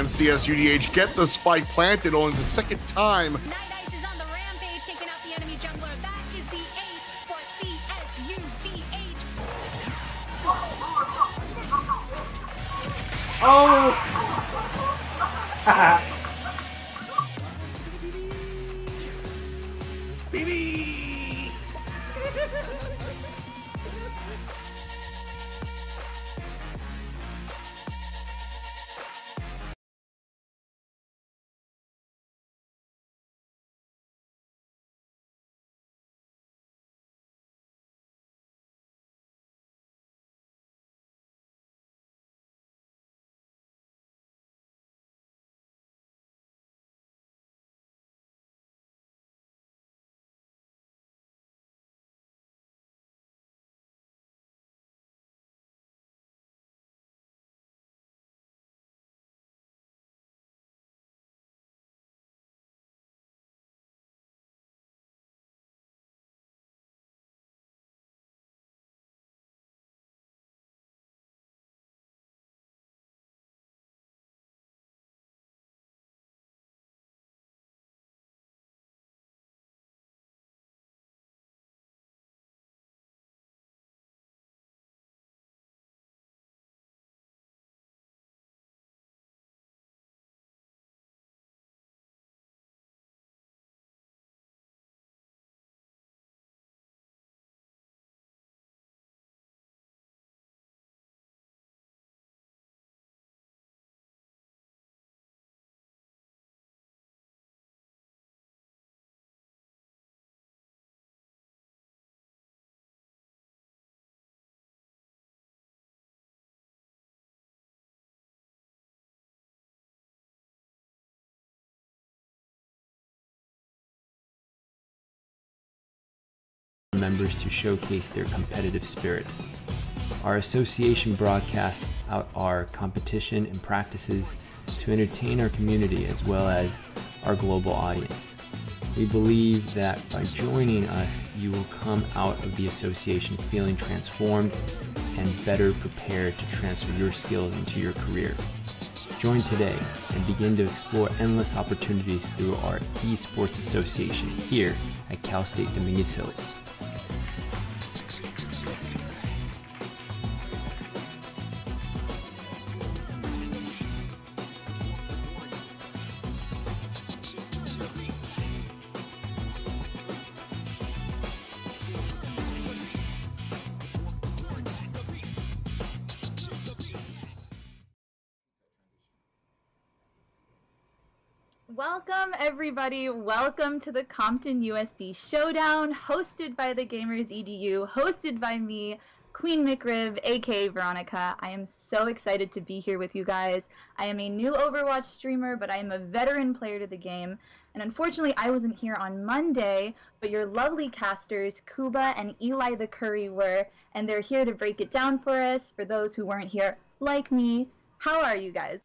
and CSUDH get the spike planted only the second time. Night Ice is on the rampage, taking out the enemy jungler. That is the ace for CSUDH. Oh! BB! Members to showcase their competitive spirit. Our association broadcasts out our competition and practices to entertain our community as well as our global audience. We believe that by joining us, you will come out of the association feeling transformed and better prepared to transfer your skills into your career. Join today and begin to explore endless opportunities through our Esports Association here at Cal State Dominguez Hills. Welcome everybody, welcome to the Compton USD Showdown, hosted by the Gamers EDU, hosted by me, Queen McRib, aka Veronica. I am so excited to be here with you guys. I am a new Overwatch streamer, but I am a veteran player to the game, and unfortunately I wasn't here on Monday, but your lovely casters, Kuba and Eli the Curry were, and they're here to break it down for us, for those who weren't here, like me. How are you guys?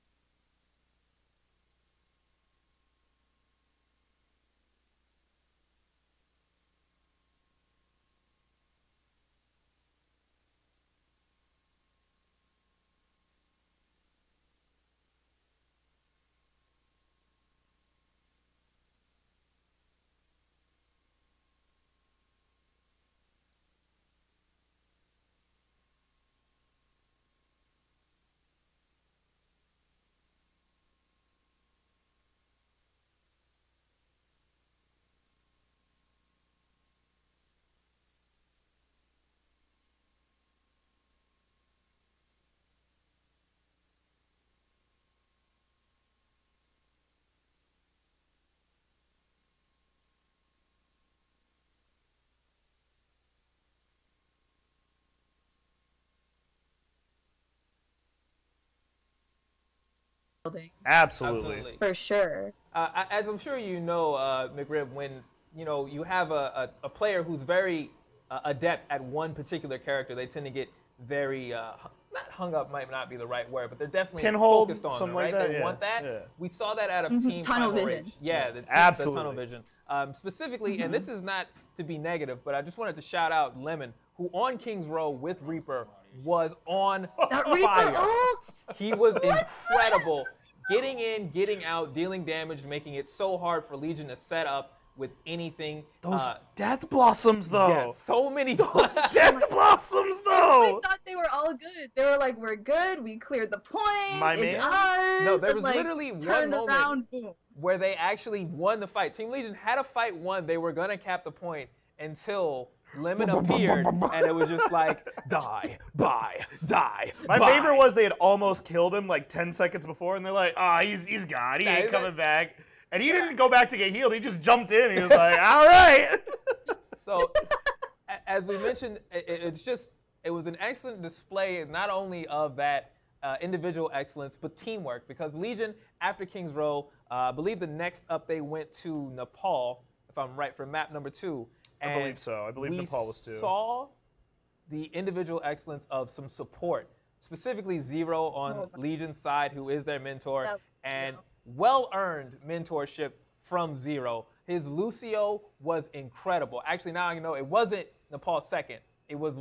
Absolutely. For sure. As I'm sure you know, McRib, when you have a player who's very adept at one particular character, they tend to get very not hung up might not be the right word, but they're definitely Pinhold, focused on them, like right? that, They yeah. want that. Yeah. We saw that out of Team Tunnel Primal vision. Rage. Yeah, the Absolutely. tunnel vision. Specifically, and this is not to be negative, but I just wanted to shout out Lemon, who on King's Row with Reaper was on That Reaper fire. ult! He was incredible. getting in, getting out, dealing damage, making it so hard for Legion to set up with anything. Those Death Blossoms, though. Yeah, so many Those Death Blossoms, though. I thought they were all good. They were like, we're good. We cleared the point. My It's man. ours. No, there and, was like, literally one turned moment around, boom. where they actually won the fight. Team Legion had a fight won. They were going to cap the point until Lemon appeared, and it was just like, die, bye, die. My bye. favorite was they had almost killed him like 10 seconds before, and they're like, he's gone. He ain't coming back. And he didn't go back to get healed. He just jumped in. He was like, all right. So, as we mentioned, it was an excellent display, not only of that individual excellence, but teamwork. Because Legion, after Kings Row, I believe the next up they went to Nepal, if I'm right, for map number 2. And I believe so. I believe Nepal was 2. We saw the individual excellence of some support, specifically Zero on Legion's side, who is their mentor, and well-earned mentorship from Zero. His Lucio was incredible. Actually, now I know it wasn't Nepal's second. It was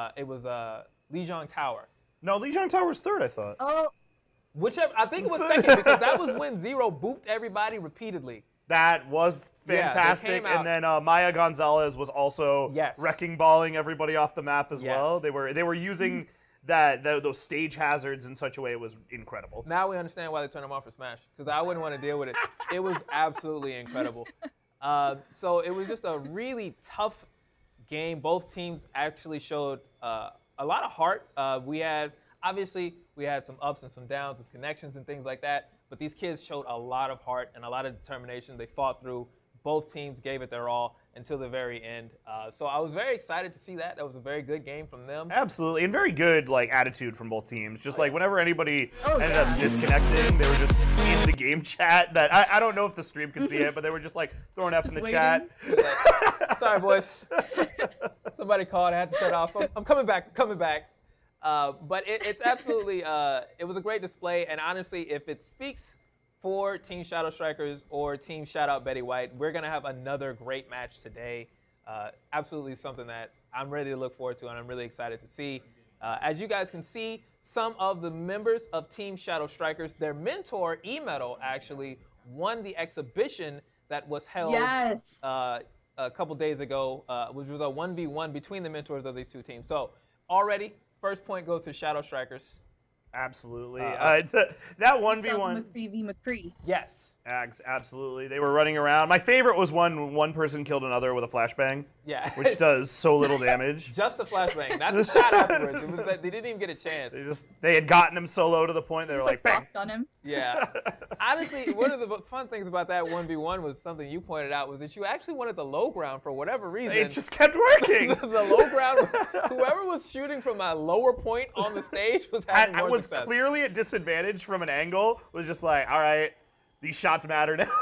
Lijiang Tower. No, Lijiang Tower was 3rd, I thought. Oh, Whichever, I think it was second because that was when Zero booped everybody repeatedly. That was fantastic. Yeah, and then Maya Gonzalez was also wrecking balling everybody off the map as well. They were using those stage hazards in such a way it was incredible. Now we understand why they turned him off for Smash, because I wouldn't want to deal with it. It was absolutely incredible. So it was just a really tough game. Both teams actually showed a lot of heart. We had some ups and some downs with connections and things like that, but these kids showed a lot of heart and a lot of determination. They fought through. Both teams gave it their all until the very end. So I was very excited to see that. That was a very good game from them. Absolutely, and very good attitude from both teams. Just like whenever anybody ended up disconnecting, they were just in the game chat. That I don't know if the stream could see it, but they were just like throwing F in the chat. Like, sorry, boys. Somebody called. I had to shut off. I'm coming back. I'm coming back. But it's absolutely, it was a great display. And honestly, if it speaks for Team Shadow Strikers or Team Shout Out Betty White, we're going to have another great match today. Absolutely something that I'm ready to look forward to and I'm really excited to see. As you guys can see, some of the members of Team Shadow Strikers, their mentor, E-Metal, actually won the exhibition that was held a couple days ago, which was a 1v1 between the mentors of these two teams. So already, first point goes to Shadow Strikers. Absolutely. That 1v1. McCree v. McCree. Yes. Absolutely. They were running around. My favorite was when one person killed another with a flashbang. Yeah. Which does so little damage. Just a flashbang, not the shot afterwards. It was like they didn't even get a chance. They had gotten him so low to the point they were like, bang. On him. Yeah. Honestly, one of the fun things about that 1v1 was something you pointed out, was that you actually wanted the low ground for whatever reason. It just kept working. The low ground, whoever was shooting from a lower point on the stage was having more success. Was clearly at disadvantage from an angle, was just like, all right, these shots matter now.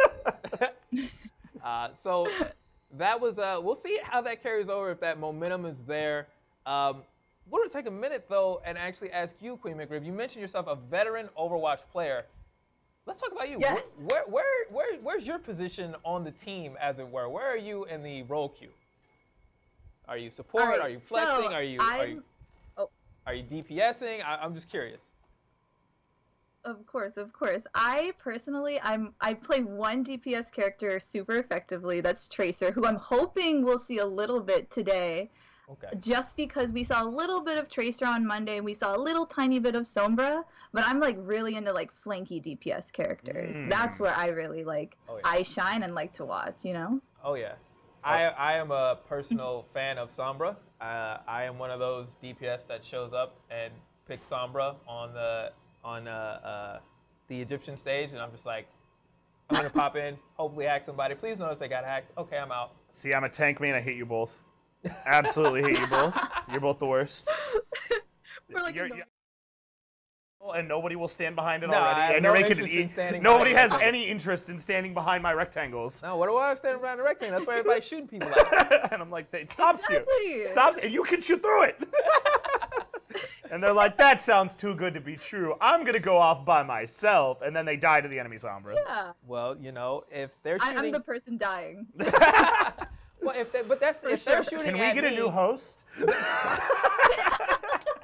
So that was, we'll see how that carries over, if that momentum is there. We're going to take a minute, though, and actually ask you, Queen McRib. You mentioned yourself a veteran Overwatch player. Let's talk about you. Yes. Where's your position on the team, as it were? Where are you in the role queue? Are you support? Right, are you flexing? so are you DPSing? I'm just curious. Of course. I personally, I play one DPS character super effectively. That's Tracer, who I'm hoping we'll see a little bit today. Okay. Just because we saw a little bit of Tracer on Monday, we saw a little tiny bit of Sombra, but I'm like really into like flanky DPS characters. That's where I really I shine and like to watch, you know? Oh yeah. I am a personal fan of Sombra. I am one of those DPS that shows up and picks Sombra on the Egyptian stage, and I'm just like, I'm gonna pop in, hopefully hack somebody. Please notice I got hacked. Okay, I'm out. See, I'm a tank main. I hate you both. Absolutely hate you both. You're both the worst. We're like, and nobody will stand behind it No, I already. have And no you're making interest in it. standing Nobody behind has it. any interest in standing behind my rectangles. No, what do I stand around the rectangle? That's where everybody's shooting people at. And I'm like, it stops you. Exactly. It stops, and you can shoot through it. And they're like, that sounds too good to be true. I'm gonna go off by myself, and then they die to the enemy Sombra. yeah. Well, you know, if they're shooting, I'm the person dying. well, if they're shooting Can we at get a me, new host?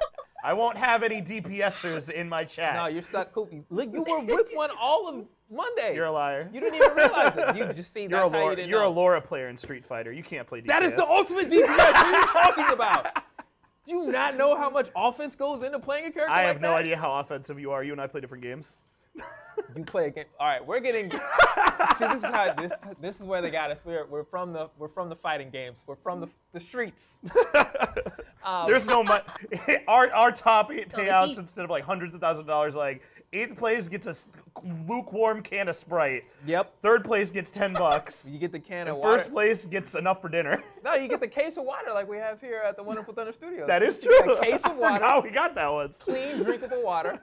I won't have any DPSers in my chat. No, you're stuck. Cool. Look, you were with one all of Monday. You're a liar. You didn't even realize it. You just see You're a that's how you Laura, didn't you're know. a Laura player in Street Fighter. You can't play DPS. That is the ultimate DPS. What are you talking about? Do you not know how much offense goes into playing a character I like have no that? idea how offensive you are. You and I play different games. You play a game. All right, we're getting. See, this is how this is where they got us. We're from the fighting games. We're from the streets. There's no money. Our top the payouts heat. instead of like hundreds of thousands of dollars, like 8th place gets a lukewarm can of Sprite. Yep. 3rd place gets $10. You get the can of water. 1st place gets enough for dinner. No, you get the case of water like we have here at the Wonderful Thunder Studios. That is You get true. A case of I water. forgot we got that once. Clean, drinkable water.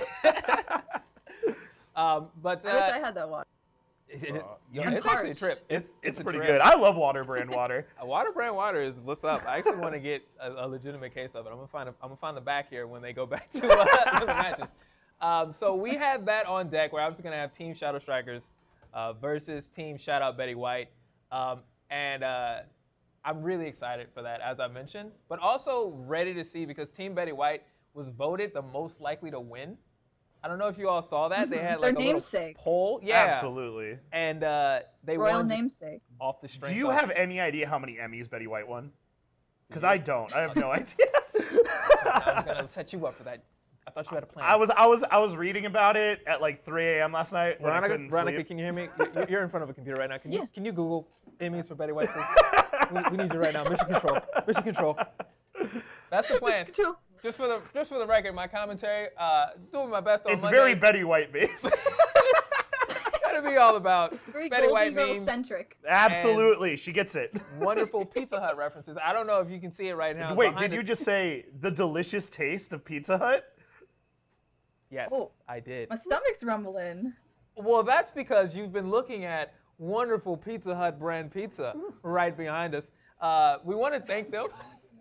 But I wish I had that water. it's I'm actually a parched. trip. It's a pretty trip. good. I love water brand water. Water brand water is what's up. I actually want to get a legitimate case of it. I'm gonna find the back here when they go back to the matches. So we had that on deck. We're obviously gonna have Team Shadow Strikers versus Team Shout Out Betty White, and I'm really excited for that, as I mentioned, but also ready to see because Team Betty White was voted the most likely to win. I don't know if you all saw that. They had like Their a little namesake. poll. Yeah, Absolutely. and they Royal won just namesake. off the strength. Do you of- have any idea how many Emmys Betty White won? Because I don't. I have no idea. I was gonna set you up for that. I thought you had a plan. I was reading about it at like 3 a.m. last night when I couldn't Veronica, sleep. can you hear me? You're in front of a computer right now. Yeah. Can you Google Emmys for Betty White, please? we need you right now. Mission control. Mission control. That's the plan. True. Just for the record, my commentary, doing my best on It's Monday. very Betty White based. Gonna be all about Very Betty White Goldie Girl memes, centric. Absolutely, she gets it. wonderful Pizza Hut references. I don't know if you can see it right now. Wait, Behind did you us- just say the delicious taste of Pizza Hut? Yes, Oh. I did. My stomach's rumbling. Well, that's because you've been looking at wonderful Pizza Hut brand pizza right behind us. We want to thank them.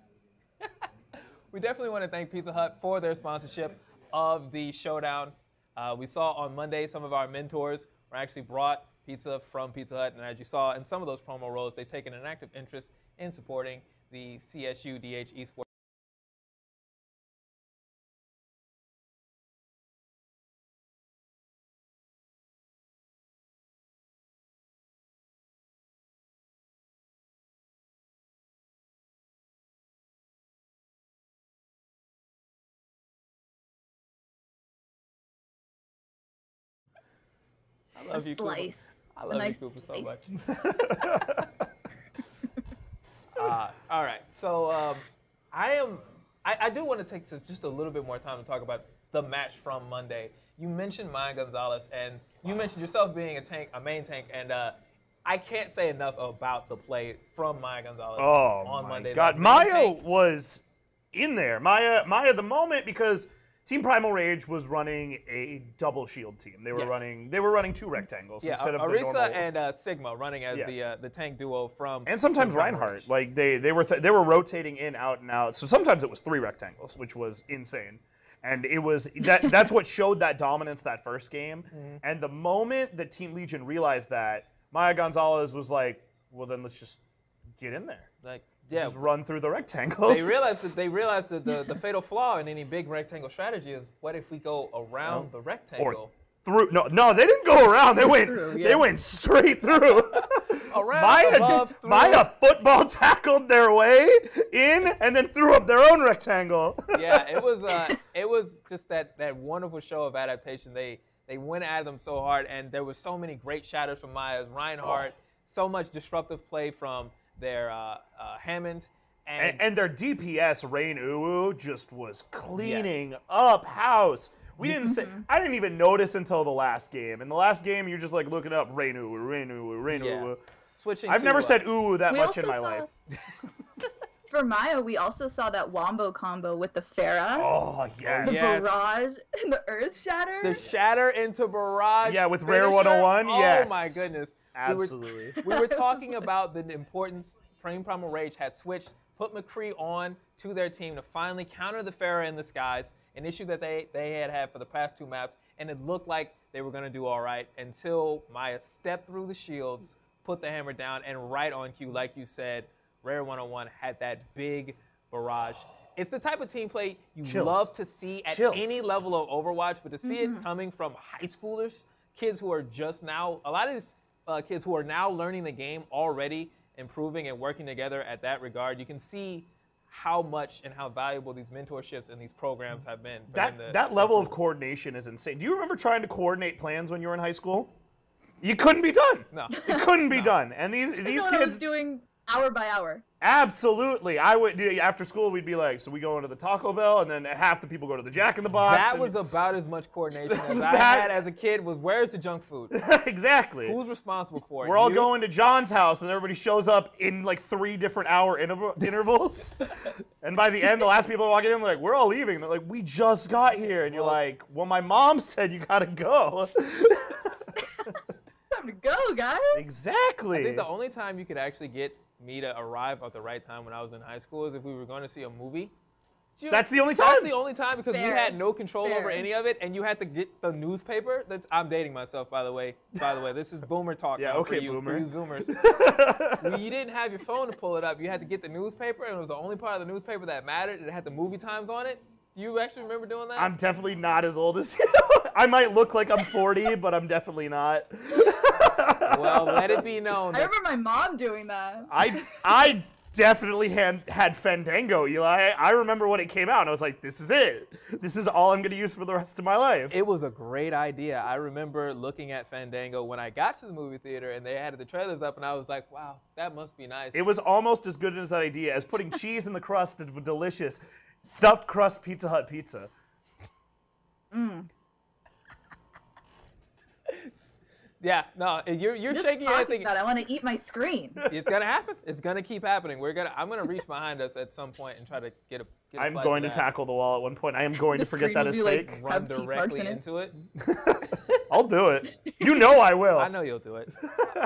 We definitely want to thank Pizza Hut for their sponsorship of the showdown. We saw on Monday some of our mentors were actually brought pizza from Pizza Hut, and as you saw in some of those promo rolls, they've taken an active interest in supporting the CSU DH Esports. I love A you, Cooper. slice. I A love nice you, Cooper, so slice. much. All right, so I do want to take just a little bit more time to talk about the match from Monday. You mentioned Maya Gonzalez, and you mentioned yourself being a main tank, and I can't say enough about the play from Maya Gonzalez Oh on my Monday. God, That main Maya tank- was in there. Maya, the moment because Team Primal Rage was running a double shield team. They were Yes. running 2 rectangles Yeah, instead of the Arisa normal. and Sigma running as Yes. the tank duo from And sometimes from Primal Reinhardt, Rage. like they were rotating in, out, and out. So sometimes it was 3 rectangles, which was insane. And it was that's what showed that dominance that first game. Mm-hmm. And the moment that Team Legion realized that, Maya Gonzalez was like, "Well, then let's just get in there, Like, yeah, just run through the rectangles." They realized that the fatal flaw in any big rectangle strategy is what if we go around the rectangle? or through. No, they didn't go around. They went. Through, They yeah. went straight through. around, above, through. Maya football tackled their way in and then threw up their own rectangle. Yeah, it was just that wonderful show of adaptation. They went at them so hard, and there was so many great shatters from Maya's Reinhardt, so much disruptive play from their Hammond, And their DPS, Rain Uwu, just was cleaning up house. We didn't say. I didn't even notice until the last game. In the last game, you're just like looking up Rain Uwu, Rain Uwu, Rain Yeah. Uwu. switching. I've to, never said Uwu that We much in also my saw- life. For Maya, we also saw that wombo combo with the Pharah, Oh the yes. Yeah. barrage, and the earth shatter. the shatter into barrage. Yeah, with Rare finisher? 101, yes. Oh my goodness. Absolutely. We were talking about the importance Primal Rage had switched, put McCree on to their team to finally counter the Pharah in the skies, an issue that they had for the past 2 maps, and it looked like they were going to do all right until Maya stepped through the shields, put the hammer down, and right on cue, like you said, Rare 101 had that big barrage. it's the type of team play you Chills. love to see at Chills. any level of Overwatch, but to see it coming from high schoolers, kids who are just now, a lot of these kids who are now learning the game already, improving and working together at that regard, you can see how much and how valuable these mentorships and these programs have been. For them to That level of improve. coordination is insane. Do you remember trying to coordinate plans when you were in high school? You couldn't be done. No. It couldn't be done. And these That's what I was kids, doing hour by hour. absolutely. I would after school we'd be like, so we go into the Taco Bell, and then half the people go to the Jack in the Box. That and- was about as much coordination as I That- had as a kid was where's the junk food? exactly. Who's responsible for it? We're all You? going to John's house, and everybody shows up in like 3 different hour intervals. And by the end, the last people are walking in, like, we're all leaving. They're like, we just got here. And you're Well- like, well, my mom said you gotta go. Time to go, guys. Exactly. I think the only time you could actually get me to arrive at the right time when I was in high school is if we were going to see a movie. That's the only That's time. the only time because we Fair. had no control over Fair. any of it, and you had to get the newspaper. I'm dating myself, by the way. This is boomer talk. Yeah, now okay, for you, boomer. For you Zoomers. When you didn't have your phone to pull it up. You had to get the newspaper, and it was the only part of the newspaper that mattered. It had the movie times on it. You actually remember doing that? I'm definitely not as old as you. I might look like I'm 40, but I'm definitely not. Well, let it be known. I that remember my mom doing that. I definitely had Fandango, Eli. I remember when it came out, and I was like, this is it. This is all I'm going to use for the rest of my life. It was a great idea. I remember looking at Fandango when I got to the movie theater and they had the trailers up, and I was like, wow, that must be nice. It was almost as good as an idea as putting cheese in the crust of a delicious stuffed crust Pizza Hut pizza. Yeah, no, you're Just shaking your head talking thinking, about it, I want to eat my screen. it's gonna happen. It's gonna keep happening. I'm gonna reach behind us at some point and try to get a I'm slice going of to that. tackle the wall at one point. I am going to The forget screen that will is be like- fake. Run Have teeth marks directly in it. into it. I'll do it. You know I will. I know you'll do it.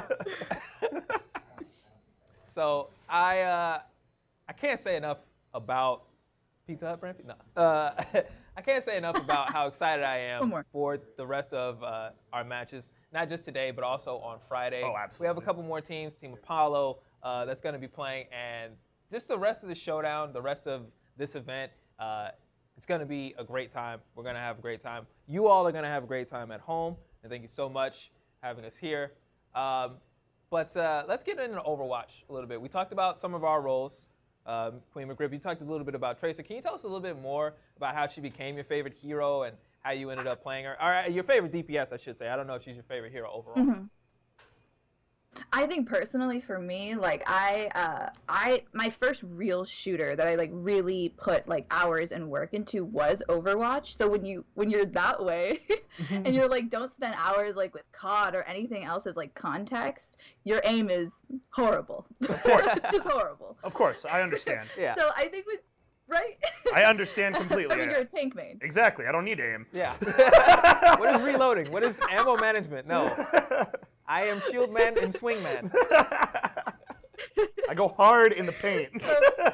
So I can't say enough about Pizza Hut brand. No. I can't say enough about how excited I One am more. for the rest of our matches, not just today, but also on Friday. Oh, We have a absolutely. couple more teams, Team Apollo, that's going to be playing, and just the rest of the showdown, the rest of this event. It's going to be a great time. We're going to have a great time. You all are going to have a great time at home, and thank you so much for having us here. But let's get into Overwatch a little bit. We talked about some of our roles. Queen McGrip, you talked a little bit about Tracer. Can you tell us a little bit more about how she became your favorite hero and how you ended up playing her? Or your favorite DPS, I should say. I don't know if she's your favorite hero overall. I think personally for me, like my first real shooter that I like really put like hours and work into was Overwatch. So when you're that way and you're like don't spend hours like with COD or anything else as like context, your aim is horrible. Of course. Just horrible. Of course, I understand. Yeah. So I think with right? I understand completely. I mean, you're a tank main. Exactly. I don't need aim. Yeah. What is reloading? What is ammo management? No. I am shield man and swing man. I go hard in the paint.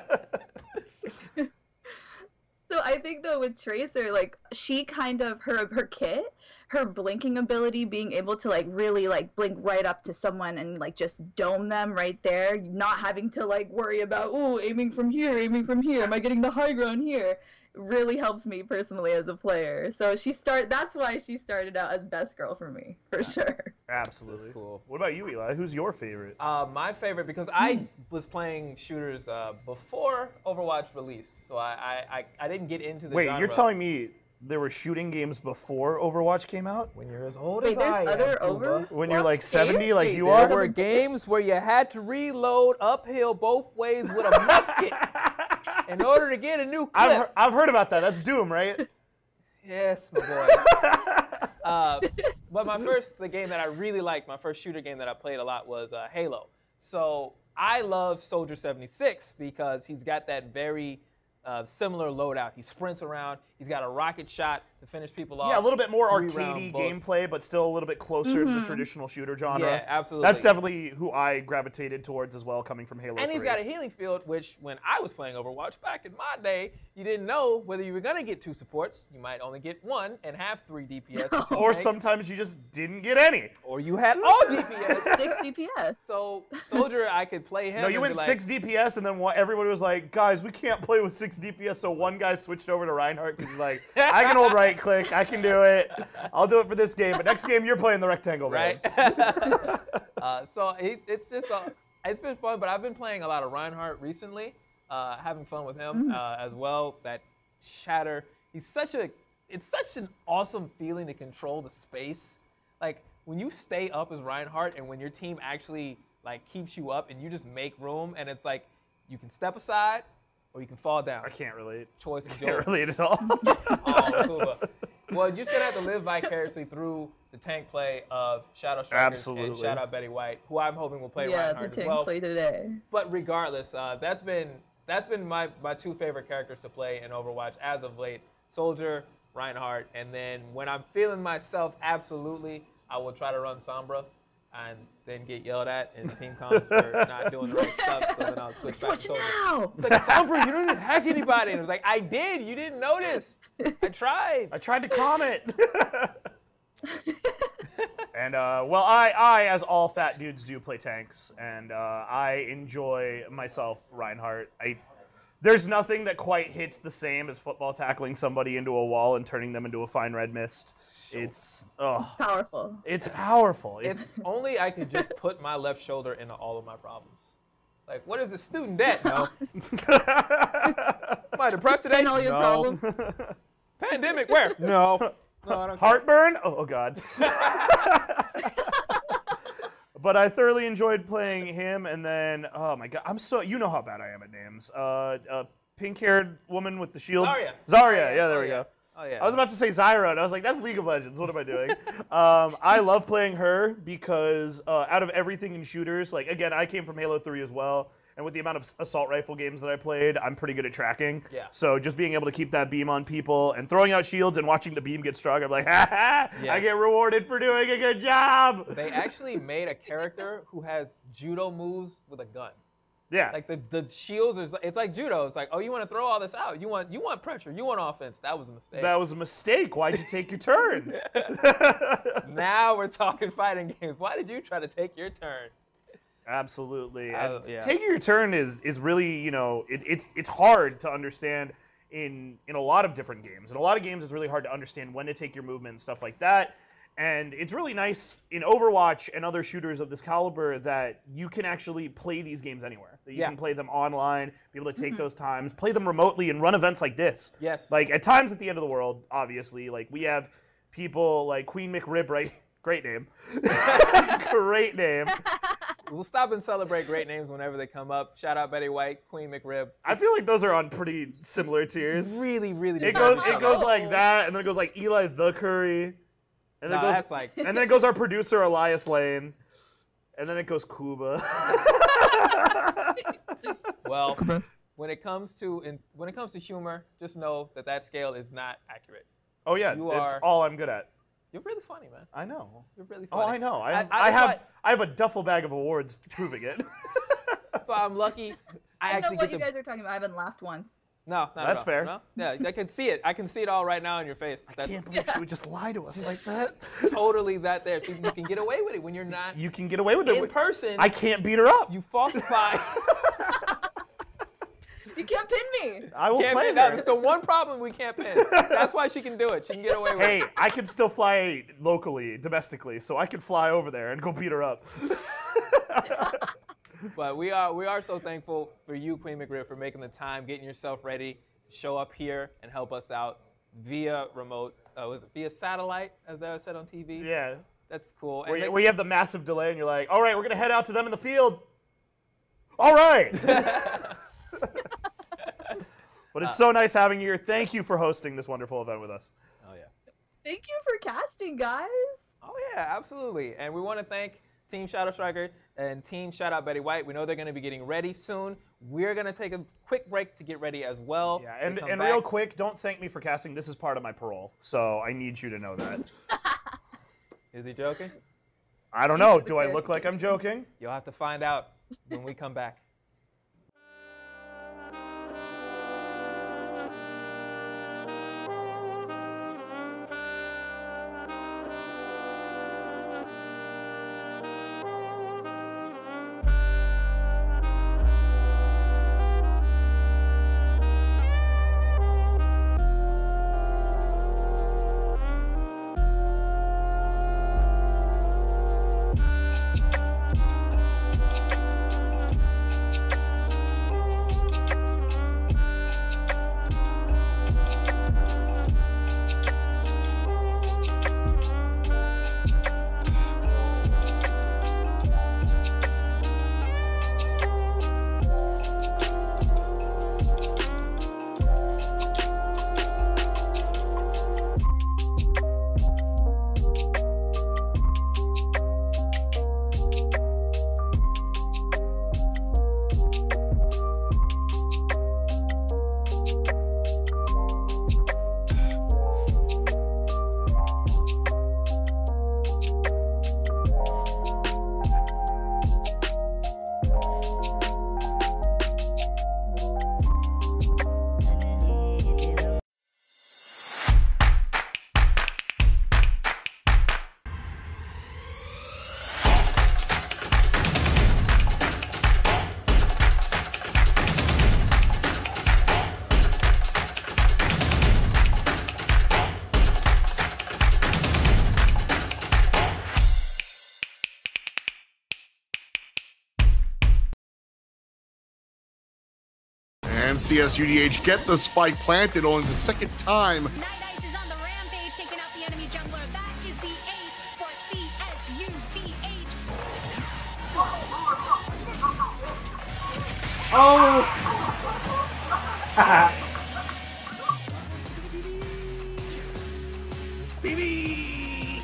So I think though with Tracer, like she kind of her kit, her blinking ability, being able to like really like blink right up to someone and like just dome them right there, not having to like worry about aiming from here, am I getting the high ground here? Really helps me personally as a player. So that's why she started out as best girl for me, for sure. Absolutely. That's cool. What about you, Eli? Who's your favorite? My favorite, because I was playing shooters before Overwatch released, so I didn't get into the Wait, genre. you're telling me there were shooting games before Overwatch came out? When you're as old Wait, as there's I am, other Kuba, When you're What? like 70 Games? like Wait, you there are? there were games where you had to reload uphill both ways with a musket in order to get a new clip. I've heard about that. That's Doom, right? Yes, my boy. But the game that I really liked, my first shooter game that I played a lot was Halo. So I love Soldier 76 because he's got that very similar loadout. He sprints around. He's got a rocket shot to finish people off. Yeah, a little bit more Three-round arcadey burst. gameplay, but still a little bit closer to the traditional shooter genre. Yeah, absolutely. That's definitely who I gravitated towards as well, coming from Halo 3. And he's got a healing field, which when I was playing Overwatch back in my day, you didn't know whether you were going to get 2 supports. You might only get 1 and have 3 DPS. and 2 Or tanks, sometimes you just didn't get any. Or you had all DPS. 6 DPS. So Soldier, I could play him. No, you and went be like, 6 DPS, and then everybody was like, guys, we can't play with 6 Tanks DPS, so one guy switched over to Reinhardt because he's like, I can hold right click, I can do it. I'll do it for this game, but next game you're playing the rectangle, man. Right. So it's just it's been fun, but I've been playing a lot of Reinhardt recently, having fun with him as well. That Shatter, it's such an awesome feeling to control the space. Like when you stay up as Reinhardt and when your team actually like keeps you up and you just make room and it's like you can step aside or you can fall down. I can't relate. Choice is yours. Can't relate at all. Oh, cool. Well, you're just gonna have to live vicariously through the tank play of Shadow Strikers Absolutely. and shout out Betty White, who I'm hoping will play Yeah, the Reinhardt as tank well. play today. But regardless, that's been my two favorite characters to play in Overwatch as of late: Soldier, Reinhardt, and then when I'm feeling myself, absolutely, I will try to run Sombra, and then get yelled at in team comms for not doing the right stuff. So then I'll switch back to Switch Soldier. now! It's like, Sombra, you don't even hack anybody. And it was like, I did. You didn't notice. I tried. I tried to comment. And well, I, as all fat dudes do, play tanks, and I enjoy myself Reinhardt. There's nothing that quite hits the same as football tackling somebody into a wall and turning them into a fine red mist. It's Powerful. It's powerful. If only I could just put my left shoulder into all of my problems. Like, what is a student debt? No. Am I depressed today? And all your No. problems. Pandemic? Where? No. No, I don't care. Heartburn? Oh God. But I thoroughly enjoyed playing him, and then oh my God, you know how bad I am at names. Pink-haired woman with the shields. Zarya. Yeah, there we go. Oh, yeah. I was about to say Zyra, and I was like, that's League of Legends. What am I doing? I love playing her because out of everything in shooters, like, again, I came from Halo 3 as well, and with the amount of assault rifle games that I played, I'm pretty good at tracking. Yeah. So just being able to keep that beam on people and throwing out shields and watching the beam get struck, I'm like, ha ha, I Yes. get rewarded for doing a good job. They actually made a character who has judo moves with a gun. Yeah. Like the shields, it's like judo. It's like, oh, you want to throw all this out. You want pressure. You want offense. That was a mistake. That was a mistake. Why'd you take your turn? Now we're talking fighting games. Why did you try to take your turn? Absolutely. Yeah. And taking your turn is really, it's hard to understand in a lot of different games. In a lot of games, it's really hard to understand when to take your movement and stuff like that. And it's really nice in Overwatch and other shooters of this caliber that you can actually play these games anywhere. That you can play them online, be able to take those times, play them remotely, and run events like this. Yes. Like, at times at the end of the world, obviously, like, we have people like Queen McRib, right? Great name. Great name. We'll stop and celebrate great names whenever they come up. Shout out Betty White, Queen McRib. I feel like those are on pretty similar tiers. Really, really. It goes like that, and then it goes like Eli the Curry, and then No, it goes that's like- and then it goes our producer Elias Lane, and then it goes Kuba. Well, when it comes to humor, just know that scale is not accurate. Oh yeah, You that's are- all I'm good at. You're really funny, man. I know. You're really Oh, funny. I know. I I have a duffel bag of awards proving it. So I'm lucky. I I know actually what get you to. guys are talking about. I haven't laughed once. No, not That's at all. fair. No? Yeah, I can see it. I can see it all right now in your face. I That's can't believe she would just lie to us like that. totally that there. So you can get away with it when you're not You can get away with in it. person. I can't beat her up. You falsify. You can't pin me. I will Can't flame pin that. her. It's the one problem we can't pin. That's why she can do it. She can get away with Hey, it. I can still fly locally, domestically, so I could fly over there and go beat her up. But we are so thankful for you, Queen McRib, for making the time, getting yourself ready to show up here and help us out via remote. Was it via satellite, as I said on TV? Yeah. That's cool. And Where you have the massive delay and you're like, all right, we're going to head out to them in the field. All right. But it's so nice having you here. Thank you for hosting this wonderful event with us. oh yeah. Thank you for casting, guys. Oh yeah, absolutely. And we want to thank Team Shadow Striker and Team Shout Out Betty White. We know they're going to be getting ready soon. We're going to take a quick break to get ready as well. Yeah, We and come real back- quick, don't thank me for casting. This is part of my parole, so I need you to know that. Is he joking? I don't know. Do I look like I'm joking? You'll have to find out when we come back. And CSUDH get the spike planted only the second time. Night Ice is on the rampage, taking out the enemy jungler. That is the ace for CSUDH. Oh! BB!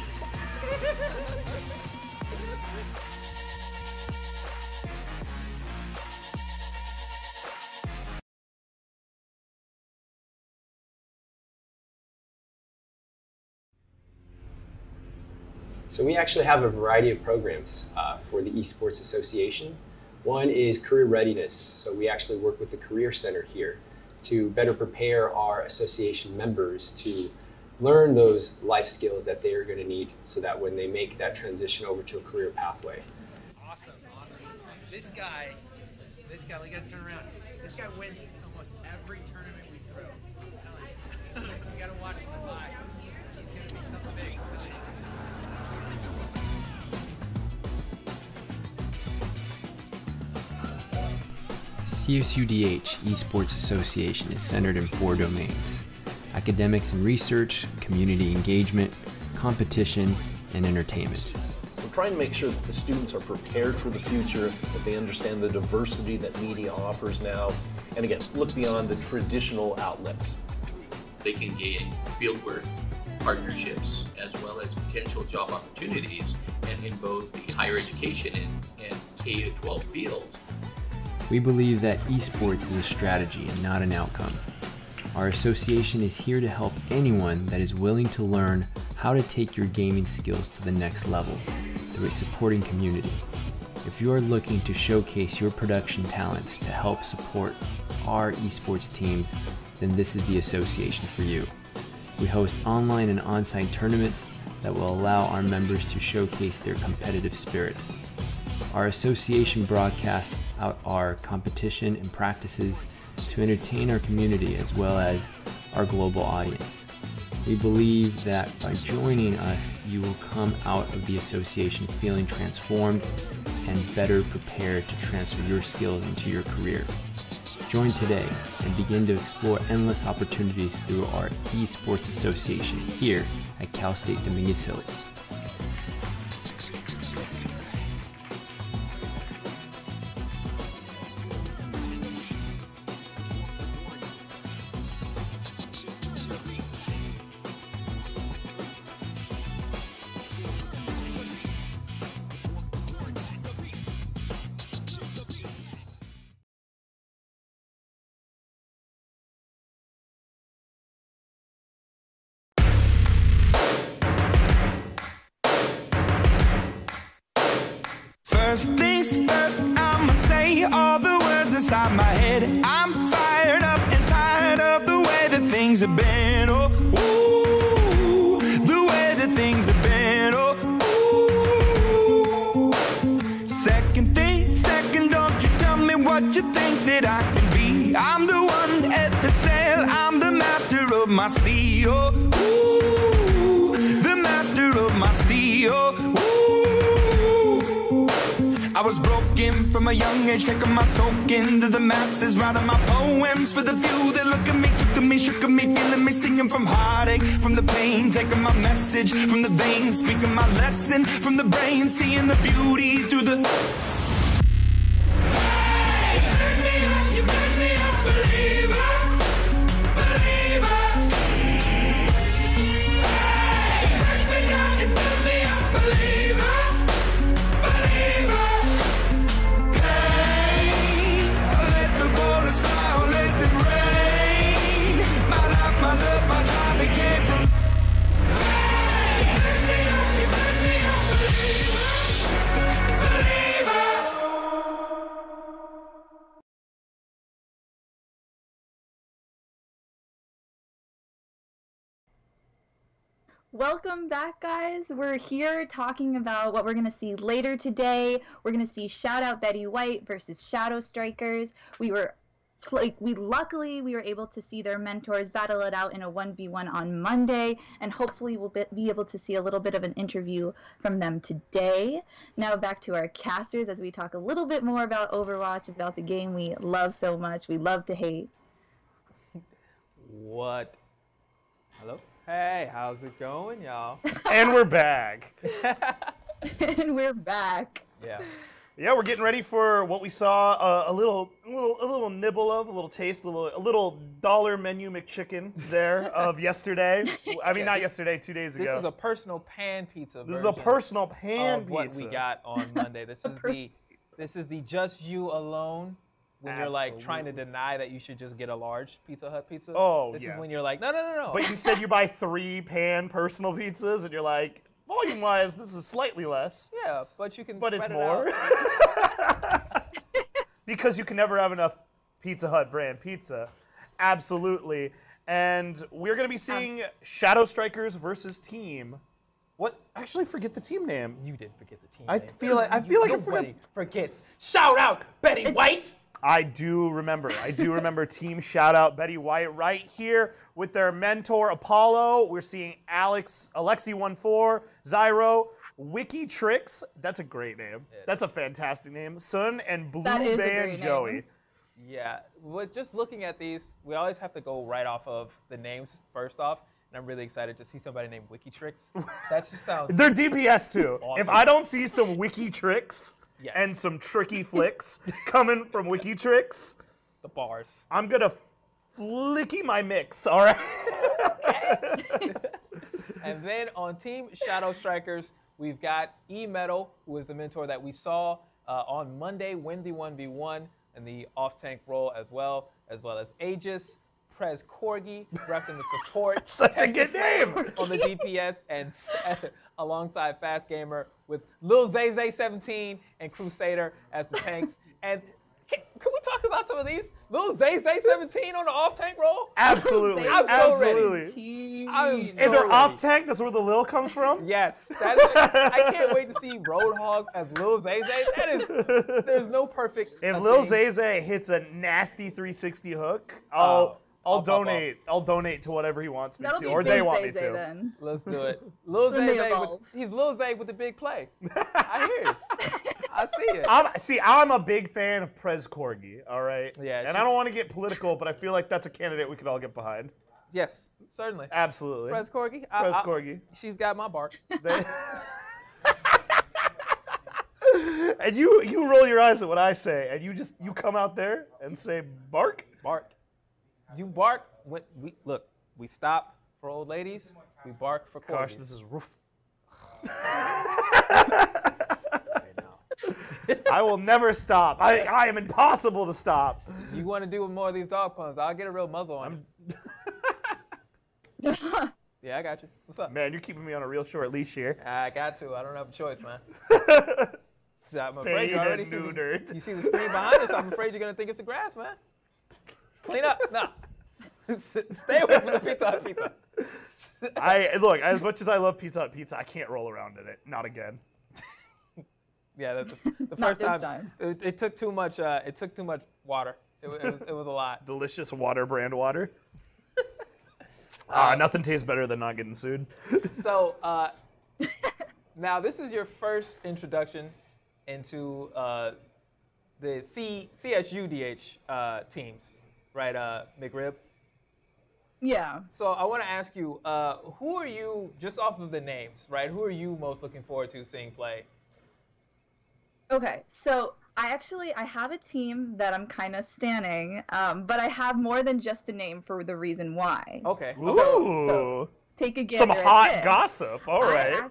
So we actually have a variety of programs for the Esports Association. One is career readiness. So we actually work with the Career Center here to better prepare our association members to learn those life skills that they are going to need so that when they make that transition over to a career pathway. Awesome. This guy, we gotta turn around. This guy wins almost every tournament we throw. I'm telling you. You gotta watch him live. He's gonna be something big. CSUDH Esports Association is centered in 4 domains: academics and research, community engagement, competition, and entertainment. We're trying to make sure that the students are prepared for the future, that they understand the diversity that media offers now, and again, look beyond the traditional outlets. They can gain fieldwork, partnerships, as well as potential job opportunities and in both the higher education and K-12 fields. We believe that esports is a strategy and not an outcome. Our association is here to help anyone that is willing to learn how to take your gaming skills to the next level through a supporting community. If you are looking to showcase your production talents to help support our esports teams, then this is the association for you. We host online and on-site tournaments that will allow our members to showcase their competitive spirit. Our association broadcasts out our competition and practices to entertain our community as well as our global audience. We believe that by joining us, you will come out of the association feeling transformed and better prepared to transfer your skills into your career. Join today and begin to explore endless opportunities through our Esports Association here at Cal State Dominguez Hills. First things first, I'ma say all the words inside my head. I'm fired up and tired of the way that things have been. Oh, ooh, the way that things have been. Oh, ooh. Second thing, second, don't you tell me what you think that I can be. I'm the one at the sail, I'm the master of my sea. Oh, ooh, the master of my sea. Oh, ooh. I was broken from a young age, taking my soak into the masses, writing my poems for the few that look at me, took to me, shook at me, feeling me, singing from heartache, from the pain, taking my message from the veins, speaking my lesson from the brain, seeing the beauty through the... Hey, you make me a believer, believer. Hey, break me down, you make me a believer, believer. Welcome back, guys. We're here talking about what we're going to see later today. We're going to see Shout Out Betty White versus Shadow Strikers. We were luckily we were able to see their mentors battle it out in a 1v1 on Monday, and hopefully we'll be able to see a little bit of an interview from them today. Now back to our casters as we talk a little bit more about Overwatch, about the game we love so much, we love to hate. What? Hello? Hey, how's it going, y'all? And we're back. And we're back. Yeah. Yeah, we're getting ready for what we saw a little nibble of, a little taste, a little dollar menu McChicken there of yesterday. I mean, not yesterday, 2 days ago. This is a personal pan pizza. This is a personal pan of what pizza. we got on Monday. This is the just you alone when you're like trying to deny that you should just get a large Pizza Hut pizza. Oh, This yeah. is when you're like, no. But instead you buy 3 pan personal pizzas and you're like, volume-wise, this is slightly less. Yeah, but you can But it's spread it more. out. Because you can never have enough Pizza Hut brand pizza. Absolutely. And we're going to be seeing Shadow Strikers versus Team. What? Actually, forget the team name. You did forget the team I name. feel like I forgot. Nobody forgets. Shout out Betty White. I do remember Team Shout Out Betty White right here with their mentor Apollo. We're seeing Alexi14, Zyro, Wiki Tricks. That's a great name. That's a fantastic name. Sun and Blue Band Joey. Name. Yeah, just looking at these, we always have to go right off of the names first off. And I'm really excited to see somebody named Wiki Tricks. That just sounds. They're DPS too. Awesome. If I don't see some Wiki Tricks Yes. and some tricky flicks coming from Wiki Tricks, the bars. I'm gonna flicky my mix. All right. And then on Team Shadow Strikers, we've got E-Metal, who is the mentor that we saw on Monday win the 1v1 in the off-tank role as well as Aegis, Prez Corgi, repping the support. Such a good name. On the DPS and alongside Fast Gamer with Lil Zay 17 and Crusader as the tanks. And can we talk about some of these? Lil Zay 17 on the off-tank role? Absolutely. I'm so Absolutely. I'm so And they're ready. off tank. That's where the Lil comes from. Yes, that's it. I can't wait to see Roadhog as Lil Zay. There's no perfect. If a Lil thing. Zay hits a nasty 360 hook, I'll I'll pop donate. I'll donate to whatever he wants me That'll to, be or Big they want me Zay to. then. Let's do it. Lil Then they Zay, evolve. he's Lil Zay with the big play. I hear you. I see it. I'm a big fan of Prez Corgi. All right. Yeah, And I don't want to get political, but I feel like that's a candidate we could all get behind. Yes, certainly. Absolutely. Prez Corgi. Prez Corgi. She's got my bark. And you roll your eyes at what I say, and you come out there and say bark. Bark. You bark when we stop for old ladies. We bark for corgis. Gosh, this is roof. I will never stop. I am impossible to stop. You want to do more of these dog puns? I'll get a real muzzle on you. Yeah, I got you. What's up? Man, you're keeping me on a real short leash here. I got to. I don't have a choice, man. I'm afraid Spayed you already and see neutered. you see the screen behind us. I'm afraid you're gonna think it's the grass, man. Clean up. No. Stay away from the Pizza Hut pizza. Look, as much as I love Pizza Hut pizza, I can't roll around in it. Not again. Yeah, that's the Not first this time. time. It took too much. It took too much water. It was a lot. Delicious water brand water. Nothing tastes better than not getting sued. So now this is your first introduction into the CSUDH teams, right, McRib? Yeah. So I want to ask you, who are you, just off of the names, right? Who are you most looking forward to seeing play? Okay, so I have a team that I'm kind of standing, but I have more than just a name for the reason why. Okay. Ooh. So take a gander Some at hot this. gossip. All right.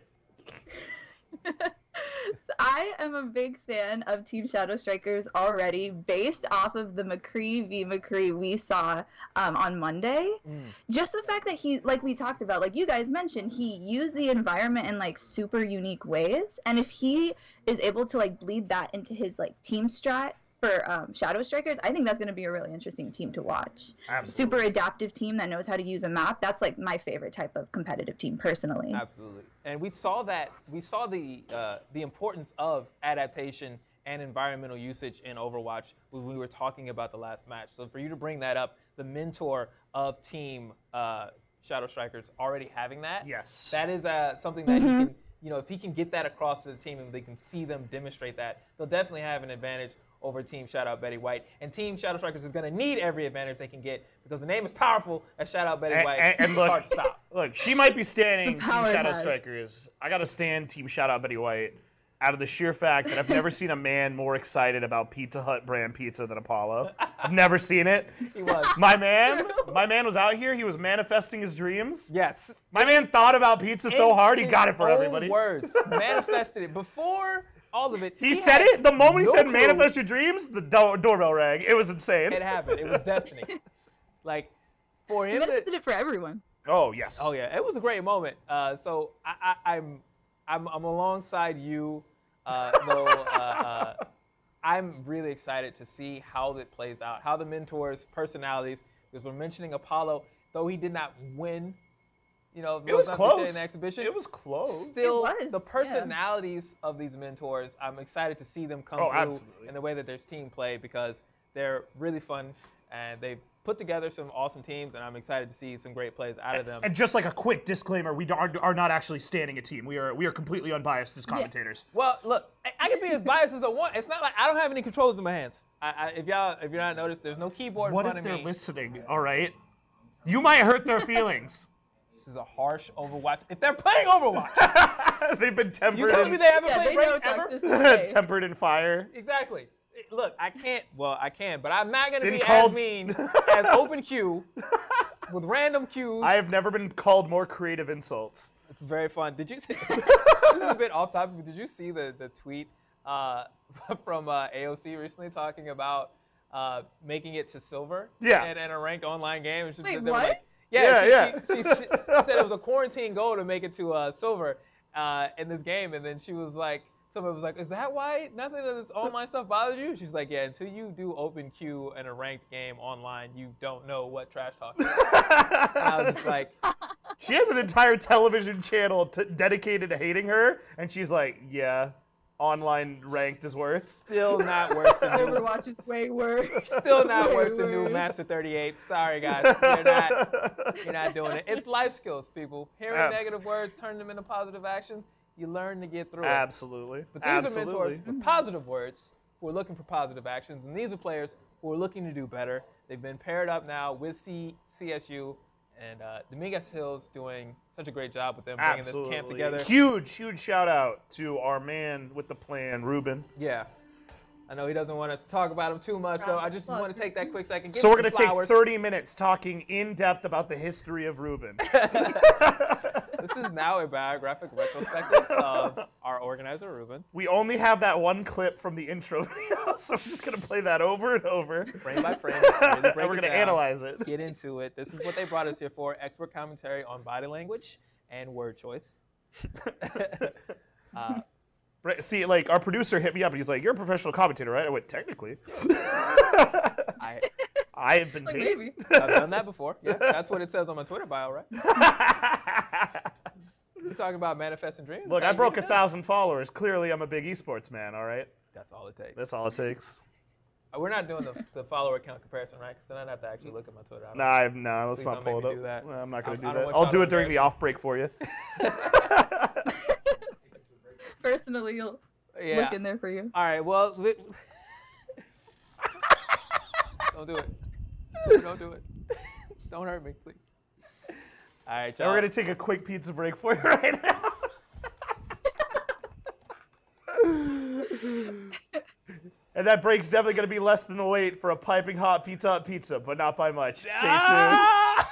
So I am a big fan of Team Shadow Strikers already, based off of the McCree v. McCree we saw on Monday. Just the fact that he, like we talked about, like you guys mentioned, he used the environment in like super unique ways, and if he is able to like bleed that into his like team strat for Shadow Strikers, I think that's going to be a really interesting team to watch. Absolutely. Super adaptive team that knows how to use a map. That's like my favorite type of competitive team personally. Absolutely. And we saw that. We saw the importance of adaptation and environmental usage in Overwatch when we were talking about the last match. So for you to bring that up, the mentor of Team Shadow Strikers already having that, Yes. that is something that he can, if he can get that across to the team and they can see them demonstrate that, they'll definitely have an advantage over Team Shout Out Betty White. And Team Shadow Strikers is going to need every advantage they can get because the name is powerful as Shout Out Betty White. And it's look, hard to stop. Look, she might be standing Team Shadow powerhouse. Strikers. I got to stand Team Shout Out Betty White out of the sheer fact that I've never seen a man more excited about Pizza Hut brand pizza than Apollo. I've never seen it. He was. My man was out here. He was manifesting his dreams. Yes. My man thought about pizza so hard, he In got it for his own everybody. words. Manifested it. Before all of it. He said it the moment he no said clue. manifest your dreams, the doorbell rang. It was insane. It happened. It was destiny. Like, for He him to, manifested it for everyone. Oh, yes. oh yeah, it was a great moment. So I'm alongside you, though. I'm really excited to see how it plays out, how the mentors' personalities. Because we're mentioning Apollo, though he did not win. It was close. In the exhibition. It was close. Still, It was, the yeah. personalities of these mentors, I'm excited to see them come Oh, through absolutely. in the way that their team play because they're really fun and they've put together some awesome teams, and I'm excited to see some great plays out of them. And just like a quick disclaimer, we are not actually standing a team. We are completely unbiased as commentators. Well, look, I can be as biased as I want. It's not like I don't have any controls in my hands. If you're not noticed, there's no keyboard What in if front they're of me. listening? All right, you might hurt their feelings. This is a harsh Overwatch. If they're playing Overwatch, They've been you tempered. telling me they haven't Yeah, played they know ranked ever? toxicity. tempered in fire. Exactly. Look, I can't. Well, I can, but I'm not going to Been be called- as mean as Open Q with random Qs. I have never been called more creative insults. It's very fun. Did you see? This is a bit off topic, but did you see the tweet from AOC recently talking about making it to silver? Yeah. And a ranked online game. And Wait, they were what? like, Yeah, she said it was a quarantine goal to make it to silver in this game, and then she was like, somebody was like, "Is that why nothing of this online stuff bothers you?" She's like, "Yeah, until you do open queue in a ranked game online, you don't know what trash talk is." And I was just like, She has an entire television channel dedicated to hating her, and she's like, "Yeah, online ranked is worse." still not worth the new, Overwatch is way worse. still not Way worth the new worse. Master 38. Sorry guys, you're not doing it. It's life skills, people. Hearing negative words, turn them into positive action. You learn to get through it. Absolutely. But these are mentors with positive words who are looking for positive actions, and these are players who are looking to do better. They've been paired up now with CSU, and Dominguez Hill's doing such a great job with them bringing this camp together. Huge shout out to our man with the plan, Ruben. Yeah. I know he doesn't want us to talk about him too much, but I just want to take that quick second. So we're going to take 30 minutes talking in depth about the history of Ruben. This is now a biographic retrospective of our organizer, Ruben. We only have that one clip from the intro video, so I'm just going to play that over and over. Frame by frame. Really And break we're it going to down, analyze it. Get into it. This is what they brought us here for, expert commentary on body language and word choice. Right, see, like, our producer hit me up, and he's like, "You're a professional commentator, right?" I went, "Technically." I have been Like, paid. maybe. I've done that before. Yeah, that's what it says on my Twitter bio, right? You're talking about manifesting dreams? Look, How I you broke get it 1,000 followers. Clearly, I'm a big esports man, all right? done. That's all it takes. That's all it takes. We're not doing the follower count comparison, right? Because then I'd have to actually look at my Twitter. Nah, let's Please not don't pull make it me up. do that. Well, I'm not going to I do don't that. want I'll y'all do to it during the embarrass off break for you. Personally, you'll Yeah. look in there for you. All right, well, don't do it. Don't do it. Don't hurt me, please. All right, Now y'all. we're going to take a quick pizza break for you right now. And that break's definitely going to be less than the wait for a piping hot Pizza Hut pizza, but not by much. Stay tuned. Ah!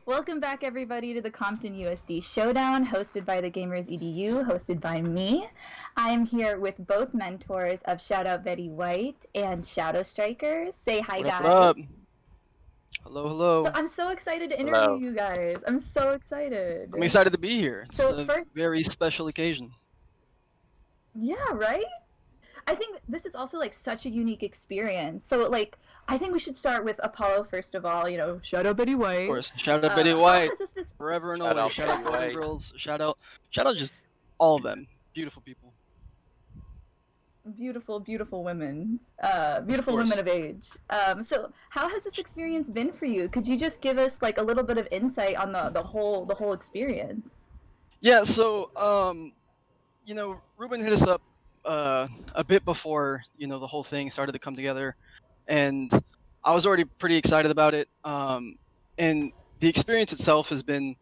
Welcome back, everybody, to the Compton USD Showdown, hosted by the Gamers EDU, hosted by me. I am here with both mentors of Shoutout Betty White and Shadow Strikers. Say hi, guys. What up? Hello, hello. So I'm so excited to interview you guys. I'm so excited. I'm excited to be here. It's So a first, very special occasion. yeah, right? I think this is also like such a unique experience. So like, I think we should start with Apollo first of all. You know, shout out Betty White. Of course, shout out Betty White. How has this Forever and Shout always. out Shout out Betty Golden White. Girls. Shout out just all of them. Beautiful people. beautiful, beautiful women, beautiful course. women of age. So how has this experience been for you? Could you just give us like a little bit of insight on the whole experience? Yeah, so you know, Ruben hit us up a bit before, you know, the whole thing started to come together, and I was already pretty excited about it. And the experience itself has been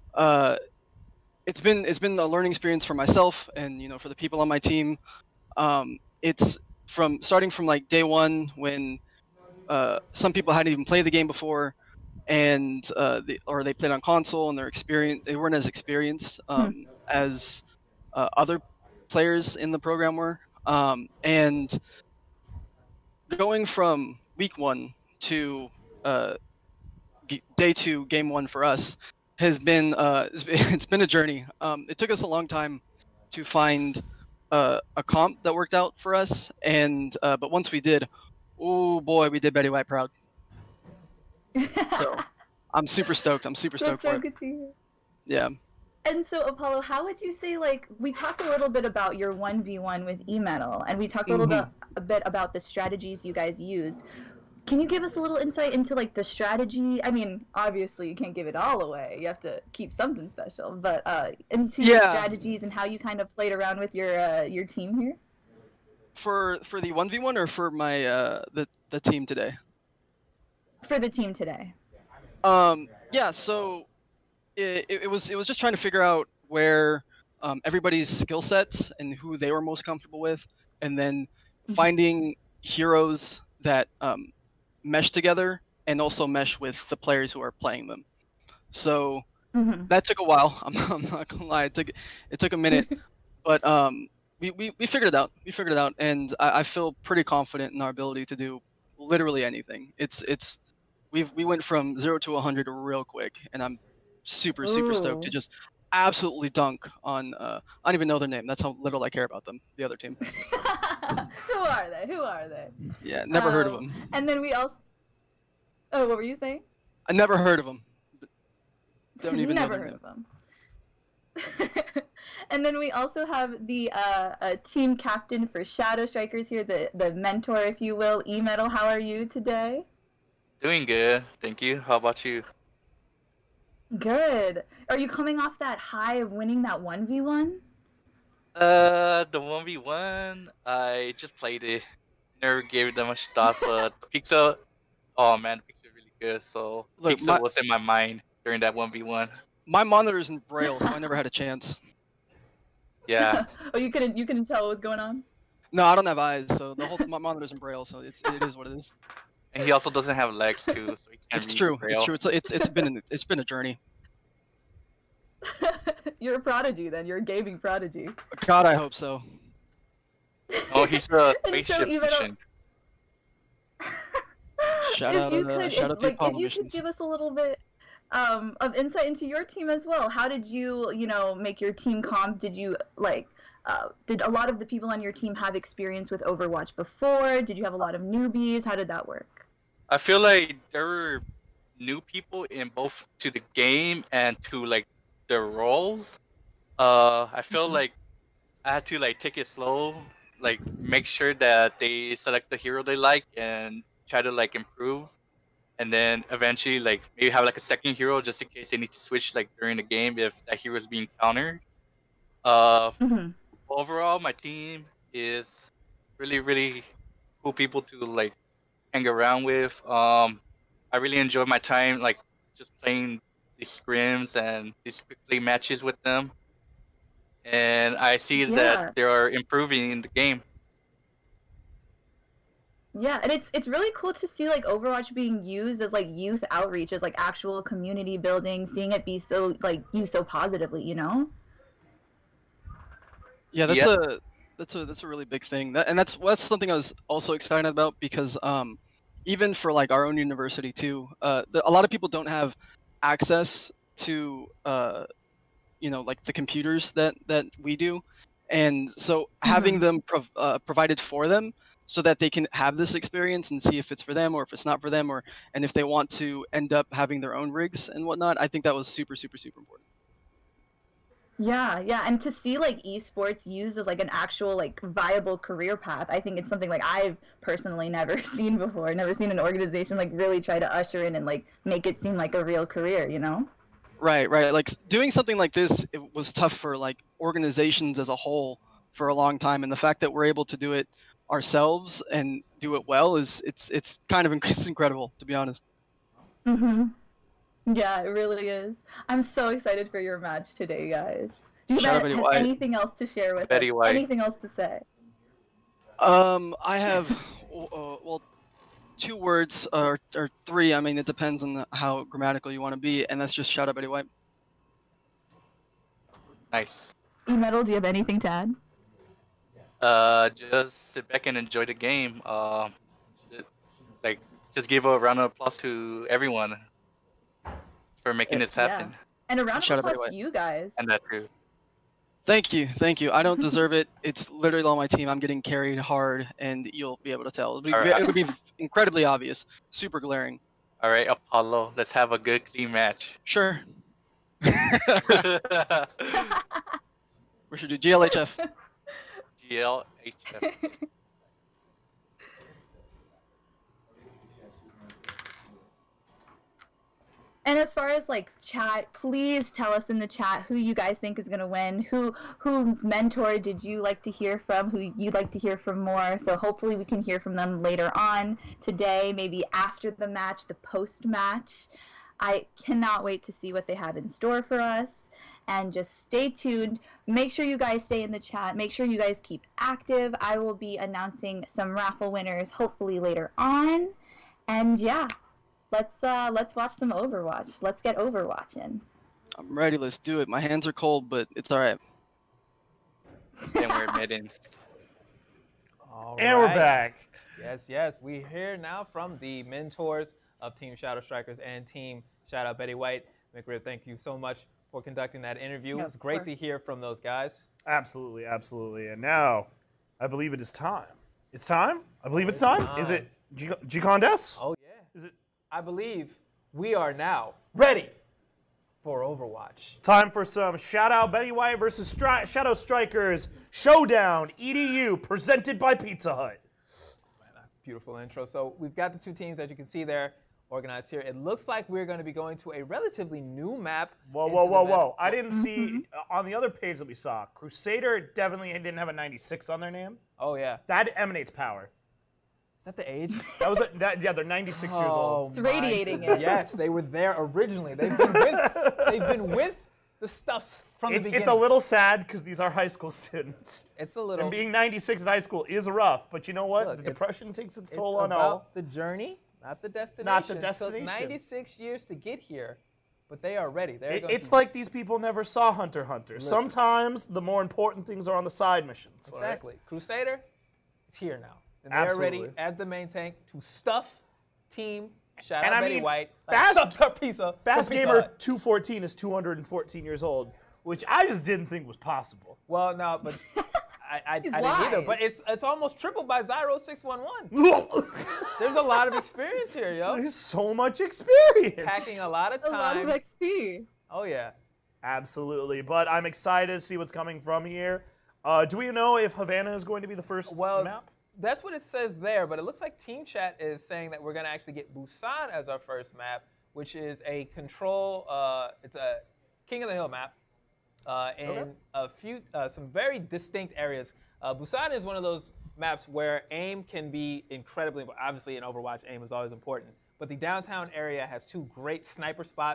it's been a learning experience for myself and, you know, for the people on my team. It's starting from like day one when some people hadn't even played the game before, and or they played on console and they weren't as experienced as other players in the program were. And going from week 1 to day 2, game 1 for us has been it's been a journey. It took us a long time to find a comp that worked out for us, and but once we did, oh boy, we did Betty White proud. So I'm super stoked. I'm super stoked That's so for it. good to hear. Yeah. And so, Apollo, how would you say, like, we talked a little bit about your 1v1 with eMetal, and we talked a little a bit about the strategies you guys use. Can you give us a little insight into, like, the strategy? I mean, obviously, you can't give it all away. You have to keep something special. But into your strategies and how you kind of played around with your team here? For the 1v1 or for my the team today? For the team today. Yeah, so it was just trying to figure out where everybody's skill sets and who they were most comfortable with, and then finding heroes that mesh together and also mesh with the players who are playing them. So that took a while. I'm not gonna lie, it took a minute, but we figured it out. We figured it out, and I feel pretty confident in our ability to do literally anything. We went from 0 to 100 real quick, and I'm super stoked to just absolutely dunk on I don't even know their name. That's how little I care about them, the other team. Who are they? Who are they? Yeah, never heard of them. And then we also... Oh, what were you saying? I never heard of them. Don't even never know heard of them. And then we also have the team captain for Shadow Strikers here, the mentor, if you will, eMetal. How are you today? Doing good, thank you. How about you? Good. Are you coming off that high of winning that 1v1? The 1v1, I just played it. Never gave them a shot, but Pixel, oh man, Pixel really good. So Look, Pixel was in my mind during that 1v1. My monitor's in Braille, so I never had a chance. Yeah. Oh, you couldn't tell what was going on? No, I don't have eyes, so my monitor's in Braille, so it is what it is. And he also doesn't have legs too, so he can't It's read true. Braille. It's true. It's been a journey. You're a prodigy then. You're a gaming prodigy. God, I hope so. Oh, he's a And so spaceship even mission. Shout out to the Apollo if you could missions. give us a little bit of insight into your team as well. How did you, make your team comp? Did you did a lot of the people on your team have experience with Overwatch before? Did you have a lot of newbies? How did that work? I feel like there were new people in both to the game and to like their roles. I feel like I had to like take it slow, like make sure that they select the hero they like and try to like improve, and then eventually like maybe have like a second hero just in case they need to switch like during the game if that hero is being countered. Overall, my team is really cool people to like hang around with. I really enjoy my time like just playing these scrims and these quick play matches with them, and I see that they are improving in the game. Yeah, and it's really cool to see like Overwatch being used as like youth outreach, as like actual community building, seeing it be so like used so positively, you know? Yeah, that's a really big thing. And that's something I was also excited about because even for like our own university too, a lot of people don't have access to like the computers that we do, and so having them provided for them so that they can have this experience and see if it's for them or if it's not for them, and if they want to end up having their own rigs and whatnot. I think that was super important. Yeah, and to see like esports used as like an actual like viable career path, I think it's something like I've personally never seen before. Never seen an organization like really try to usher in and like make it seem like a real career, you know? Right. Like doing something like this, it was tough for like organizations as a whole for a long time, and the fact that we're able to do it ourselves and do it well it's kind of incredible, to be honest. Yeah, it really is. I'm so excited for your match today, guys. Do you have anything else to share with us? White. Anything else to say? I have well, 2 words or 3. I mean, it depends on how grammatical you want to be, and that's just shout out Betty White. Nice. E-Metal, do you have anything to add? Just sit back and enjoy the game. Just give a round of applause to everyone for making this happen. Yeah. And a round of applause to you guys. And that too. Thank you. I don't deserve it. It's literally on my team. I'm getting carried hard, and you'll be able to tell. It'll be incredibly obvious, super glaring. All right, Apollo, let's have a good, clean match. Sure. We should do GLHF. GLHF. And as far as like chat, please tell us in the chat who you guys think is gonna win. Whose mentor did you like to hear from? Who you'd like to hear from more? So hopefully we can hear from them later on today, maybe after the match, the post-match. I cannot wait to see what they have in store for us. And just stay tuned. Make sure you guys stay in the chat. Make sure you guys keep active. I will be announcing some raffle winners hopefully later on. And yeah. Let's watch some Overwatch. Let's get Overwatching. I'm ready. Let's do it. My hands are cold, but it's all right. And we're mittens. And we're back. Yes. We hear now from the mentors of Team Shadow Strikers and Team Shout Out Betty White. McRib, thank you so much for conducting that interview. Yeah, It's great to hear from those guys. Absolutely. And now, I believe it is time. It's time? I believe it's time. Is it G-Condes? Oh, yeah. Is it? I believe we are now ready for Overwatch. Time for some Shout Out Betty White versus Shadow Strikers Showdown EDU presented by Pizza Hut. Beautiful intro. So we've got the 2 teams, as you can see there, organized here. It looks like we're going to be going to a relatively new map. Whoa. I didn't see on the other page that we saw, Crusader definitely didn't have a 96 on their name. Oh, yeah. That emanates power. Is that the age? Yeah, they're 96 years old. It's radiating it. Yes, they were there originally. They've been with the stuffs from the beginning. It's a little sad because these are high school students. It's a little. And being 96 in high school is rough, but you know what? Look, the depression takes its toll it's on about all. the journey, not the destination. Not the destination. It took 96 years to get here, but they are ready. It's like these people never saw Hunter x Hunter. Listen. Sometimes the more important things are on the side missions. Exactly. Right? Crusader is here now. And they're Absolutely. ready as the main tank to stuff Team Shout And Out I Betty mean, White. Fast Fast Gamer 214 is 214 years old, which I just didn't think was possible. Well, no, but I didn't either. But it's almost tripled by Zyro 611. There's a lot of experience here, yo. There's so much experience. Packing a lot of time. A lot of XP. Oh, yeah. Absolutely. But I'm excited to see what's coming from here. Do we know if Havana is going to be the first map? That's what it says there, but it looks like Team Chat is saying that we're going to actually get Busan as our first map, which is a control, it's a King of the Hill map in some very distinct areas. Busan is one of those maps where aim can be incredibly, obviously in Overwatch, aim is always important, but the downtown area has 2 great sniper spots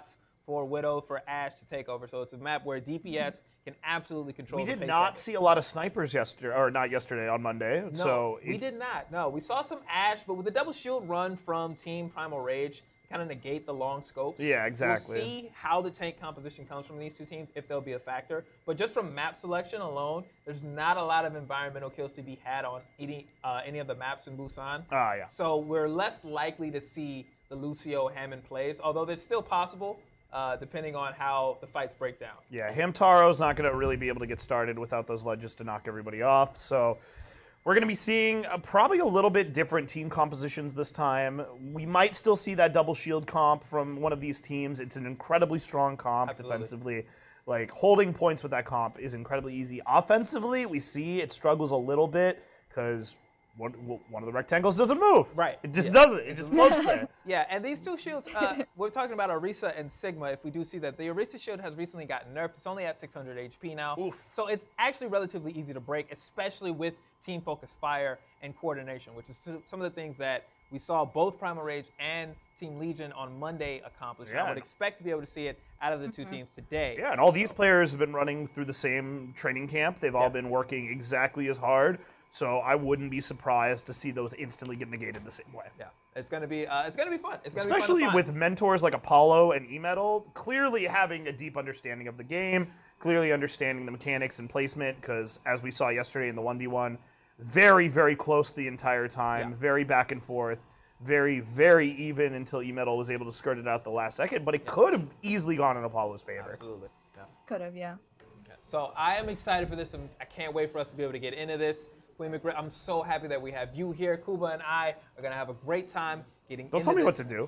for Widow, for Ashe to take over. So it's a map where DPS can absolutely control We the did pace not of it. see a lot of snipers yesterday, or not yesterday, on Monday. No, so we did not. No, we saw some Ashe, but with the double shield run from Team Primal Rage, kind of negate the long scopes. Yeah, exactly. We'll see how the tank composition comes from these two teams, if they'll be a factor. But just from map selection alone, there's not a lot of environmental kills to be had on any of the maps in Busan. Ah, yeah. So we're less likely to see the Lucio Hammond plays, although that's still possible, depending on how the fights break down. Yeah, Hamtaro's not going to really be able to get started without those ledges to knock everybody off. So we're going to be seeing probably a little bit different team compositions this time. We might still see that double shield comp from one of these teams. It's an incredibly strong comp defensively. Like, holding points with that comp is incredibly easy. Offensively, we see it struggles a little bit because one of the rectangles doesn't move. Right. It just doesn't. It just floats there. Yeah, and these two shields, we're talking about Orisa and Sigma. If we do see that, the Orisa shield has recently gotten nerfed. It's only at 600 HP now. Oof. So it's actually relatively easy to break, especially with team focus fire and coordination, which is some of the things that we saw both Primal Rage and Team Legion on Monday accomplish. Yeah. I would expect to be able to see it out of the two teams today. Yeah, and all these players have been running through the same training camp. They've all been working exactly as hard. So I wouldn't be surprised to see those instantly get negated the same way. Yeah, it's gonna be fun. It's gonna be fun. Especially to find. with mentors like Apollo and eMetal clearly having a deep understanding of the game, clearly understanding the mechanics and placement, because as we saw yesterday in the 1v1, very, very close the entire time, very back and forth, very, very even until eMetal was able to skirt it out the last second, but it could have easily gone in Apollo's favor. Absolutely. Yeah. Could have, yeah. So I am excited for this, and I can't wait for us to be able to get into this. Queen McRib, I'm so happy that we have you here. Kuba and I are going to have a great time getting Don't into tell me this. what to do.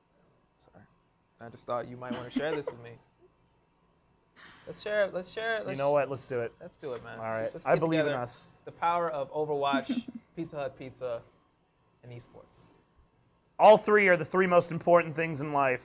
Sorry. I just thought you might want to share this with me. Let's share it. You know what? Let's do it. Let's do it, man. All right. Let's I get believe in together. us. The power of Overwatch, Pizza Hut Pizza, and esports. All three are the three most important things in life.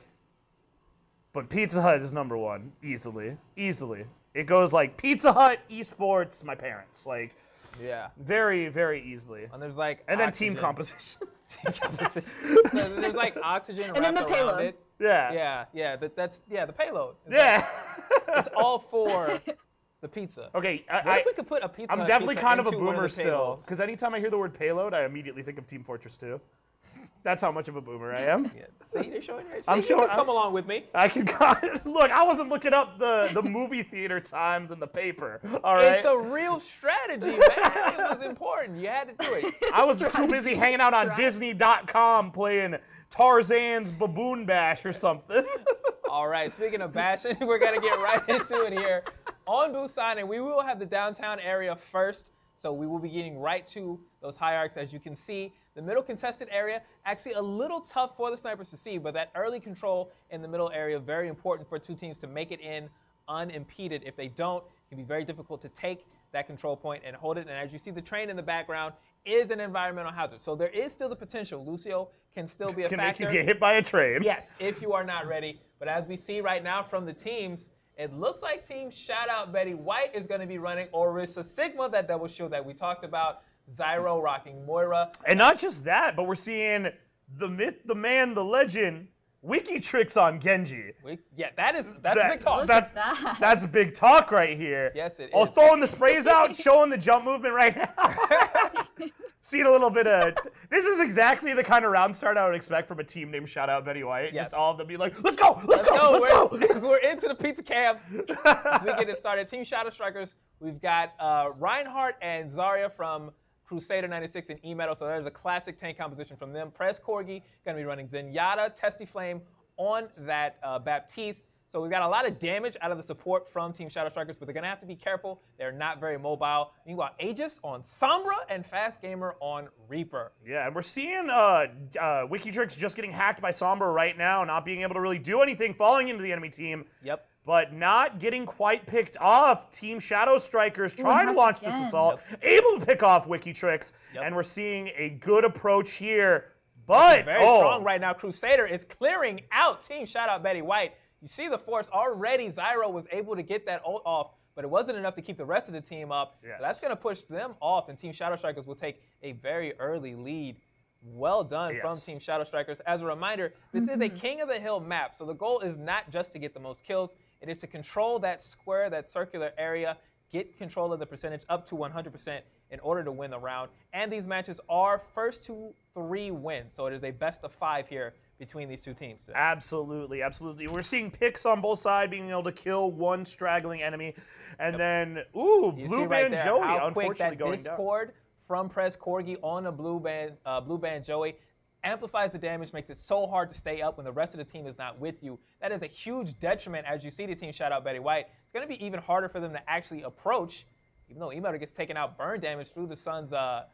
But Pizza Hut is number one, easily. Easily. It goes like Pizza Hut, esports, my parents. Like, yeah. Very, very easily. And there's like and then oxygen. team composition. Team composition. So there's like oxygen And then wrapped the around payload. it. Yeah. Yeah. That's the payload. It's Yeah. like- it's all for the pizza. Okay, What if we could put a Pizza I'm Hut definitely pizza kind of a into one boomer the still, payloads? because anytime I hear the word payload, I immediately think of Team Fortress 2. That's how much of a boomer I am. Yeah. See, they're showing your age. I'm See, you showing- can come along with me. I can look. I wasn't looking up the movie theater times in the paper. All right. It's a real strategy, man. It was important. You had to do it. I was too busy hanging out on Disney.com playing Tarzan's Baboon Bash or something. All right, speaking of bashing, we're going to get right into it here on Busan, and we will have the downtown area first, so we will be getting right to those hierarchs. As you can see, the middle contested area, actually a little tough for the snipers to see, but that early control in the middle area, very important for two teams to make it in unimpeded. If they don't, it can be very difficult to take that control point and hold it. And as you see, the train in the background is an environmental hazard. So there is still the potential. Lucio can still be a Can factor. make you get hit by a train. Yes, if you are not ready. But as we see right now from the teams, it looks like Team Shoutout Betty White is going to be running Orisa Sigma, that double shield that we talked about. Zyro rocking Moira. And not just that, but we're seeing the myth, the man, the legend, Wiki Tricks on Genji. Yeah, that's big talk. That's big talk right here. Yes, it Oh, is. throwing the sprays out, showing the jump movement right now. Seeing a little bit of. This is exactly the kind of round start I would expect from a team named Shoutout Betty White. Yes. Just all of them be like, let's go, let's go. Because we're into the pizza camp. As we get it started. Team Shadow Strikers, we've got Reinhardt and Zarya from Crusader 96 and eMetal. So there's a classic tank composition from them. Press Corgi going to be running Zenyatta, Testy Flame on that Baptiste. So we've got a lot of damage out of the support from Team Shadow Strikers, but they're going to have to be careful. They're not very mobile. Meanwhile, Aegis on Sombra and Fast Gamer on Reaper. Yeah, and we're seeing Wikitrix just getting hacked by Sombra right now, not being able to really do anything, falling into the enemy team. Yep. But not getting quite picked off. Team Shadow Strikers trying to launch this assault, able to pick off Wikitrix, and we're seeing a good approach here. But very strong right now. Crusader is clearing out Team Shoutout Betty White. You see the force already. Zyro was able to get that ult off, but it wasn't enough to keep the rest of the team up. Yes. So that's going to push them off, and Team Shadow Strikers will take a very early lead. Well done from Team Shadow Strikers. As a reminder, this is a King of the Hill map, so the goal is not just to get the most kills. It is to control that square, that circular area, get control of the percentage up to 100% in order to win the round. And these matches are first to 3 wins, so it is a best of 5 here between these two teams today. Absolutely, absolutely. We're seeing picks on both sides, being able to kill one straggling enemy. And then, ooh, Blue Band Joey, unfortunately, going down. Discord from Press Corgi on the Blue Band Joey amplifies the damage, makes it so hard to stay up when the rest of the team is not with you. That is a huge detriment as you see the team shout out Betty White. It's going to be even harder for them to actually approach, even though Emoto gets taken out burn damage through the Sun's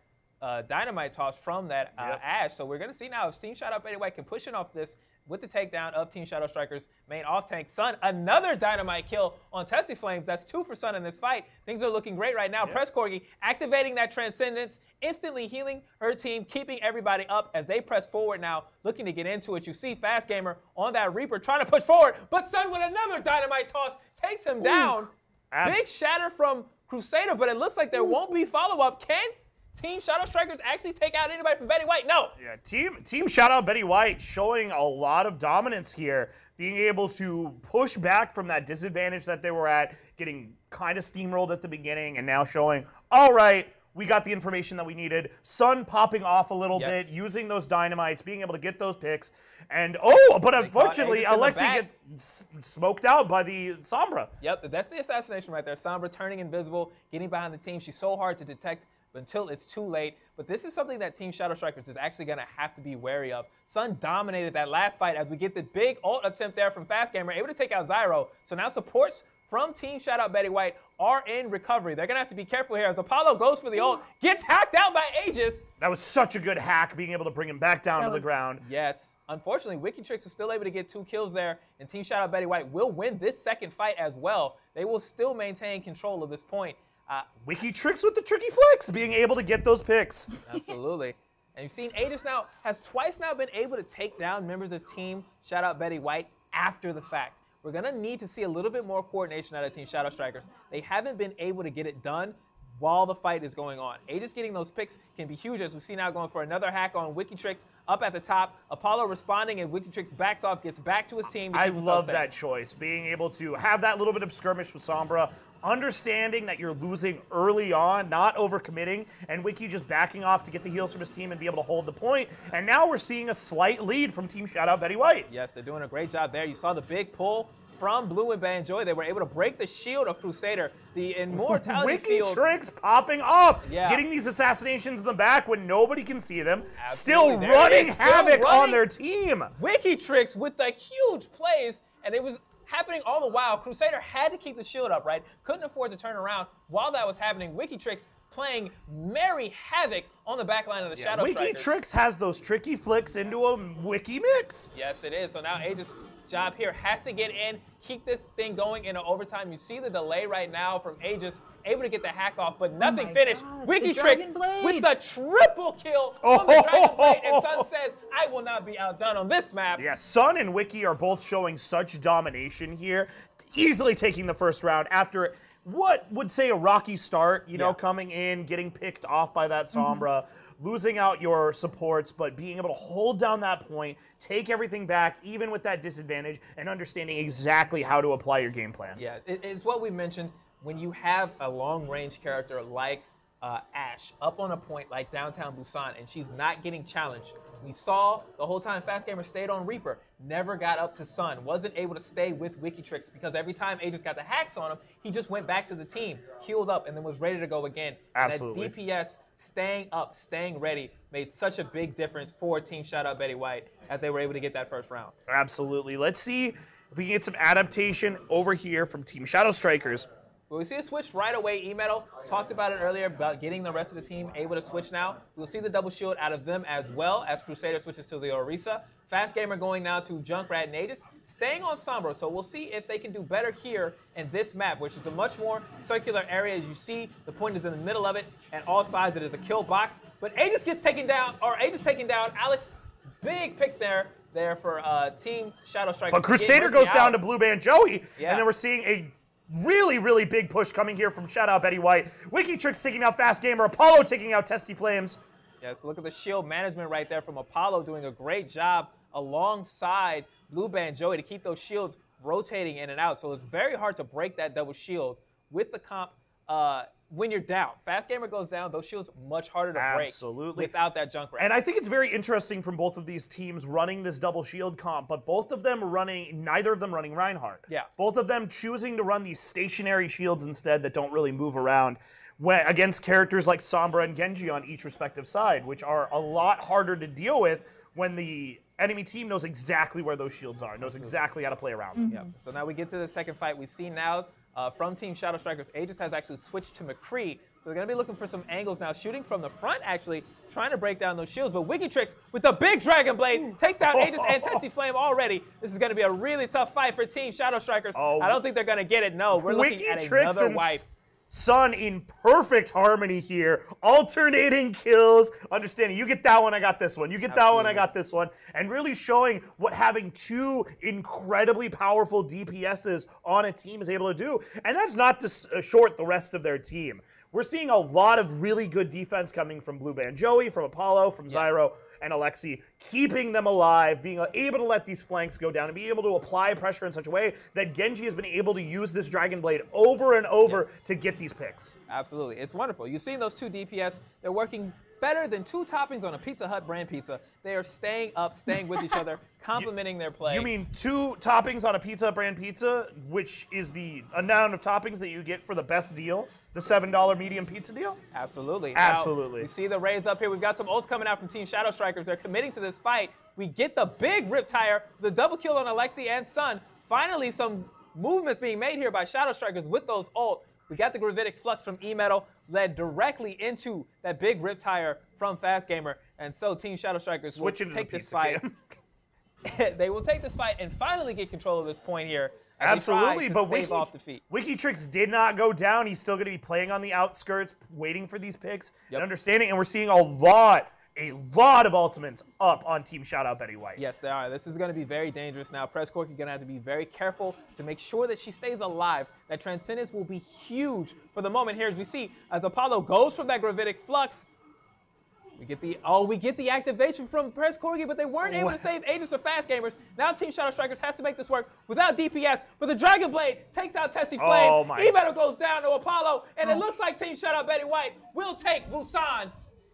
dynamite toss from that Ash. So we're going to see now if Team Shout Out Betty White can push it off this with the takedown of Team Shadow Strikers main off tank Sun. Another dynamite kill on Testy Flames. That's 2 for Sun in this fight. Things are looking great right now. Press Corgi activating that Transcendence, instantly healing her team, keeping everybody up as they press forward now, looking to get into it. You see Fast Gamer on that Reaper trying to push forward, but Sun with another dynamite toss takes him down. Big shatter from Crusader, but it looks like there won't be follow-up. Can Team Shadow Strikers actually take out anybody from Betty White? No. Yeah, Team Shout Out Betty White showing a lot of dominance here, being able to push back from that disadvantage that they were at, getting kind of steamrolled at the beginning, and now showing, all right, we got the information that we needed. Sun popping off a little bit, using those dynamites, being able to get those picks. And, but unfortunately, Alexi gets smoked out by the Sombra. Yep, that's the assassination right there. Sombra turning invisible, getting behind the team. She's so hard to detect until it's too late. But this is something that Team Shadow Strikers is actually going to have to be wary of. Sun dominated that last fight as we get the big ult attempt there from Fast Gamer, able to take out Zyro. So now supports from Team Shout Out Betty White are in recovery. They're going to have to be careful here as Apollo goes for the ult, gets hacked out by Aegis. That was such a good hack, being able to bring him back down to the ground. Yes. Unfortunately, WikiTrix is still able to get 2 kills there, and Team Shout Out Betty White will win this second fight as well. They will still maintain control of this point. WikiTrix with the tricky flicks, being able to get those picks. Absolutely. And you've seen Aegis now has twice now been able to take down members of Team Shout Out Betty White after the fact. We're going to need to see a little bit more coordination out of Team Shadow Strikers. They haven't been able to get it done while the fight is going on. Aegis getting those picks can be huge, as we see now going for another hack on WikiTrix up at the top. Apollo responding, and WikiTrix backs off, gets back to his team. I love that choice, being able to have that little bit of skirmish with Sombra, understanding that you're losing early on, not overcommitting, and Wiki just backing off to get the heals from his team and be able to hold the point. And now we're seeing a slight lead from Team Shout Out Betty White. Yes, they're doing a great job there. You saw the big pull from Blue and Banjoy. They were able to break the shield of Crusader. The immortality field. WikiTrix popping up, getting these assassinations in the back when nobody can see them, still running havoc on their team. WikiTrix with the huge plays, and it was happening all the while. Crusader had to keep the shield up, right? Couldn't afford to turn around while that was happening. WikiTrix playing merry havoc on the back line of the Shadow Strikers. WikiTrix has those tricky flicks into a Wiki mix. Yes, it is. So now Aegis' job here has to get in, keep this thing going into overtime. You see the delay right now from Aegis, able to get the hack off, but nothing finished. WikiTrix with the triple kill on the Dragon Blade, and Sun says, I will not be outdone on this map. Yeah, Sun and Wiki are both showing such domination here, easily taking the first round after what would say a rocky start, you know, coming in, getting picked off by that Sombra, losing out your supports, but being able to hold down that point, take everything back, even with that disadvantage, and understanding exactly how to apply your game plan. Yeah, it's what we mentioned. When you have a long-range character like Ash up on a point like downtown Busan, and she's not getting challenged, we saw the whole time Fast Gamer stayed on Reaper, never got up to Sun, wasn't able to stay with WikiTrix because every time Aegis got the hacks on him, he just went back to the team, healed up, and then was ready to go again. Absolutely. And that DPS staying up, staying ready, made such a big difference for Team Shout Out Betty White as they were able to get that first round. Absolutely. Let's see if we can get some adaptation over here from Team Shadow Strikers. Well, we see a switch right away. E-Metal talked about it earlier about getting the rest of the team able to switch now. We'll see the double shield out of them as well as Crusader switches to the Orisa. Fast Gamer going now to Junkrat and Aegis, staying on Sombra. So we'll see if they can do better here in this map, which is a much more circular area. As you see, the point is in the middle of it, and all sides it is a kill box. But Aegis gets taken down, or Aegis taken down. Alex, big pick there for Team Shadow Strikers. But Crusader goes down to Blue Band Joey, and then we're seeing a really, really big push coming here from Shout Out Betty White. WikiTrix taking out Fast Gamer, Apollo taking out Testy Flames. Yes, look at the shield management right there from Apollo doing a great job alongside Blue Band Joey to keep those shields rotating in and out. So it's very hard to break that double shield with the comp when you're down. Fast Gamer goes down, those shields much harder to break without that Junkrat. And I think it's very interesting from both of these teams running this double shield comp, but both of them neither of them running Reinhardt. Yeah. Both of them choosing to run these stationary shields instead that don't really move around against characters like Sombra and Genji on each respective side, which are a lot harder to deal with when the enemy team knows exactly where those shields are, knows exactly how to play around them. Yeah. So now we get to the second fight. We see now from Team Shadow Strikers, Aegis has actually switched to McCree. So they're going to be looking for some angles now, shooting from the front, actually, trying to break down those shields. But WikiTrix, with the big Dragon Blade, takes down Aegis and Tessie Flame already. This is going to be a really tough fight for Team Shadow Strikers. I don't think they're going to get it. No, we're looking at another wipe. Sun in perfect harmony here, alternating kills, understanding you get that one, I got this one, you get that one, I got this one, and really showing what having two incredibly powerful DPSs on a team is able to do. And that's not to short the rest of their team. We're seeing a lot of really good defense coming from Blue Band Joey, from Apollo, from Zyro, and Alexi, keeping them alive, being able to let these flanks go down and be able to apply pressure in such a way that Genji has been able to use this Dragon Blade over and over to get these picks. Absolutely. It's wonderful. You've seen those two DPS. They're working better than two toppings on a Pizza Hut brand pizza. They are staying up, staying with each other, complementing their play. You mean two toppings on a Pizza Hut brand pizza, which is the amount of toppings that you get for the best deal? The $7 medium pizza deal? Absolutely. Absolutely. Now, you see the raise up here. We've got some ults coming out from Team Shadow Strikers. They're committing to this fight. We get the big Riptire, the double kill on Alexi and Sun. Finally, some movements being made here by Shadow Strikers with those ult. We got the Gravitic Flux from E-Metal, led directly into that big Riptire from Fast Gamer. And so Team Shadow Strikers will take this fight. They will take this fight and finally get control of this point here. Absolutely, but WikiTrix did not go down. He's still going to be playing on the outskirts, waiting for these picks and understanding. And we're seeing a lot of ultimates up on Team Shoutout Betty White. Yes, they are. This is going to be very dangerous now. Press Corky going to have to be very careful to make sure that she stays alive. That Transcendence will be huge for the moment here, as we see as Apollo goes from that Gravitic Flux. We get the activation from Press Corgi, but they weren't able to save Aegis or Fast Gamers. Now Team Shadow Strikers has to make this work without DPS, but the Dragon Blade takes out Tessie Flame. E-Metal goes down to Apollo, and it looks like Team Shoutout Betty White will take Busan.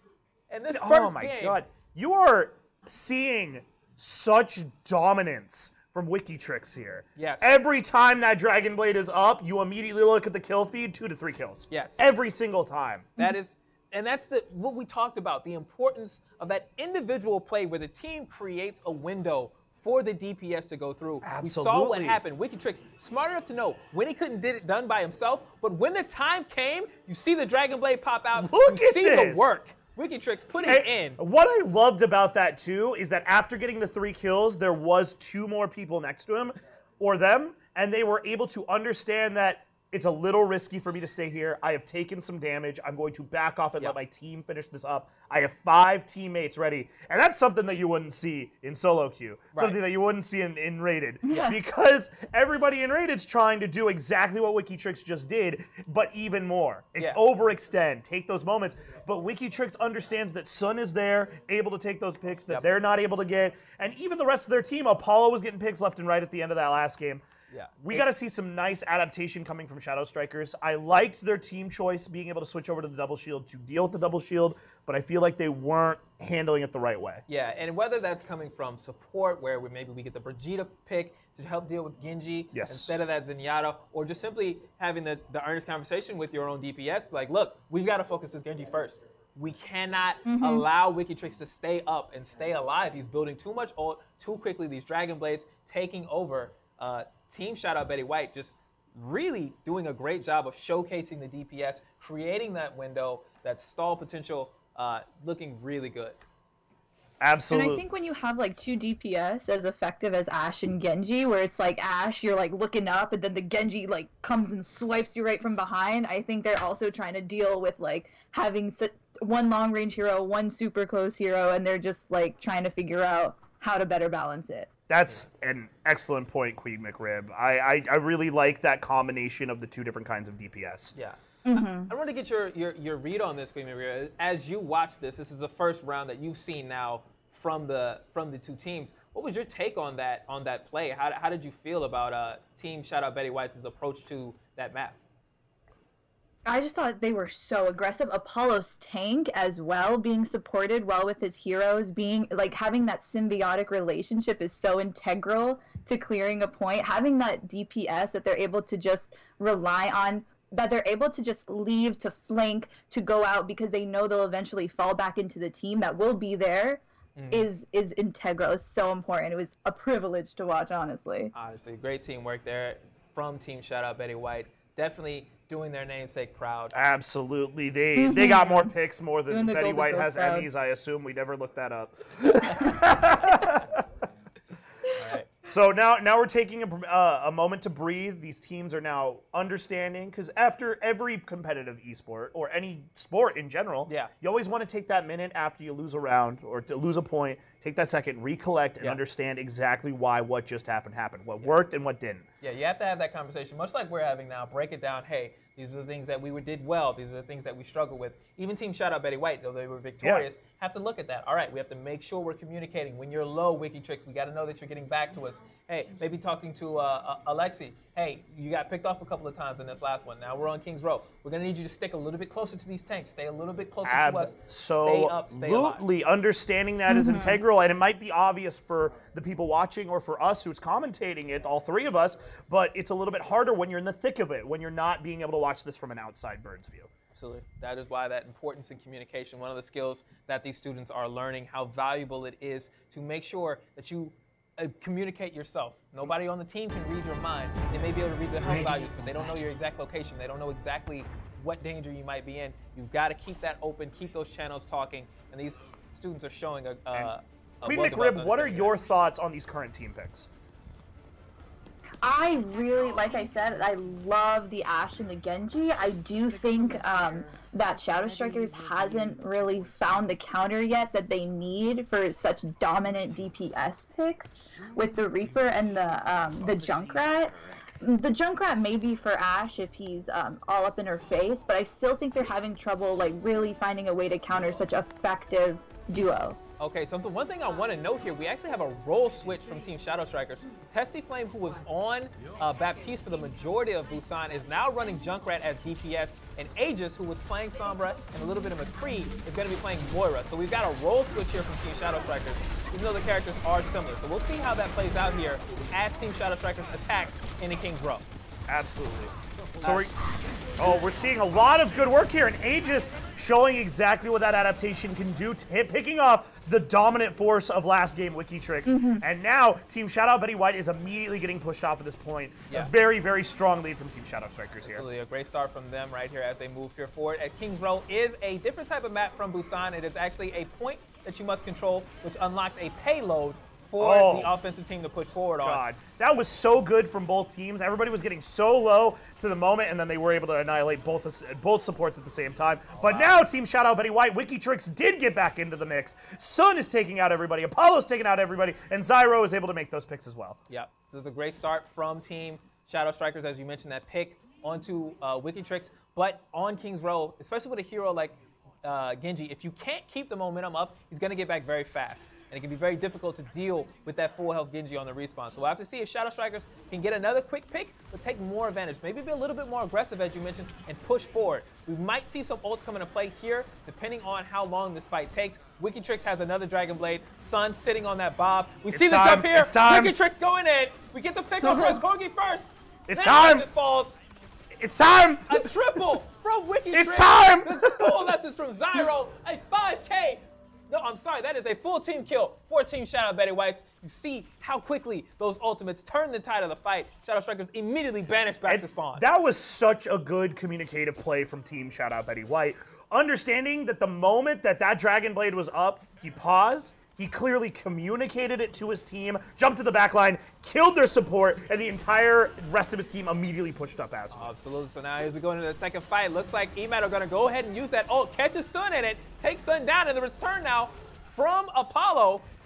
And this first game. Oh my God. You are seeing such dominance from WikiTrix here. Yes. Every time that Dragon Blade is up, you immediately look at the kill feed, 2 to 3 kills. Yes. Every single time. And that's what we talked about, the importance of that individual play where the team creates a window for the DPS to go through. Absolutely. We saw what happened. WikiTrix, smart enough to know when he couldn't get it done by himself, but when the time came, you see the Dragon Blade pop out, you see the work. WikiTrix putting it in. What I loved about that, too, is that after getting the 3 kills, there was 2 more people next to him, or them, and they were able to understand that it's a little risky for me to stay here. I have taken some damage. I'm going to back off and let my team finish this up. I have 5 teammates ready. And that's something that you wouldn't see in solo queue. Something that you wouldn't see in Rated. Because everybody in Rated's trying to do exactly what WikiTrix just did, but even more. It's overextend, take those moments. But WikiTrix understands that Sun is there, able to take those picks that they're not able to get. And even the rest of their team, Apollo was getting picks left and right at the end of that last game. We got to see some nice adaptation coming from Shadow Strikers. I liked their team choice, being able to switch over to the double shield to deal with the double shield, but I feel like they weren't handling it the right way. Yeah, and whether that's coming from support, where maybe we get the Brigitte pick to help deal with Genji instead of that Zenyatta, or just simply having the earnest conversation with your own DPS, like, look, we've got to focus this Genji first. We cannot allow WikiTrix to stay up and stay alive. He's building too much ult too quickly. These Dragon Blades taking over. Team Shoutout Betty White just really doing a great job of showcasing the DPS, creating that window, that stall potential, looking really good. Absolutely. And I think when you have like 2 DPS as effective as Ashe and Genji, where it's like Ashe, you're like looking up, and then the Genji like comes and swipes you right from behind, I think they're also trying to deal with like having one long range hero, one super close hero, and they're just like trying to figure out how to better balance it. That's an excellent point, Queen McRib. I really like that combination of the 2 different kinds of DPS. Yeah. I want to get your read on this, Queen Maria. As you watch this is the first round that you've seen now from the two teams. What was your take on that play? How did you feel about Team Shout Out Betty White's approach to that map? I just thought they were so aggressive. Apollo's tank as well, being supported well with his heroes, being like having that symbiotic relationship is so integral to clearing a point. Having that DPS that they're able to just rely on, that they're able to just leave to flank, to go out because they know they'll eventually fall back into the team that will be there. Is integral. It's so important. It was a privilege to watch, honestly. Honestly, great teamwork there from Team Shout Out Betty White. Definitely doing their namesake proud. Absolutely. They got more picks more than Betty White has Emmys, I assume. We never looked that up. All right. So now we're taking a moment to breathe. These teams are now understanding, because after every competitive esport, or any sport in general, you always want to take that minute after you lose a round or to lose a point, take that second, recollect, and understand exactly why what just happened, what worked and what didn't. Yeah, you have to have that conversation, much like we're having now. Break it down. Hey, these are the things that we did well. These are the things that we struggled with. Even Team Shout Out Betty White, though they were victorious, have to look at that. All right, we have to make sure we're communicating. When you're low, WikiTrix, we got to know that you're getting back to us. Hey, maybe talking to Alexi. Hey, you got picked off a couple of times in this last one. Now we're on King's Row. We're going to need you to stick a little bit closer to these tanks. Stay a little bit closer to us. Stay up, stay alive. Absolutely. Understanding that is integral, and it might be obvious for the people watching or for us who's commentating it, all three of us, but it's a little bit harder when you're in the thick of it, when you're not being able to watch this from an outside bird's view. Absolutely. That is why that importance in communication, one of the skills that these students are learning, how valuable it is to make sure that you communicate yourself. Nobody on the team can read your mind. They may be able to read the health values, but they don't know your exact location. They don't know exactly what danger you might be in. You've got to keep that open, keep those channels talking, and these students are showing a Queen McRib, what are your thoughts on these current team picks? I really, like I said, I love the Ashe and the Genji. I do think that Shadow Strikers hasn't really found the counter yet that they need for such dominant DPS picks with the Reaper and the Junkrat. The Junkrat may be for Ashe if he's all up in her face, but I still think they're having trouble like really finding a way to counter such effective duo. Okay, so one thing I want to note here, we actually have a role switch from Team Shadow Strikers. Testy Flame, who was on Baptiste for the majority of Busan, is now running Junkrat as DPS, and Aegis, who was playing Sombra and a little bit of McCree, is going to be playing Moira. So we've got a role switch here from Team Shadow Strikers, even though the characters are similar. So we'll see how that plays out here as Team Shadow Strikers attacks into King's Row. Absolutely. So we're seeing a lot of good work here, and Aegis showing exactly what that adaptation can do, picking off the dominant force of last game, WikiTrix. And now Team Shout Out Betty White is immediately getting pushed off at this point. A very, very strong lead from Team Shadow Strikers here. Absolutely, a great start from them right here as they move here forward. At King's Row is a different type of map from Busan. It is actually a point that you must control, which unlocks a payload for the offensive team to push forward on. That was so good from both teams. Everybody was getting so low to the moment, and then they were able to annihilate both supports at the same time. But now Team Shout Out Betty White, WikiTrix did get back into the mix. Sun is taking out everybody, Apollo's taking out everybody, and Zyro is able to make those picks as well. Yeah, this is a great start from Team Shadow Strikers, as you mentioned, that pick onto WikiTrix. But on King's Row, especially with a hero like Genji, if you can't keep the momentum up, he's going to get back very fast. And it can be very difficult to deal with that full health Genji on the respawn. So we'll have to see if Shadow Strikers can get another quick pick, but take more advantage. Maybe be a little bit more aggressive, as you mentioned, and push forward. We might see some ults come into play here, depending on how long this fight takes. WikiTrix has another Dragon Blade. Sun sitting on that Bob. We see the jump here. WikiTrix going in. We get the pick on first. Corgi first. It's time. Falls. It's time. A triple from WikiTrix. It's time. The school lessons from Zyro. A 5K. No, I'm sorry, that is a full team kill for Team Shout Out Betty Whites. You see how quickly those ultimates turn the tide of the fight. Shadow Strikers immediately banished back to spawn. That was such a good communicative play from Team Shout Out Betty White. Understanding that the moment that Dragon Blade was up, he paused. He clearly communicated it to his team, jumped to the back line, killed their support, and the entire rest of his team immediately pushed up as well. Absolutely. So now as we go into the second fight, looks like EMAT are going to go ahead and use that ult, catches Sun in it, takes Sun down, and the return now from Apollo.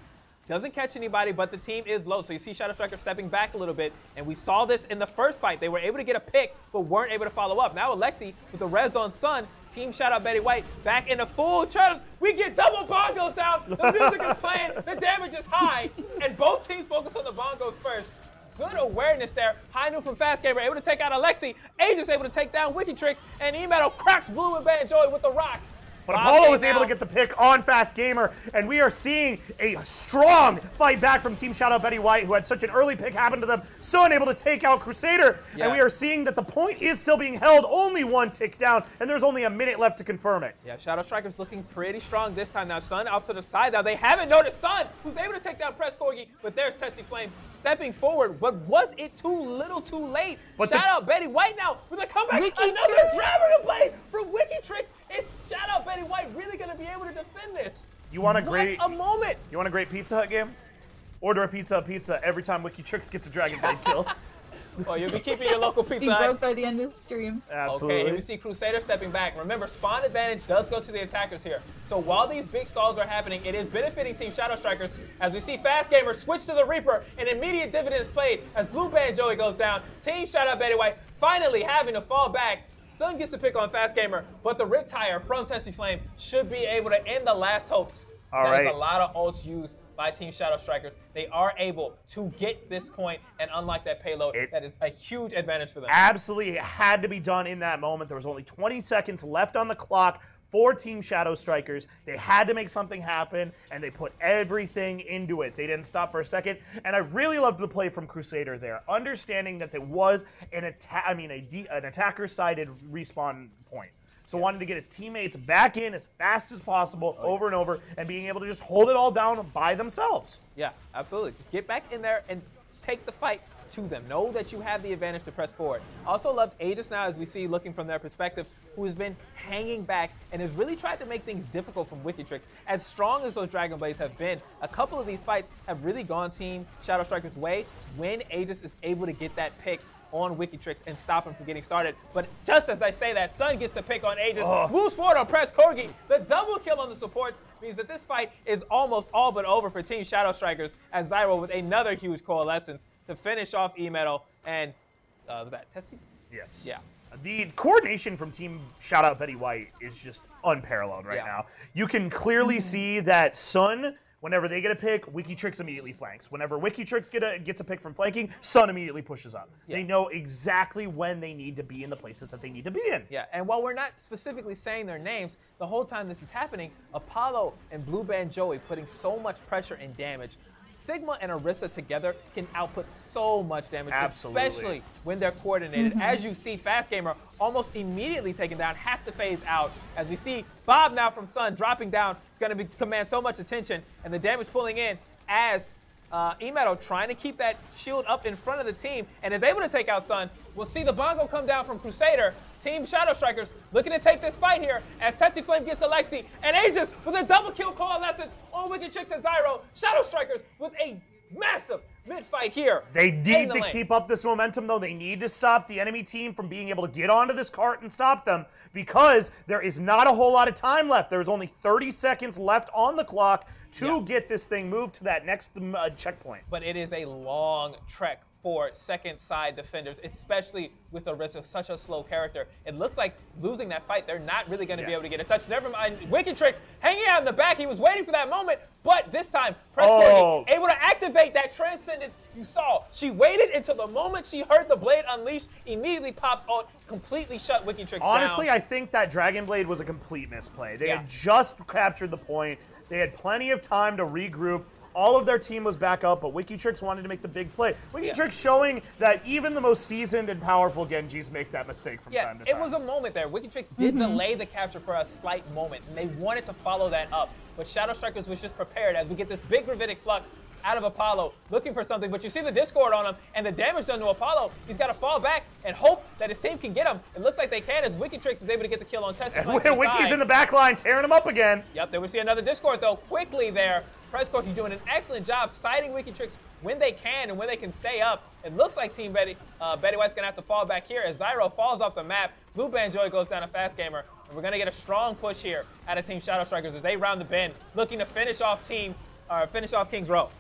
Doesn't catch anybody, but the team is low. So you see Shadow Striker stepping back a little bit, and we saw this in the first fight. They were able to get a pick, but weren't able to follow up. Now Alexi with the res on Sun. Team shout out Betty White back in the full charge. We get double bongos down. The music is playing. The damage is high. And both teams focus on the bongos first. Good awareness there. High Noon from Fast Gamer able to take out Alexi. Aegis able to take down WikiTrix. And E-Metal cracks Blue and Banjoy with the rock. But Apollo was able to get the pick on Fast Gamer, and we are seeing a strong fight back from Team Shoutout Betty White, who had such an early pick happen to them, so unable to take out Crusader. Yeah. And we are seeing that the point is still being held, only one tick down, and there's only a minute left to confirm it. Yeah, Shadow Striker's looking pretty strong this time now. Sun up to the side now. They haven't noticed Sun, who's able to take down Press Corgi, but there's Testy Flame stepping forward. But was it too little too late? But Shout out Betty White now with a comeback. Another Dragon Blade from WikiTrix. Is Shout out Betty White really going to be able to defend this? You want a great moment. You want a great Pizza Hut game? Order a Pizza every time WikiTrix gets a Dragon Blade kill. Oh, you'll be keeping your local Pizza Hut. Be broke by the end of the stream. Absolutely. Okay, here we see Crusader stepping back. Remember, spawn advantage does go to the attackers here. So while these big stalls are happening, it is benefiting Team Shadow Strikers as we see Fast Gamer switch to the Reaper and immediate dividends played as Blue Band Joey goes down. Team Shout Out Betty White finally having to fall back. Sun gets to pick on Fast Gamer, but the Rip Tire from Testy Flame should be able to end the last hopes. All right. There's a lot of ults used by Team Shadow Strikers. They are able to get this point and unlock that payload. That is a huge advantage for them. Absolutely, it had to be done in that moment. There was only 20 seconds left on the clock for Team Shadow Strikers. They had to make something happen, and they put everything into it. They didn't stop for a second, and I really loved the play from Crusader there, understanding that there was an attacker-sided respawn point. So wanted to get his teammates back in as fast as possible, over and over, and being able to just hold it all down by themselves. Yeah, absolutely. Just get back in there and take the fight to them. Know that you have the advantage to press forward. Also love Aegis now, as we see, looking from their perspective, who has been hanging back and has really tried to make things difficult from WikiTrix. As strong as those Dragon Blades have been, a couple of these fights have really gone Team Shadow Strikers' way when Aegis is able to get that pick on WikiTrix and stop him from getting started. But just as I say that, Sun gets the pick on Aegis, moves forward on Press Corgi. The double kill on the supports means that this fight is almost all but over for Team Shadow Strikers, as Zyro with another huge coalescence to finish off E-Metal. And was that Testy? Yes. Yeah. The coordination from Team Shoutout Betty White is just unparalleled right now. You can clearly see that Sun, whenever they get a pick, WikiTrix immediately flanks. Whenever WikiTrix gets a pick from flanking, Sun immediately pushes up. Yeah. They know exactly when they need to be in the places that they need to be in. Yeah, and while we're not specifically saying their names, the whole time this is happening, Apollo and Blue Band Joey putting so much pressure and damage. Sigma and Orisa together can output so much damage, especially when they're coordinated. As you see, Fast Gamer almost immediately taken down, has to phase out. As we see Bob now from Sun dropping down, it's going to command so much attention, and the damage pulling in as E-Metal trying to keep that shield up in front of the team and is able to take out Sun. We'll see the bongo come down from Crusader. Team Shadow Strikers looking to take this fight here as Testy Flame gets Alexi and Aegis with a double kill coalescence on WikiTrix and Zyro. Shadow Strikers with a massive mid-fight here. They need to keep up this momentum, though. They need to stop the enemy team from being able to get onto this cart and stop them, because there is not a whole lot of time left. There's only 30 seconds left on the clock to get this thing moved to that next checkpoint. But it is a long trek for second side defenders, especially with Orisa, such a slow character. It looks like losing that fight, they're not really going to be able to get a touch. Never mind, WikiTrix hanging out in the back. He was waiting for that moment, but this time, Press Corgi able to activate that transcendence you saw. She waited until the moment she heard the blade unleashed, immediately popped out, completely shut WikiTrix down. Honestly, I think that Dragon Blade was a complete misplay. They had just captured the point. They had plenty of time to regroup. All of their team was back up, but WikiTrix wanted to make the big play. WikiTrix showing that even the most seasoned and powerful Genjis make that mistake from time to time. It was a moment there. WikiTrix did delay the capture for a slight moment, and they wanted to follow that up. But Shadow Strikers was just prepared as we get this big Gravitic Flux out of Apollo, looking for something. But you see the Discord on him, and the damage done to Apollo. He's got to fall back and hope that his team can get him. It looks like they can, as WikiTrix is able to get the kill on Testy. Wiki's in the back line, tearing him up again. Yep, there we see another Discord, though, quickly there. Press Corgi doing an excellent job siding WikiTrix when they can and when they can stay up. It looks like Team Betty White's going to have to fall back here as Zyro falls off the map. Blue Band Joy goes down to Fast Gamer. And we're going to get a strong push here out of Team Shadow Strikers as they round the bend, looking to finish off Team or finish off King's Row.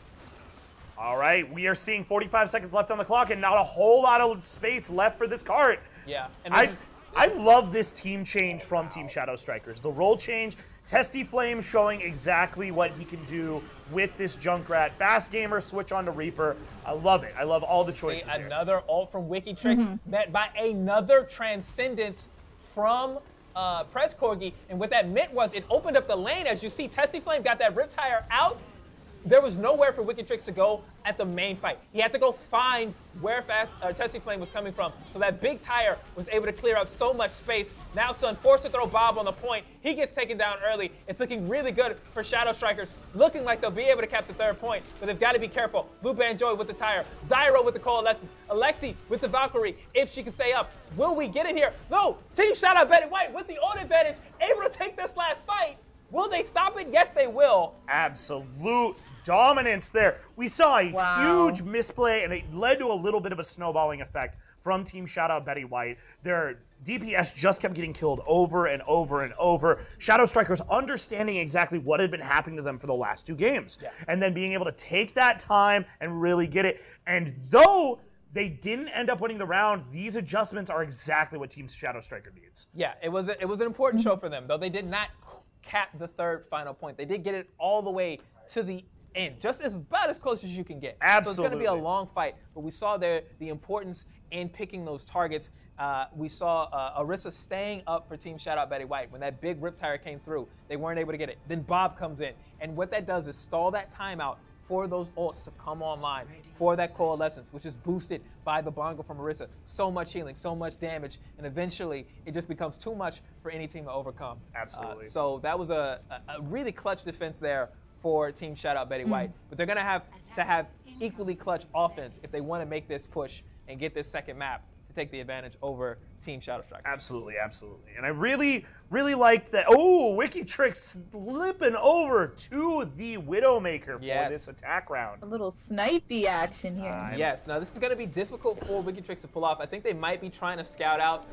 All right, we are seeing 45 seconds left on the clock and not a whole lot of space left for this cart. Yeah. And I love this team change from Team Shadow Strikers. The role change, Testy Flame showing exactly what he can do with this Junkrat. Fast Gamer switch on to Reaper. I love it. I love all the choices here. Another ult from Wikitrix met by another Transcendence from Press Corgi. And what that meant was it opened up the lane. As you see, Testy Flame got that Riptire out. There was nowhere for Wikitrix to go at the main fight. He had to go find where Testy Flame was coming from. So that big tire was able to clear up so much space. Now Sun forced to throw Bob on the point. He gets taken down early. It's looking really good for Shadow Strikers, looking like they'll be able to cap the third point, but they've got to be careful. Blue Banjoy with the tire, Zyro with the Coalescence, Alexi with the Valkyrie, if she can stay up. Will we get it here? No! Team Shadow Betty White with the own advantage, able to take this last fight. Will they stop it? Yes, they will. Absolute dominance there. We saw a huge misplay, and it led to a little bit of a snowballing effect from Team Shoutout Betty White. Their DPS just kept getting killed over and over and over. Shadow Strikers understanding exactly what had been happening to them for the last 2 games, and then being able to take that time and really get it. And though they didn't end up winning the round, these adjustments are exactly what Team Shadow Striker needs. Yeah, it was an important show for them, though they did not cap the third final point. They did get it all the way to the end, just about as close as you can get. Absolutely. So it's going to be a long fight, but we saw there the importance in picking those targets. We saw Orisa staying up for Team Shoutout Betty White. When that big Riptire came through, they weren't able to get it. Then Bob comes in, and what that does is stall that timeout for those ults to come online for that Coalescence, which is boosted by the Bongo from Orisa. So much healing, so much damage, and eventually it just becomes too much for any team to overcome. Absolutely. So that was a really clutch defense there for Team Shoutout Betty White. But they're going to have equally clutch offense if they want to make this push and get this second map to take the advantage over Team Shadow Strikers. Absolutely, absolutely. And I really, really like that. Oh, Wikitrix slipping over to the Widowmaker for this attack round. A little snipey action here. Yes, now this is going to be difficult for Wikitrix to pull off. I think they might be trying to scout out.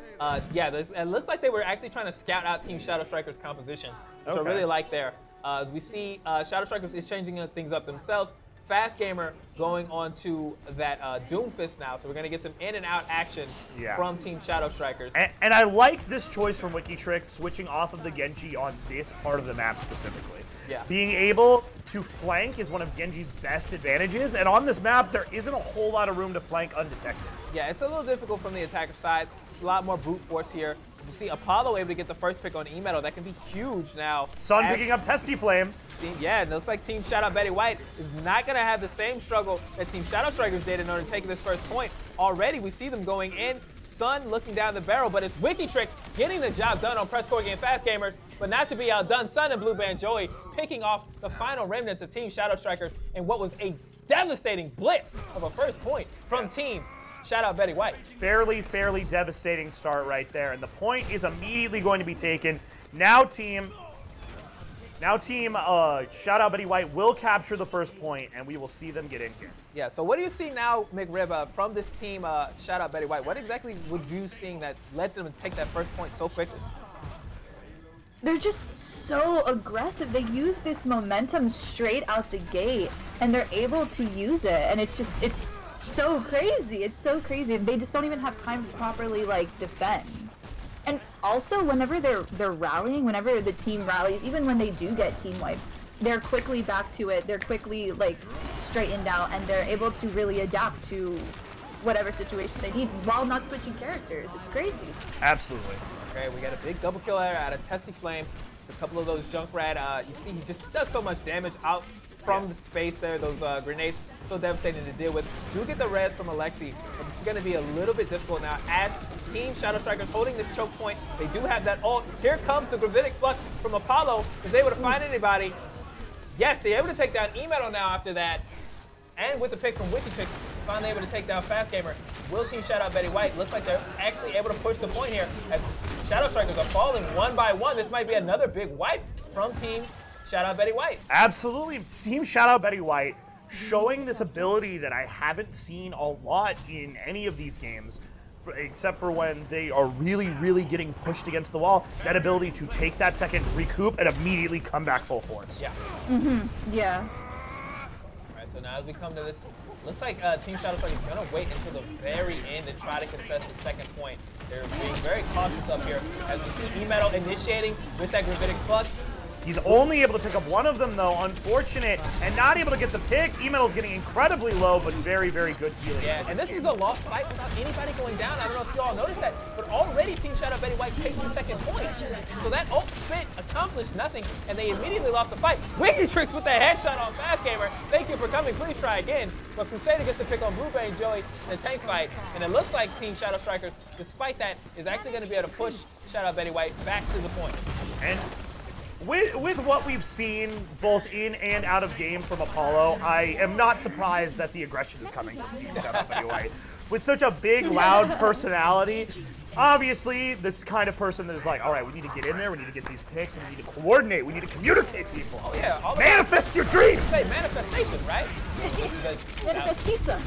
It looks like they were actually trying to scout out Team Shadow Strikers' composition, which I really like there. As we see, Shadow Strikers is changing things up themselves. Fast Gamer going on to that Doomfist now, so we're going to get some in and out action from Team Shadow Strikers. And I like this choice from Wikitrix, switching off of the Genji on this part of the map specifically. Yeah. Being able to flank is one of Genji's best advantages, and on this map, there isn't a whole lot of room to flank undetected. Yeah, it's a little difficult from the attacker side. It's a lot more brute force here. You see Apollo able to get the first pick on E-Metal. That can be huge now. Sun picking up Testy Flame. Yeah, it looks like Team Shoutout Betty White is not going to have the same struggle that Team Shadow Strikers did in order to take this first point. Already, we see them going in. Sun looking down the barrel, but it's Wikitrix getting the job done on Press Corgi and Fast Gamers. But not to be outdone, Sun and Blue Banjoy picking off the final remnants of Team Shadow Strikers in what was a devastating blitz of a first point from Team Shoutout Betty White. Fairly devastating start right there. And the point is immediately going to be taken. Now Team Shoutout Betty White will capture the first point, and we will see them get in here. Yeah, so what do you see now, McRib, from this team, Shoutout Betty White? What exactly would you see that led them to take that first point so quickly? They're just so aggressive. They use this momentum straight out the gate, and they're able to use it, and it's so crazy. It's so crazy. They just don't even have time to properly defend. And also, whenever they're rallying, whenever the team rallies, even when they do get team wiped, they're quickly back to it. They're quickly straightened out, and they're able to really adapt to whatever situation they need while not switching characters. It's crazy. Absolutely. Okay, we got a big double kill there out of Testy Flame. It's a couple of those Junkrat. You see, he just does so much damage out from the space there. Those grenades, so devastating to deal with. Do get the res from Alexi, but this is going to be a little bit difficult now as Team Shadow Strikers holding this choke point. They do have that ult. Here comes the Gravitic Flux from Apollo. Is able to find anybody. Yes, they're able to take down E-Metal now after that. And with the pick from Wikitrix, finally able to take down Fast Gamer. Will Team Shoutout Betty White? Looks like they're actually able to push the point here as Shadow Strikers are falling one by one. This might be another big wipe from Team Shoutout Betty White. Absolutely. Team Shoutout Betty White showing this ability that I haven't seen a lot in any of these games, except for when they are really getting pushed against the wall. That ability to take that second, recoup, and immediately come back full force. Yeah. Yeah. So now as we come to this, looks like Team Shadowstrike is going to wait until the very end and try to contest the second point. They're being very cautious up here as we see E-Metal initiating with that Gravitic Plus. He's only able to pick up one of them, though. Unfortunate, and not able to get the pick. E-Metal's getting incredibly low, but very, very good healing. Yeah, and this is a lost fight without anybody going down. I don't know if you all noticed that, but already Team Shadow Betty White takes the second point. So that ult spit accomplished nothing, and they immediately lost the fight. Wikitrix with the headshot on Fast Gamer. Thank you for coming. Please try again. But Crusader gets the pick on Bluebane Joey in the tank fight, and it looks like Team Shadow Strikers, despite that, is actually going to be able to push Shadow Betty White back to the point. And with what we've seen both in and out of game from Apollo, I am not surprised that the aggression is coming from Team Shadow Betty White. With such a big, loud personality, obviously this kind of person that is like, all right, we need to get in there, we need to get these picks, and we need to coordinate, we need to communicate people. Oh yeah, all manifest your dreams. Say manifestation, right? Manifest pizza.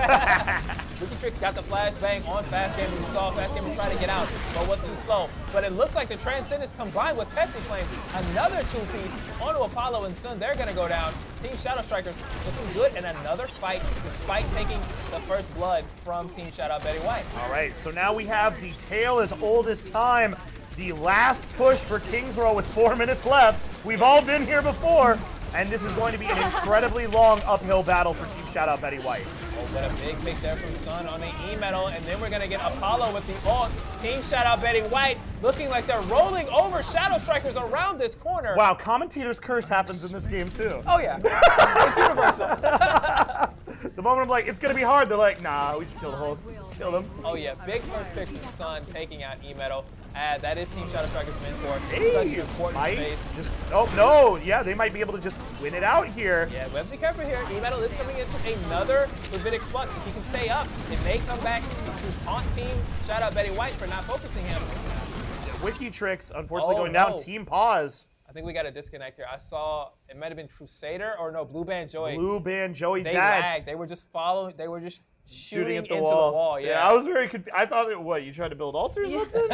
Wikitrix got the flashbang on Fast Gamer. We saw Fast Gamer try to get out, but was too slow. But it looks like the Transcendence combined with Pesky Flame, another two-piece onto Apollo and Sun. They're going to go down. Team Shadow Strikers looking good, and another fight despite taking the first blood from Team Shadow Betty White. All right, so now we have the tale as old as time. The last push for King's Row with 4 minutes left. We've all been here before, and this is going to be an incredibly long uphill battle for Team Shadow Betty White. Oh, got a big pick there from Sun on the E-Metal, and then we're going to get Apollo with the ult. Team Shadow Betty White looking like they're rolling over Shadow Strikers around this corner. Wow, commentator's curse happens in this game too. Oh yeah, it's universal. The moment I'm like, it's going to be hard, they're like, nah, we just killed them. Oh yeah, big first pick from Sun taking out E-Metal. That is Team Shadow Strikers' mentor. Hey, such an important space. Just, oh no, yeah, they might be able to just win it out here. Yeah, but be careful here. E-Metal is coming into another Gravitic Flux. If he can stay up, it may come back to taunt Team Shadow Betty White for not focusing him. Wikitrix, unfortunately, going down. Team pause. I think we got a disconnect here. I saw it might have been Crusader or no, Bluebane Joey. Bluebane Joey. They lagged. They were just following. They were just shooting at the into wall. the wall. Yeah, I was very confused. I thought that, what, you tried to build altars or something?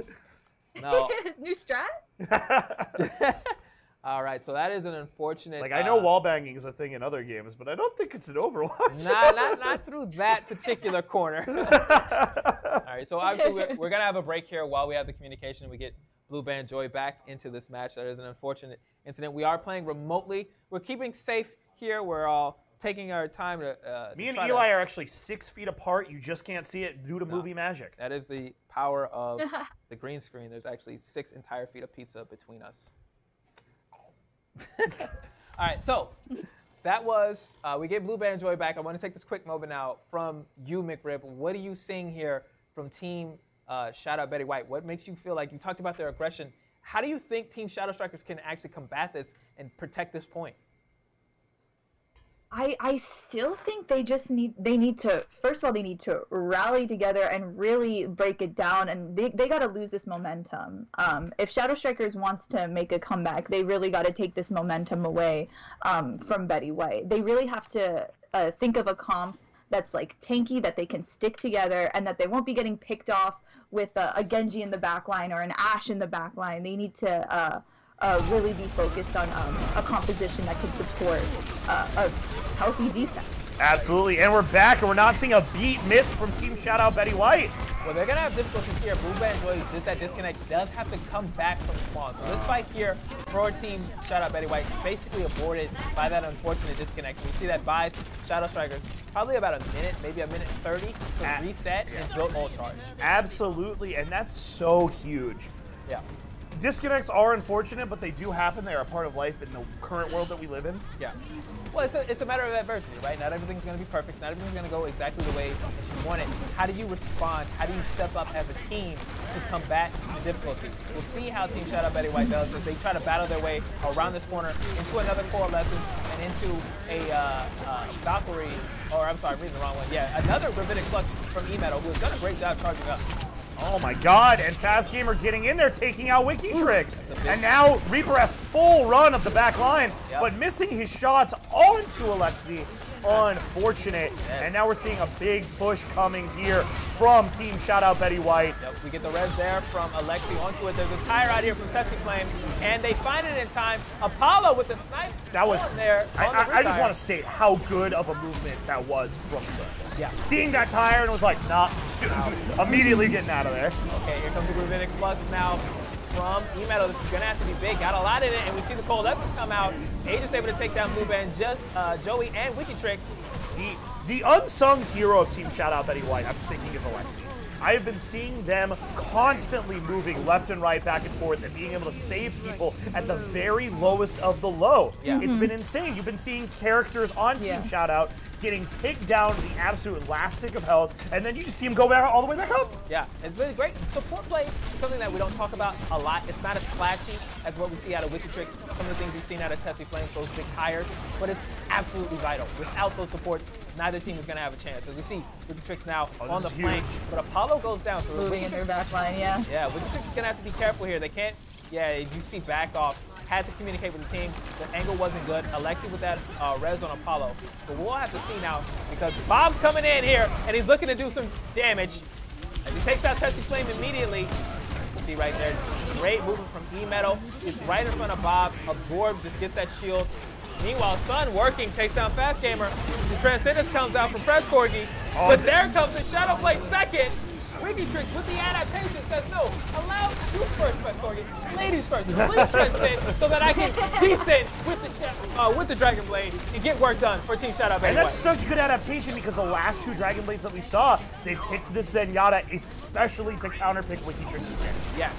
No. New strat? All right, so that is an unfortunate. Like, I know wall banging is a thing in other games, but I don't think it's an Overwatch. Not through that particular corner. All right, so obviously we're going to have a break here while we have the communication and we get Bluebane Joy back into this match. That is an unfortunate incident. We are playing remotely. We're keeping safe here. We're all taking our time to Me and Eli are actually 6 feet apart. You just can't see it due to movie magic. That is the power of the green screen. There's actually 6 entire feet of pizza between us. All right, so that was, we get Bluebane Joy back. I want to take this quick moment now from you, McRib. What are you seeing here from Team Shadow Betty White? What makes you feel like, you talked about their aggression. How do you think Team Shadow Strikers can actually combat this and protect this point? I still think they need to, first of all, they need to rally together and really break it down, and they got to lose this momentum. If Shadow Strikers wants to make a comeback, they really got to take this momentum away from Betty White. They really have to think of a comp that's like tanky, that they can stick together, and that they won't be getting picked off with a Genji in the backline or an Ashe in the backline. They need to really be focused on a composition that can support a healthy defense. Absolutely, and we're back, and we're not seeing a beat missed from Team Shadow Betty White. Well, they're going to have difficulties here. Bluebane Joy did that disconnect, does have to come back from spawn. So this fight here for Team Shadow Betty White basically aborted by that unfortunate disconnect. We see that buys Shadow Strikers probably about a minute, maybe a minute 30 to reset and build ult charge. Absolutely, and that's so huge. Yeah. Disconnects are unfortunate, but they do happen. They are a part of life in the current world that we live in. Yeah. Well, it's a matter of adversity, right? Not everything's going to be perfect. Not everything's going to go exactly the way that you want it. How do you respond? How do you step up as a team to combat the difficulties? We'll see how Team Shadow Betty White does as they try to battle their way around this corner into another Coalescence and into a Valkyrie, or I'm sorry, I'm reading the wrong one. Yeah, another Gravitic Flux from E-Metal, who has done a great job charging up. Oh my god, and Fast Gamer getting in there, taking out Wikitrix. And now Reaper has full run of the back line, but missing his shots onto Alexi. unfortunate. And now we're seeing a big push coming here from Team Shoutout Betty White. Yep, we get the res there from Alexi onto it. There's a tire out here from Tessie Flame, and they find it in time. Apollo with the snipe. That was there. I just want to state how good of a movement that was from Sun. Yeah. Seeing that tire and was like, nah, immediately getting out of there. Okay, here comes the Gravitic Flux now from E-Metal. This is going to have to be big. Got a lot in it, and we see the Cold Essence come out. Aegis able to take down Blue Band, Joey, and Wikitrix. The unsung hero of Team Shoutout Betty White, I'm thinking, is Alexi. I have been seeing them constantly moving left and right, back and forth, and being able to save people at the very lowest of the low. Yeah. It's been insane. You've been seeing characters on Team Shoutout getting picked down to the absolute last tick of health, and then you just see them go back all the way back up. Yeah, it's really great. Support play is something that we don't talk about a lot. It's not as flashy as what we see out of Wikitrix, some of the things we've seen out of Tessie Flames, those big tires, but it's absolutely vital. Without those supports, neither team is going to have a chance. As we see, Wikitrix now on the flank, but Apollo goes down. So moving in their back line, yeah. Yeah, Wikitrix is going to have to be careful here. They can't, you see back off. Had to communicate with the team. The angle wasn't good. Alexi with that res on Apollo. But we'll have to see now because Bob's coming in here and he's looking to do some damage. As he takes out Tessie Flame immediately. See right there, great movement from E-Metal. It's right in front of Bob. Absorb, just gets that shield. Meanwhile, Sun working, takes down Fast Gamer. The Transcendence comes out from Press Corgi. But there comes the Shadow Blade second. Wikitrix with the adaptation says no. Allow you first, Press Corgi. Ladies first. Please Transcend so that I can descend with the Dragon Blade and get work done for Team Shoutout Betty And that's White. such good adaptation because the last two Dragon Blades that we saw, they picked this Zenyatta especially to counterpick Wikitrix's damage. Yes.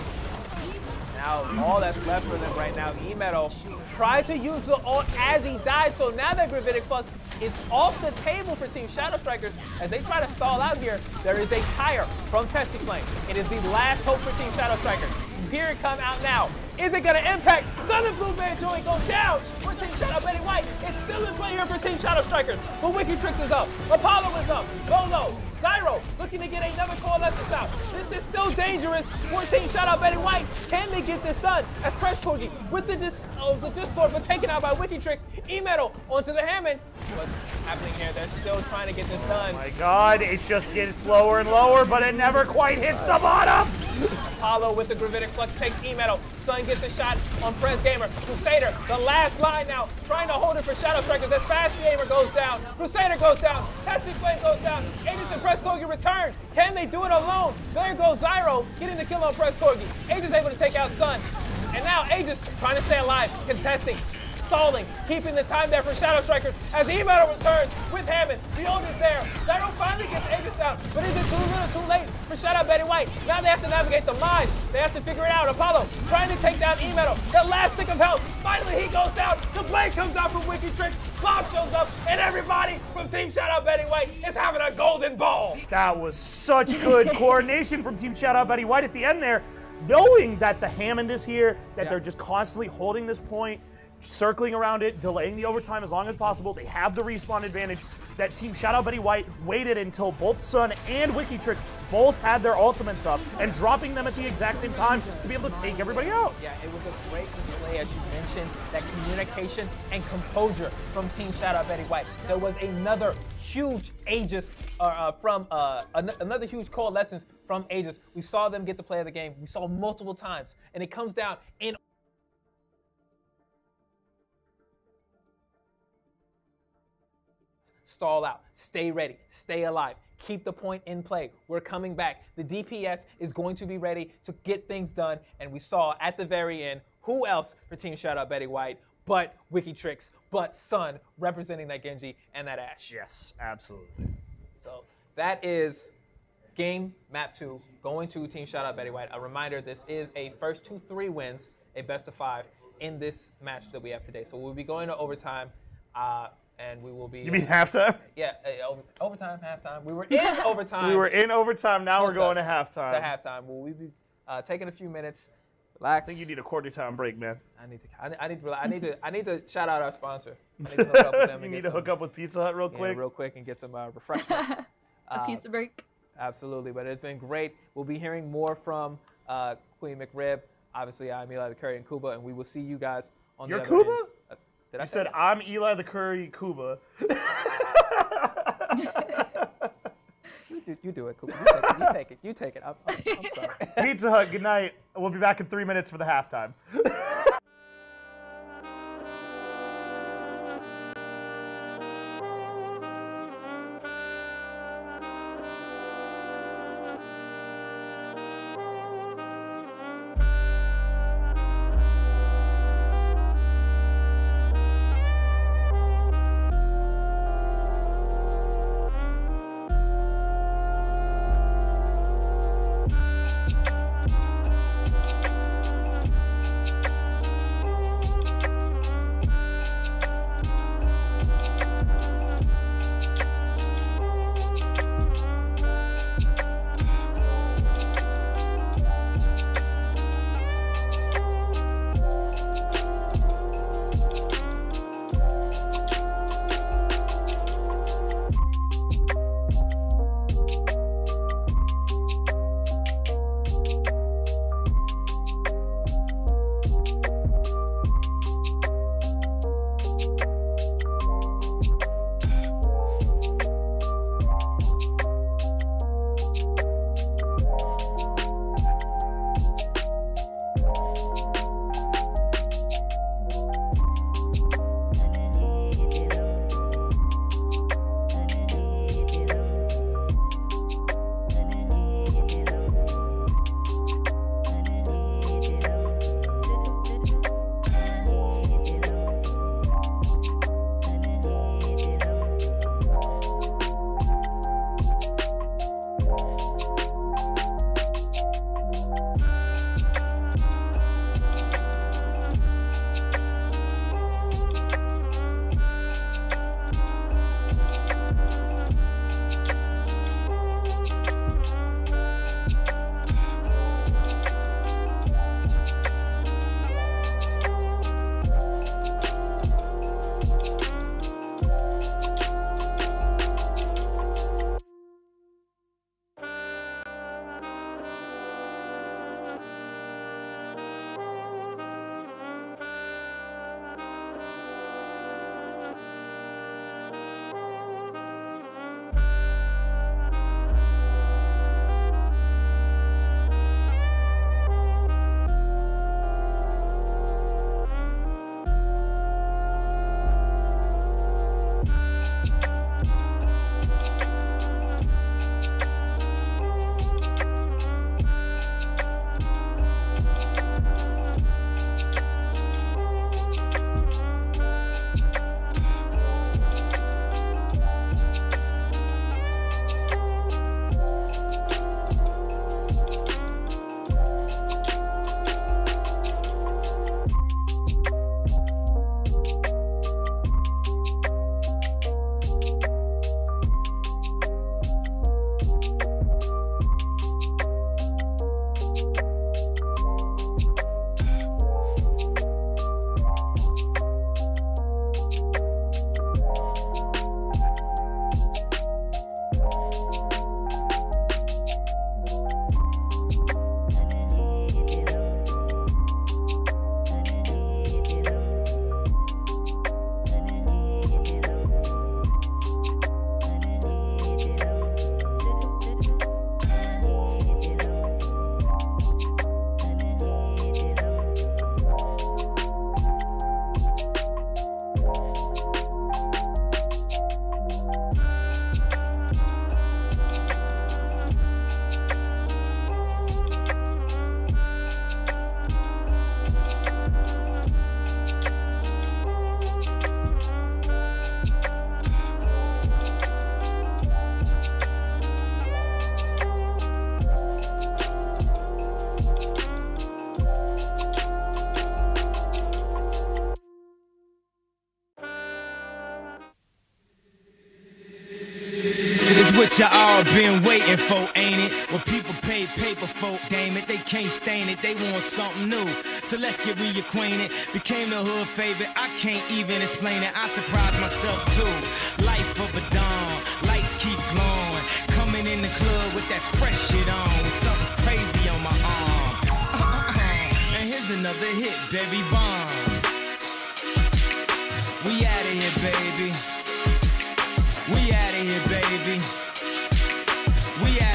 Now, all that's left for them right now, E-Metal tried to use the ult as he died, so now that Gravitic Flux is off the table for Team Shadow Strikers. As they try to stall out here, there is a tire from Tessie Flame. It is the last hope for Team Shadow Strikers. Here it come out now. Is it going to impact? Sun and Blue Band Joey goes down for Team Shadow Betty White. It's still in play here for Team Shadow Strikers. But Wikitrix is up. Apollo is up. Lolo, Zyro looking to get another coalescence out. This is still dangerous for Team Shoutout Betty White. Can they get this done? As Press Corgi with the Discord, but taken out by Wikitrix. E-Metal onto the Hammond. What's happening here? They're still trying to get this done. Oh my God, it just gets lower and lower, but it never quite hits the bottom. Apollo with the Gravitic Flux takes E-Metal. Sun gets a shot on Press Gamer. Crusader, the last line now, trying to hold it for Shadow Strikers as Fast Gamer goes down. Crusader goes down. Tessie Flame goes down. Aegis and Press Corgi return. Can they do it alone? There goes Zyro getting the kill on Press Corgi. Aegis able to take out Sun. And now Aegis trying to stay alive, contesting, stalling, keeping the time there for Shadow Strikers as E-Metal returns with Hammond. The ult is there. Zyro finally gets Aegis down, but is it too little, too late for Shoutout Betty White? Now they have to navigate the mine. They have to figure it out. Apollo trying to take down E-Metal. The last stick of health. Finally, he goes down. The blade comes out from Wikitrix. Bob shows up, and everybody from Team Shoutout Betty White is having a golden ball. That was such good coordination from Team Shoutout Betty White at the end there, knowing that the Hammond is here, that they're just constantly holding this point, circling around it, delaying the overtime as long as possible. They have the respawn advantage. That Team Shoutout Betty White waited until both Sun and Wikitrix both had their ultimates up and dropping them at the exact same time to be able to take everybody out. Yeah, it was a great display, as you mentioned, that communication and composure from Team Shoutout Betty White. There was another huge Aegis another huge coalescence from Aegis. We saw them get the play of the game. We saw multiple times, and it comes down in stall out, stay ready, stay alive, keep the point in play. We're coming back. The DPS is going to be ready to get things done, and we saw at the very end who else for Team Shoutout Betty White but Wikitrix, but Sun representing that Genji and that Ashe. Yes, absolutely. So that is game map 2 going to Team Shoutout Betty White. A reminder, this is a first 2-3 wins, a best of 5 in this match that we have today. So we'll be going to overtime. And we will be. You mean halftime? Yeah, overtime, halftime. We were in overtime. We were in overtime. Now we're going to halftime. To halftime. Will we be taking a few minutes? Relax. I think you need a quarter time break, man. I need to shout out our sponsor. I need to hook up with them. You need to hook up with Pizza Hut real quick and get some refreshments. A pizza break. Absolutely, but it's been great. We'll be hearing more from Queen McRib. Obviously, I'm Eli the Curry and Kuba, and we will see you guys on the other Kuba? end. I said I'm Eli the Curry Kuba. You do it, Cooper. You take it. I'm sorry. Pizza Hut, good night. We'll be back in 3 minutes for the halftime. It's what you all been waiting for, ain't it? What people pay paper for, damn it, they can't stain it, they want something new. So let's get reacquainted. Became the hood favorite, I can't even explain it. I surprised myself too. Life of a dawn, lights keep glowing. Coming in the club with that fresh shit on, with something crazy on my arm. And here's another hit, Barry Bonds. We outta here, baby. We outta here, baby. We outta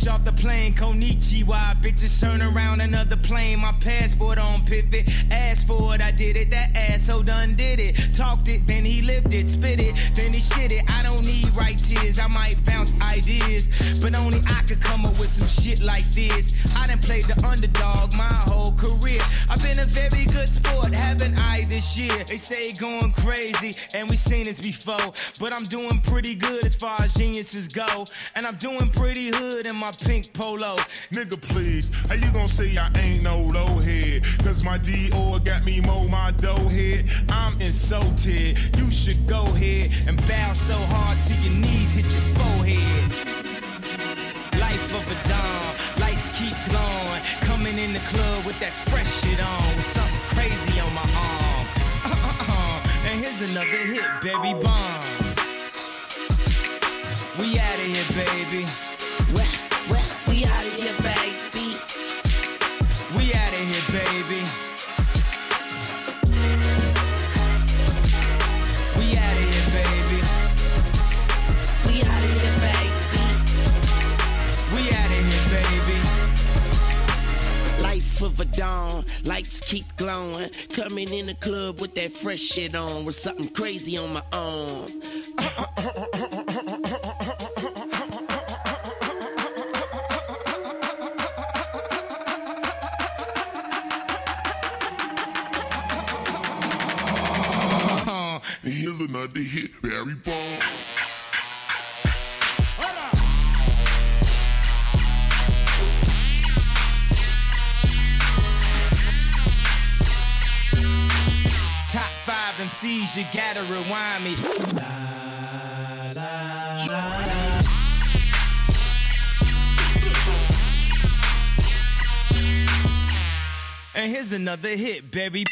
Fresh off the plane, Konichiwa. Bitches turn around another plane. My passport on pivot. Asked for it, I did it. That asshole done did it. Talked it, then he lived it. Spit it, then he shit it. I don't need right tears. I might bounce ideas, but only I could come up with some shit like this. I done played the underdog my whole career. I've been a very good sport, haven't I, this year? They say going crazy, and we seen this before. But I'm doing pretty good as far as geniuses go. And I'm doing pretty hood in my pink polo. Nigga, please, how you gonna say I ain't no low head? Cause my Dior got me mow my dough head. I'm insulted, you should go ahead and bow so hard till your knees hit your forehead. Life of a dawn, lights keep glowing. Coming in the club with that fresh shit on, with something crazy on my arm. And here's another hit, Barry Bonds. We outta here, baby. We outta here, baby. We outta here, baby. We outta here, baby. We outta here, baby. We outta here, baby. Life of a dawn, lights keep glowing. Coming in the club with that fresh shit on, with something crazy on my arm. Here's another hit, Barry Bonds. Top 5 MCs, you gotta rewind me. And here's another hit, Barry.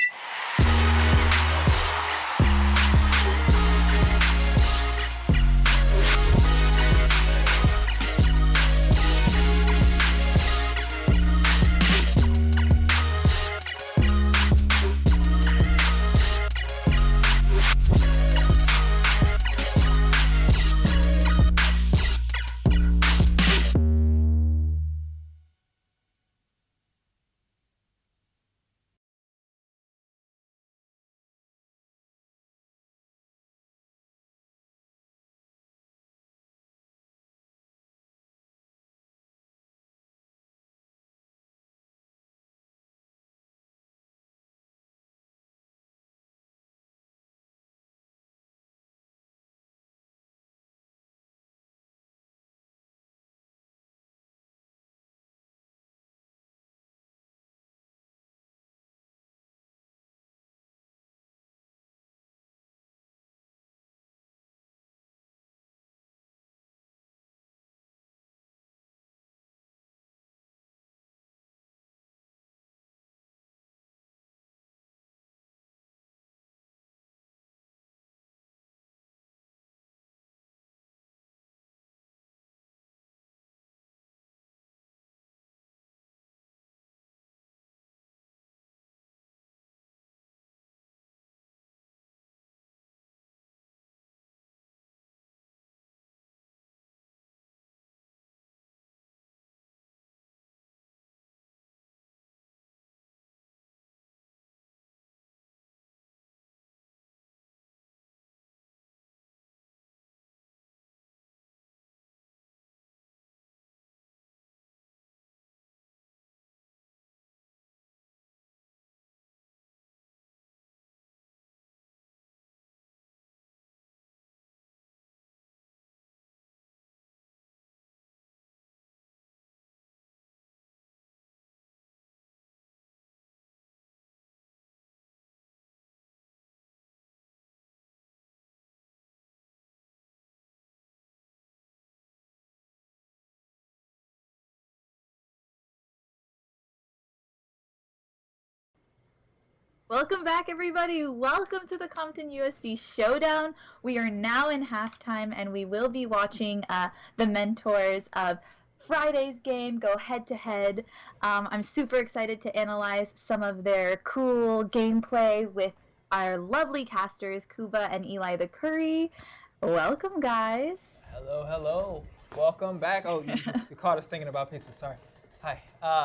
Welcome back, everybody. Welcome to the Compton USD Showdown. We are now in halftime, and we will be watching the mentors of Friday's game go head-to-head. I'm super excited to analyze some of their cool gameplay with our lovely casters, Kuba and Eli the Curry. Welcome, guys. Hello, hello. Welcome back. Oh, you caught us thinking about pizza. Sorry. Hi.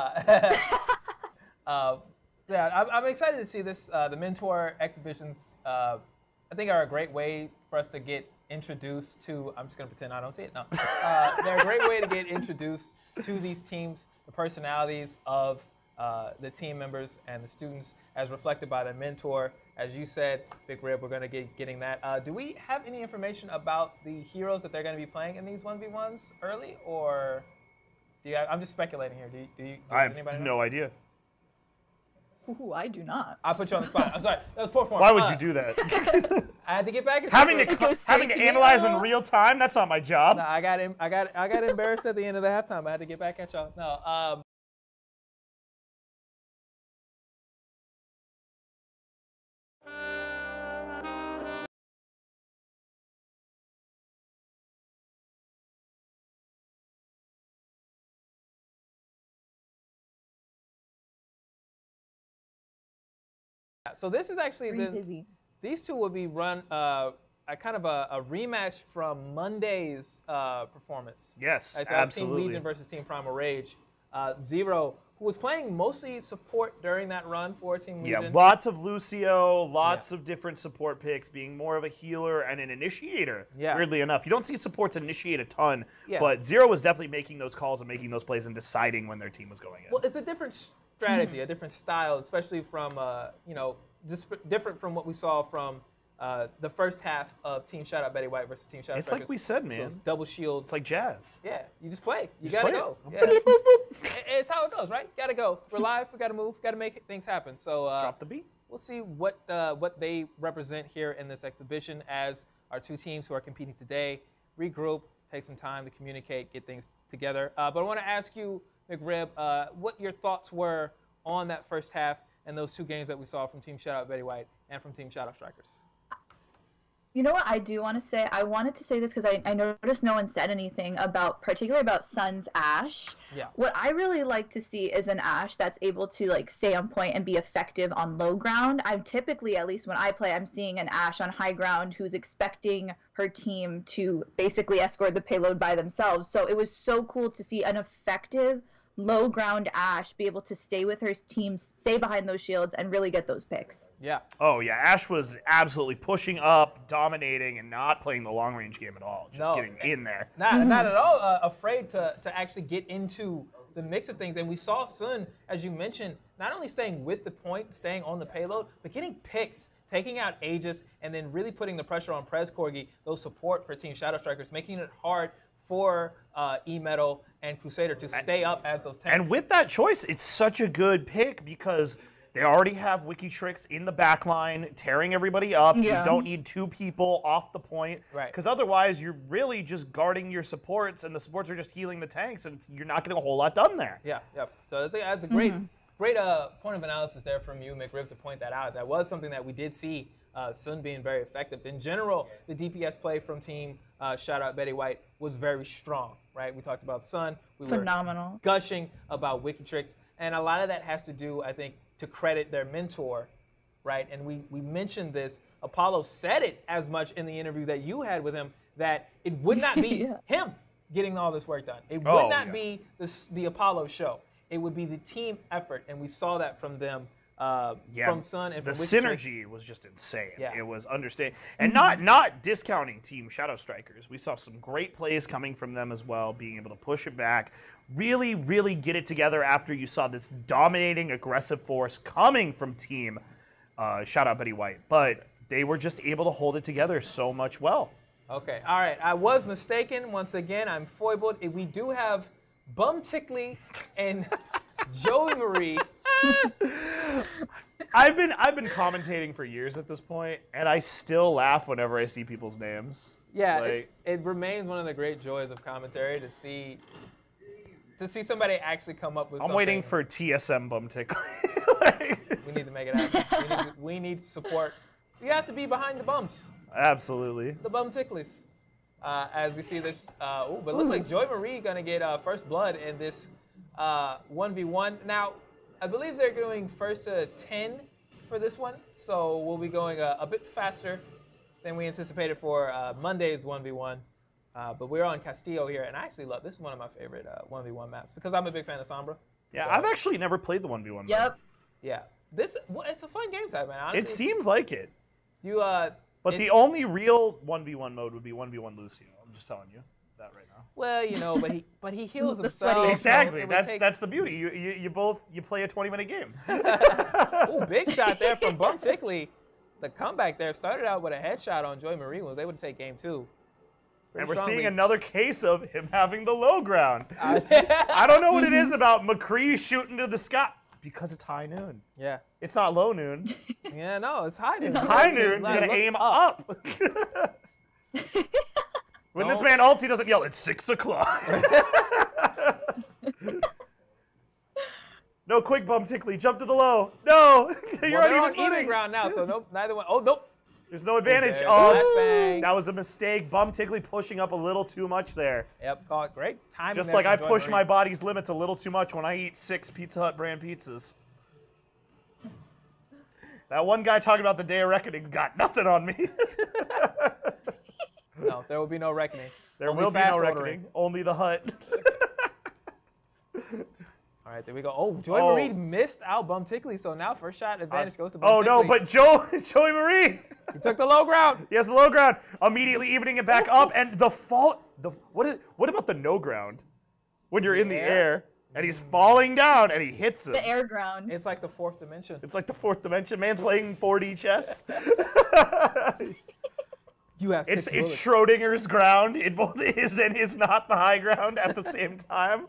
Yeah, I'm excited to see this. The Mentor exhibitions, I think, are a great way for us to get introduced to. I'm just gonna pretend I don't see it. No, they're a great way to get introduced to these teams, the personalities of the team members and the students, as reflected by the Mentor. As you said, Big Rib, we're gonna getting that. Do we have any information about the heroes that they're gonna be playing in these 1v1s early, or do you? I'm just speculating here. I have no idea. Ooh, I do not. I put you on the spot. I'm sorry. That was poor form. Why would you do that? I had to get back. having to analyze in real time. That's not my job. No, I got embarrassed at the end of the halftime. I had to get back at y'all. No. So this is actually these two will be run a kind of a rematch from Monday's performance. Yes, Team absolutely. Legion versus Team Primal Rage. Zero, who was playing mostly support during that run for Team Legion. Yeah, lots of Lucio, lots of different support picks, being more of a healer and an initiator. Yeah. Weirdly enough, you don't see supports initiate a ton, Yeah. but Zero was definitely making those calls and making those plays and deciding when their team was going in. Well, it's a different strategy, a different style, especially from just different from what we saw from the first half of Team Shoutout Betty White versus Team Shoutout It's like Strikers. we said, So man. it's double shields. It's like jazz. Yeah, you just play. You Just gotta play go. it. Yeah. It's how it goes, right? Gotta go. We're live. We gotta move. Gotta make things happen. So drop the beat. We'll see what they represent here in this exhibition as our two teams who are competing today regroup, take some time to communicate, get things together. But I want to ask you, McRib, what your thoughts were on that first half and those two games that we saw from Team Shoutout Betty White and from Team Shoutout Strikers. You know what I do want to say? I wanted to say this because I noticed no one said anything particularly about Sun's Ashe. Yeah. What I really like to see is an Ashe that's able to like stay on point and be effective on low ground. I'm typically, at least when I play, I'm seeing an Ashe on high ground who's expecting her team to basically escort the payload by themselves. So it was so cool to see an effective low ground Ashe be able to stay with her team, stay behind those shields, and really get those picks. Yeah. Oh, yeah. Ashe was absolutely pushing up, dominating, and not playing the long-range game at all. Just getting in there. Not at all afraid to actually get into the mix of things. And we saw Sun, as you mentioned, not only staying with the point, staying on the payload, but getting picks, taking out Aegis, and then really putting the pressure on Prez Corgi, those support for Team Shadow Strikers, making it hard for E-Metal and Crusader to stay up as those tanks. And with that choice, it's such a good pick because they already have Wikitrix in the back line, tearing everybody up. Yeah. You don't need two people off the point. Right. Because otherwise, you're really just guarding your supports, and the supports are just healing the tanks, and you're not getting a whole lot done there. Yeah, yeah. So that's a great point of analysis there from you, McRib, to point that out. That was something that we did see Sun being very effective. In general, the DPS play from Team Shoutout Betty White was very strong, right? We talked about Sun. We Phenomenal. were gushing about Wikitrix. And a lot of that has to do, I think, to credit their mentor, right? And we mentioned this. Apollo said it as much in the interview that you had with him, that it would not be him getting all this work done. It would not be the Apollo show. It would be the team effort. And we saw that from them. From Sun and from the Wikitrix. synergy was just insane. Yeah. It was understanding, and not discounting Team Shadow Strikers. We saw some great plays coming from them as well, being able to push it back, really, really get it together after you saw this dominating, aggressive force coming from Team Shoutout Betty White. But they were just able to hold it together so much well. Okay, all right. I was mistaken. Once again, I'm foibled. We do have Bum Tickley and Joey Marie. I've been commentating for years at this point, and I still laugh whenever I see people's names. Yeah, Like, it remains one of the great joys of commentary to see somebody actually come up with I'm something. waiting for TSM Bum Tickle. We need to make it happen. we need support. You have to be behind the bumps. Absolutely. The Bum Ticklies. As we see this, but it looks like Joy Marie gonna get first blood in this 1v1. Now, I believe they're doing first to 10 for this one, so we'll be going a bit faster than we anticipated for Monday's 1v1. But we're on Castillo here, and I actually love this. Is one of my favorite 1v1 maps because I'm a big fan of Sombra. Yeah, So- I've actually never played the 1v1 mode. Yep. Yeah, it's a fun game type, man. Honestly, It seems like it. you But the only real 1v1 mode would be 1v1 Lucio. I'm just telling you that right now. well, you know, but he heals The himself. sweaty- so Exactly. it would take- That's the beauty. You both play a 20-minute game. Ooh, big shot there from Bum Tickley. The comeback there started out with a headshot on Joy Marie. Was able to take game 2. Pretty And we're strongly. seeing another case of him having the low ground. I don't know what it is about McCree shooting to the sky. Because it's high noon. Yeah. It's not low noon. Yeah, no, it's high noon. High noon, you're going to aim up. When this man ults, he doesn't yell, it's 6 o'clock. No, quick, Bum Tickley, jump to the low. No, you're Well, they're on on even ground now, so nope, neither one. Oh, nope. There's no advantage. Okay, Oh, flashbang. that was a mistake. Bum Tickley pushing up a little too much there. Yep, caught great timing. Just there like from I Joy push Marie. my body's limits a little too much when I eat 6 Pizza Hut brand pizzas. That one guy talking about the Day of Reckoning got nothing on me. No, there will be no reckoning. There Only will be fast no ordering. reckoning. Only the hut. All right, there we go. Oh, Joy Oh. Marie missed out Bum Tickley, so now first shot advantage goes to Bum Oh no, Tickley. but Joey Marie. He took the low ground. He has the low ground, immediately evening it back up, and the fall. What about the no ground? When you're in the air and he's falling down and he hits him. The air ground. It's like the 4th dimension. It's like the 4th dimension. Man's playing 4D chess. You have 6 It's bullets. Schrodinger's ground. It both is and is not the high ground at the same time.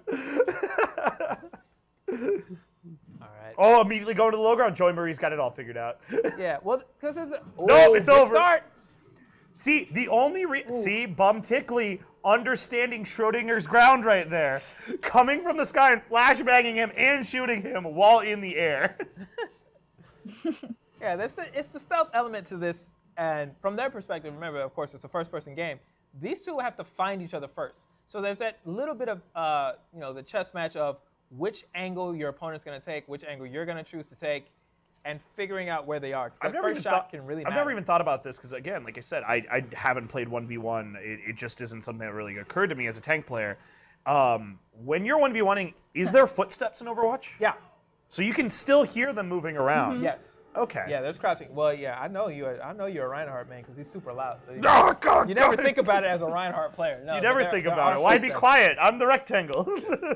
All right. Oh, immediately going to the low ground. Joey Marie's got it all figured out. Yeah, well, because it's No, it's good over. Start. See, the only see Bum Tickley understanding Schrodinger's ground right there, coming from the sky and flashbanging him and shooting him while in the air. Yeah, it's the stealth element to this, and from their perspective, remember, of course, it's a first-person game. These two have to find each other first. So there's that little bit of, the chess match of which angle your opponent's going to take, which angle you're going to choose to take, and figuring out where they are. 'Cause that first shot can really I've matter. never even thought about this because, again, like I said, I haven't played 1v1. It just isn't something that really occurred to me as a tank player. When you're 1v1ing, is there footsteps in Overwatch? Yeah. So you can still hear them moving around. Yes. Okay. Yeah, there's crouching. Well, yeah, I know you're a Reinhardt man because he's super loud. So you, Oh, God, you never God. think about it as a Reinhardt player. No, You but never there- think there about are it. Why be footsteps. quiet? I'm the rectangle.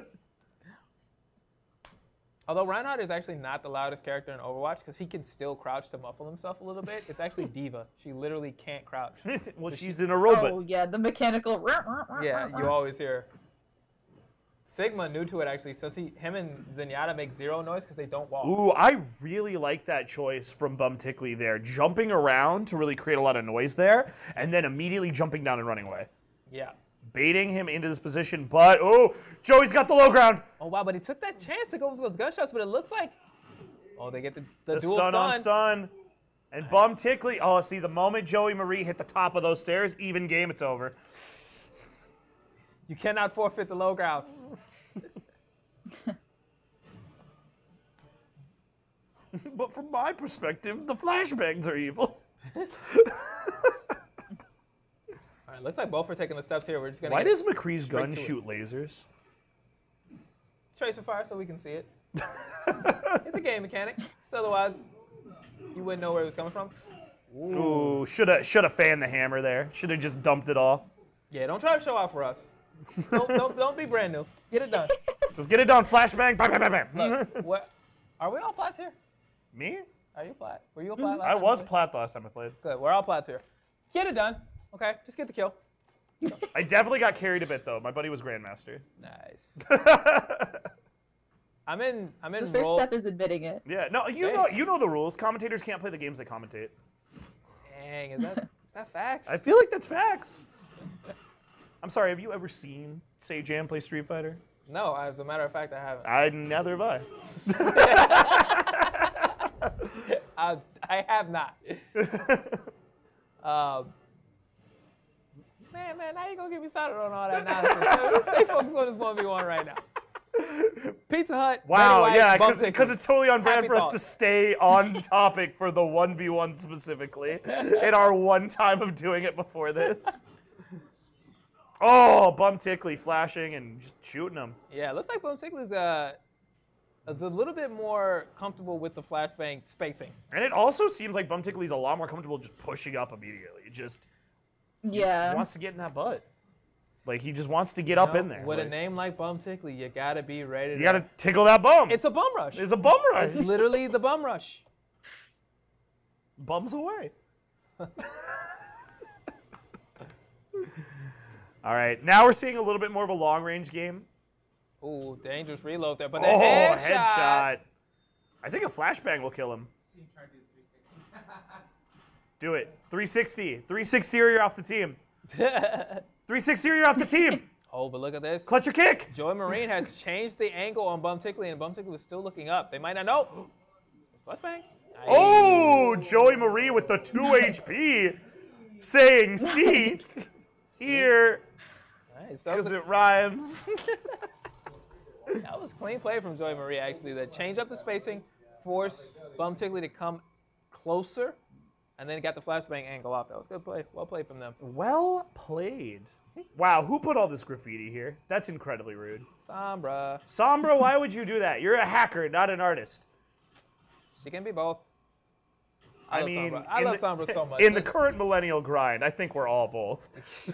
Although Reinhardt is actually not the loudest character in Overwatch because he can still crouch to muffle himself a little bit. It's actually Diva. She literally can't crouch. Well, So she's in a robot. Oh yeah, the mechanical. Yeah, you always hear. Sigma new to it actually says him and Zenyatta make 0 noise because they don't walk. Ooh, I really like that choice from Bum Tickley there. Jumping around to really create a lot of noise there, and then immediately jumping down and running away. Yeah. Baiting him into this position, but, oh, Joey's got the low ground. Oh wow, but he took that chance to go for those gunshots, but it looks like, oh, they get the dual stun on stun. And Bum Tickley, oh, see, the moment Joey Marie hit the top of those stairs, even game, it's over. You cannot forfeit the low ground. But from my perspective, the flashbangs are evil. All right, looks like both are taking the steps here. We're just gonna. Why get does McCree's straight gun to it. shoot lasers? Tracer fire so we can see it. It's a game mechanic. So otherwise, you wouldn't know where it was coming from. Ooh, shoulda fanned the hammer there. Shoulda just dumped it all. Yeah, don't try to show off for us. Don't be brand new. Get it done. Just get it done. Flashbang. Bam, bam, bam, bam. Look, what? Are we all plats here? Me? Are you plat? Were you a plat last I time? was plat last time I played. Good. We're all plats here. Get it done. Okay, just get the kill. I definitely got carried a bit though. My buddy was Grandmaster. Nice. I'm in The first role. step is admitting it. Yeah, no, you know the rules. Commentators can't play the games they commentate. Dang, is that facts? I feel like that's facts. I'm sorry, have you ever seen Say Jam play Street Fighter? No, as a matter of fact, I haven't. Neither have I. I have not. Man, now you gonna get me started on all that nonsense. Let's stay focused on this 1v1 right now. Pizza Hut. Wow, Betty White, yeah, Bum because Tickley. it's totally on brand Happy for us to thoughts. stay on topic for the 1v1 specifically in our one time of doing it before this. Oh, Bum Tickly flashing and just shooting him. Yeah, it looks like Bum Tickly is a little bit more comfortable with the flashbang spacing. And it also seems like Bum Tickly's a lot more comfortable just pushing up immediately. Just he wants to get in that butt. Like, he just wants to get up in there. With like, a name like Bum Tickly, you gotta be ready to... You gotta tickle that bum. It's a bum rush. It's a bum rush. It's literally the bum rush. Bums away. All right, now we're seeing a little bit more of a long-range game. Ooh, dangerous reload there, but the headshot. I think a flashbang will kill him. Do it. 360. 360 or you're off the team. 360 or you're off the team. Oh, but look at this. Clutch your kick. Joey Marine has changed the angle on Bum Tickly, and Bum Tickly was still looking up. They might not know. Flashbang. Oh, Joey Marie with the 2 HP saying C here because it rhymes. That was clean play from Joey Marie, actually. That changed up the spacing, forced Bum Tickly to come closer, and then got the flashbang angle off. That was good play. Well played from them. Well played. Wow, who put all this graffiti here? That's incredibly rude. Sombra. Sombra, why would you do that? You're a hacker, not an artist. She can be both. I I love Sombra so much. In the current millennial grind, I think we're all both.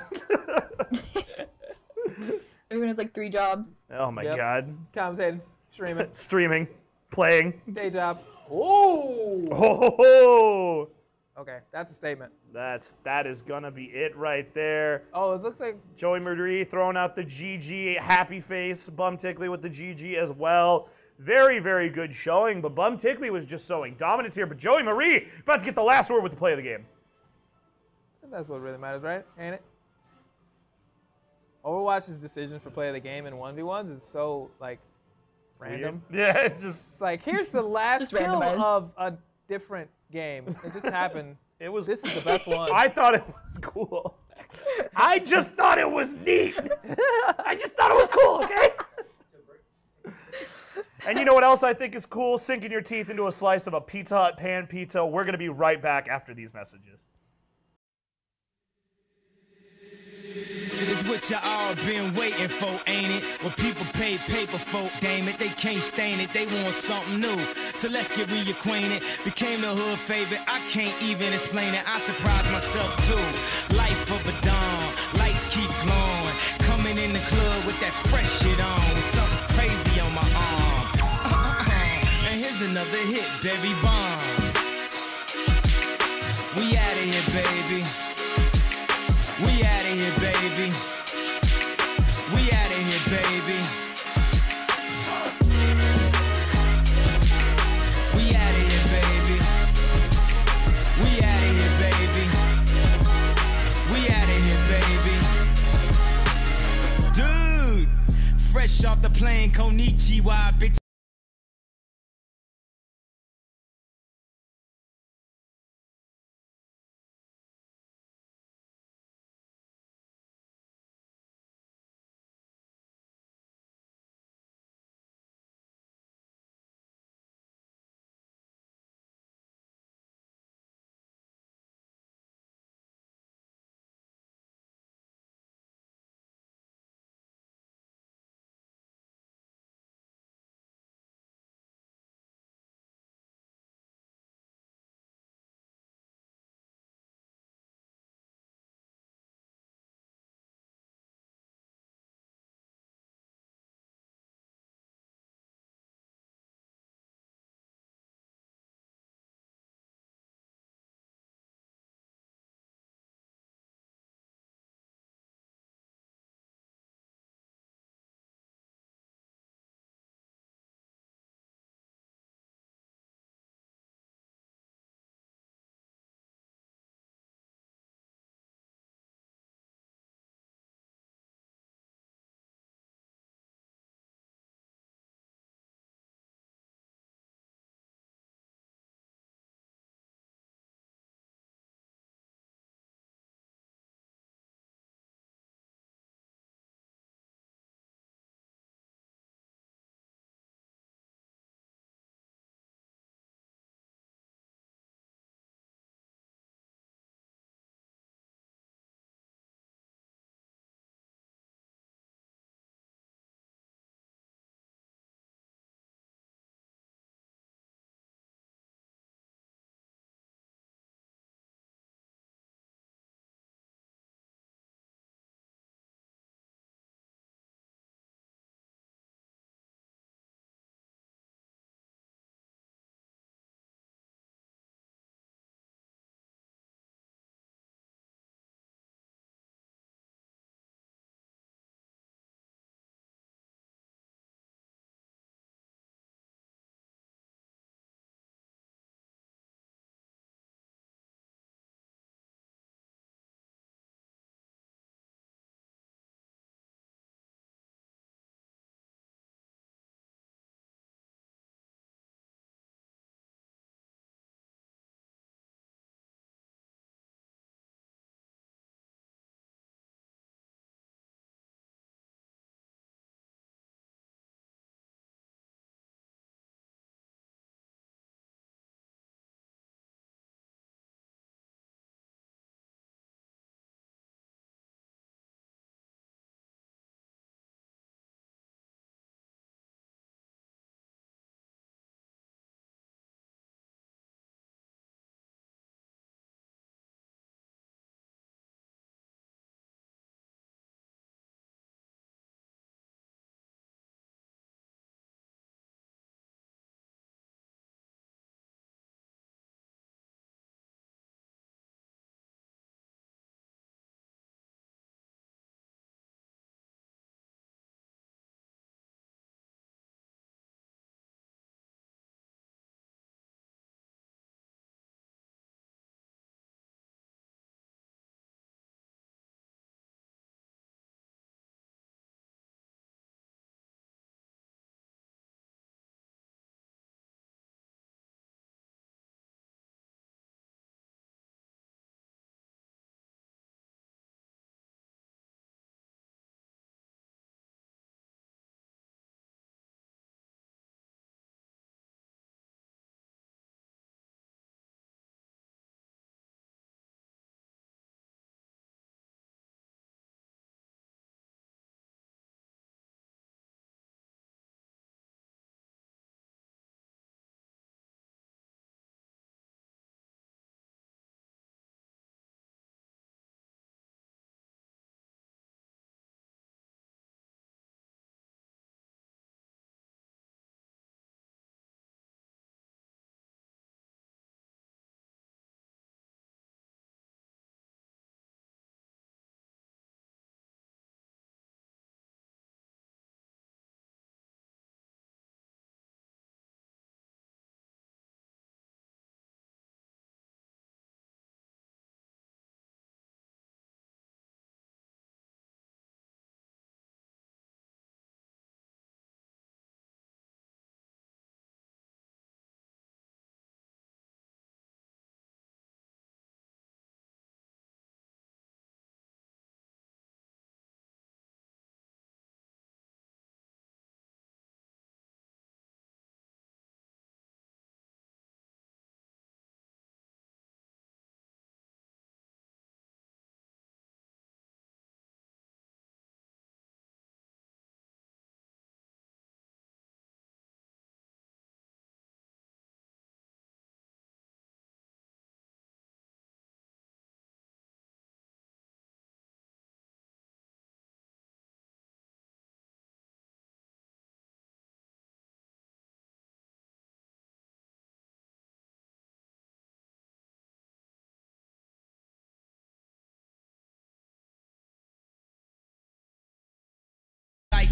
Everyone has like 3 jobs. Oh my God. Commentating, streaming. Streaming, playing. Day job. Ooh. Oh. Okay, that's a statement. That is gonna be it right there. Oh, it looks like Joey Marie throwing out the GG, happy face. Bum Tickly with the GG as well. Very, very good showing, but Bum Tickly was just showing dominance here. But Joey Marie about to get the last word with the play of the game. that's what really matters, right? Ain't it? Overwatch's decisions for play of the game in 1v1s is so like random. Weird. Yeah, it's just like here's the last Just kill randomized. of a different game. It just happened. This is the best one. I thought it was cool. I just thought it was neat. I just thought it was cool, okay? And you know what else I think is cool? Sinking your teeth into a slice of a Pizza Hut pan pizza. We're going to be right back after these messages. It's what you all been waiting for, ain't it? What people pay paper for, damn it. They can't stain it, they want something new. So let's get reacquainted. Became the hood favorite, I can't even explain it. I surprised myself too. Life of a dawn, lights keep glowing. Coming in the club with that fresh shit on, with something crazy on my arm. And here's another hit, baby bombs. We outta here, baby. We outta here, baby. We outta here, baby. We outta here, baby. We outta here, baby. We outta here, baby. Dude, fresh off the plane, konnichiwa, big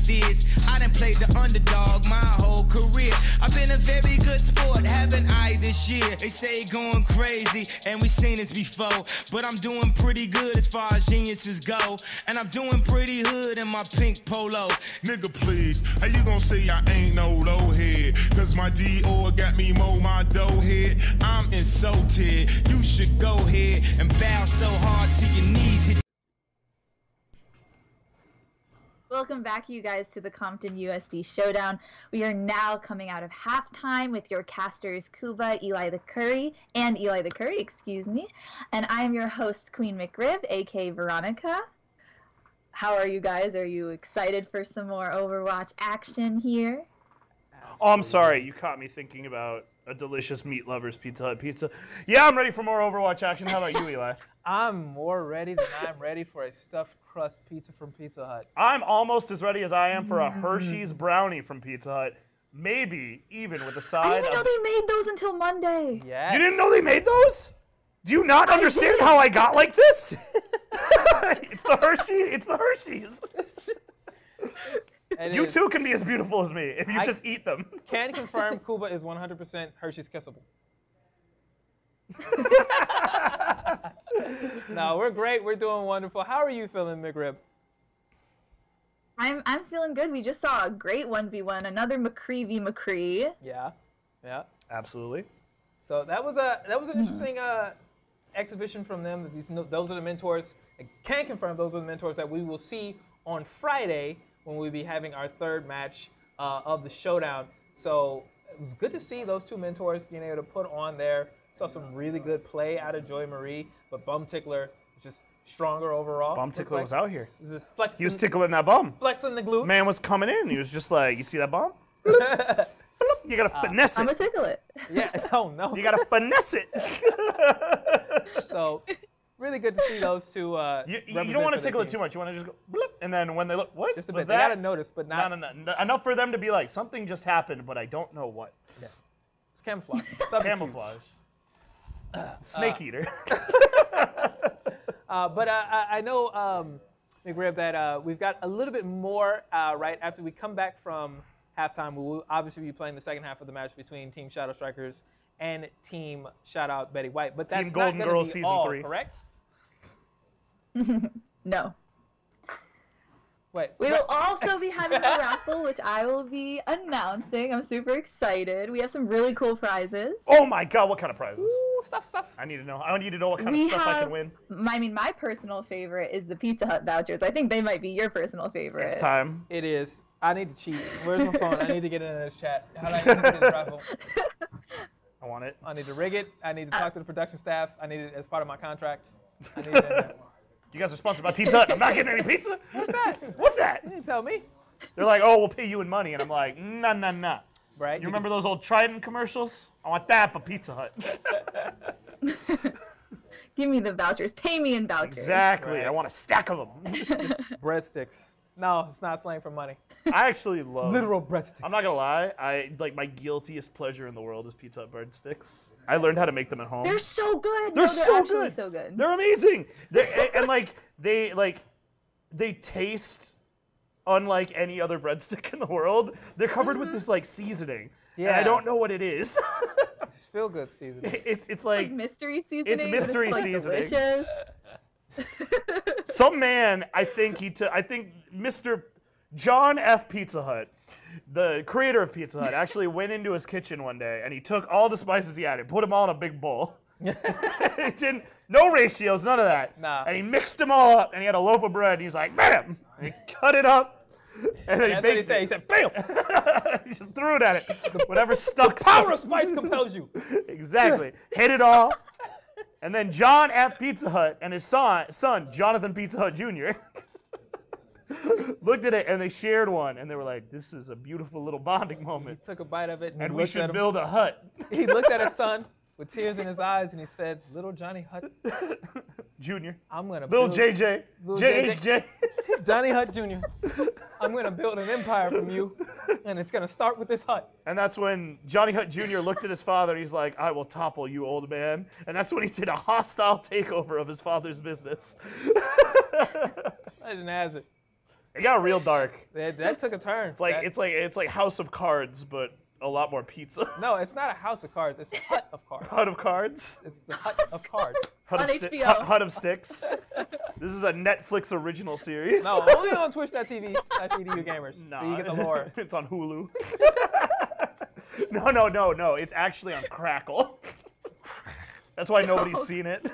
this. I done played the underdog my whole career. I've been a very good sport, haven't I, this year? They say going crazy, and we seen this before. But I'm doing pretty good as far as geniuses go. And I'm doing pretty hood in my pink polo. Nigga, please, how you gonna say I ain't no low head? Cause my Dior got me mow my dough head. I'm insulted. You should go ahead and bow so hard to your knees. Hit Welcome back, you guys, to the Compton USD Showdown. We are now coming out of halftime with your casters Kuba, Eli the Curry, and I am your host, Queen McRib, aka Veronica. How are you guys? Are you excited for some more Overwatch action here? Oh, I'm sorry. You caught me thinking about a delicious Meat Lovers Pizza Hut pizza. Yeah, I'm ready for more Overwatch action. How about you, Eli? I'm more ready than I'm ready for a stuffed crust pizza from Pizza Hut. I'm almost as ready as I am for a Hershey's brownie from Pizza Hut. Maybe even with a side I didn't know they made those until Monday. Yes. You didn't know they made those? Do you not understand how I got like this? It's the Hershey. It's the Hershey's. You too can be as beautiful as me if you just eat them. Can confirm Kuba is 100% Hershey's kissable. No, we're great. We're doing wonderful. How are you feeling, McRib? I'm feeling good. We just saw a great 1v1, another McCree v. McCree. Yeah, absolutely. So that was an interesting exhibition from them. If you know, those are the mentors. I can confirm those are the mentors that we will see on Friday when we'll be having our third match of the showdown. So it was good to see those two mentors being able to put on there. Saw some really good play out of Joy Marie, but Bum Tickler just stronger overall. Bum Tickler was out here. Flexing, He was tickling that bum. flexing the glutes. Man was coming in. He was just like, you see that bum? Bloop. You gotta finesse it. I'm gonna tickle it. Yeah, oh no. You gotta finesse it. So, really good to see those two. You don't want to tickle it too much. You want to just go, bloop, and then when they look, what? Just a was bit. that? They gotta notice, but not No. Enough for them to be like, something just happened, but I don't know what. Yeah. It's camouflage. Camouflage. Snake eater. But I know, McRib, that we've got a little bit more right after we come back from halftime. We will obviously be playing the second half of the match between Team Shadow Strikers and Team Shoutout Betty White. But that's Team Golden not Girls be Season all, 3. Correct? No. Wait. We will also be having a raffle, which I will be announcing. I'm super excited. We have some really cool prizes. Oh my god, what kind of prizes? Ooh, stuff. I need to know. I need to know what kind of stuff I can win. My personal favorite is the Pizza Hut vouchers. I think they might be your personal favorite. It's time. It is. I need to cheat. Where's my phone? I need to get into this chat. How do I get into this raffle? I want it. I need to rig it. I need to talk to the production staff. I need it as part of my contract. I need it in there. You guys are sponsored by Pizza Hut. I'm not getting any pizza. What's that? What's that? You didn't tell me. They're like, oh, we'll pay you in money. And I'm like, nah. Right? You remember those old Trident commercials? I want that, but Pizza Hut. Give me the vouchers. Pay me in vouchers. Exactly. I want a stack of them. Just breadsticks. No, it's not slang for money. I actually love literal breadsticks. I'm not gonna lie. I like my guiltiest pleasure in the world is Pizza Hut breadsticks. I learned how to make them at home. They're so good. They're so actually good. so good. They're amazing. They taste unlike any other breadstick in the world. They're covered with this like seasoning. Yeah. And I don't know what it is. Just feel good seasoning. It's like mystery seasoning. It's mystery seasoning. Delicious. Some man, I think Mr. John F. Pizza Hut, the creator of Pizza Hut, actually went into his kitchen one day and he took all the spices he had and put them all in a big bowl. No ratios, none of that. Nah. And he mixed them all up and he had a loaf of bread and he's like, bam! And he cut it up and then he baked it. He said, bam! He just threw it at it. Whatever stuck. Power of spice compels you. Exactly. Hit it all. And then John F. Pizza Hut and his son, Jonathan Pizza Hut Jr., looked at it and they shared one. And they were like, this is a beautiful little bonding moment. He took a bite of it and we should build a hut. He looked at his son with tears in his eyes and he said, little Johnny Hut Jr. I'm going to build JJ. JHJ. Johnny Hut Jr. I'm going to build an empire from you, and it's going to start with this hut. And that's when Johnny Hut Jr. looked at his father, and he's like, I will topple you, old man. And that's when he did a hostile takeover of his father's business. Legend has it. It got real dark. That took a turn. It's like House of Cards, but a lot more pizza. No, it's not a house of cards. It's a hut of cards. Hut of Cards? It's the hut of cards. Hut of Sticks. This is a Netflix original series. No, only on Twitch.tv/EDU Gamers. Nah, So you get the lore. It's on Hulu. No. It's actually on Crackle. That's why nobody's seen it.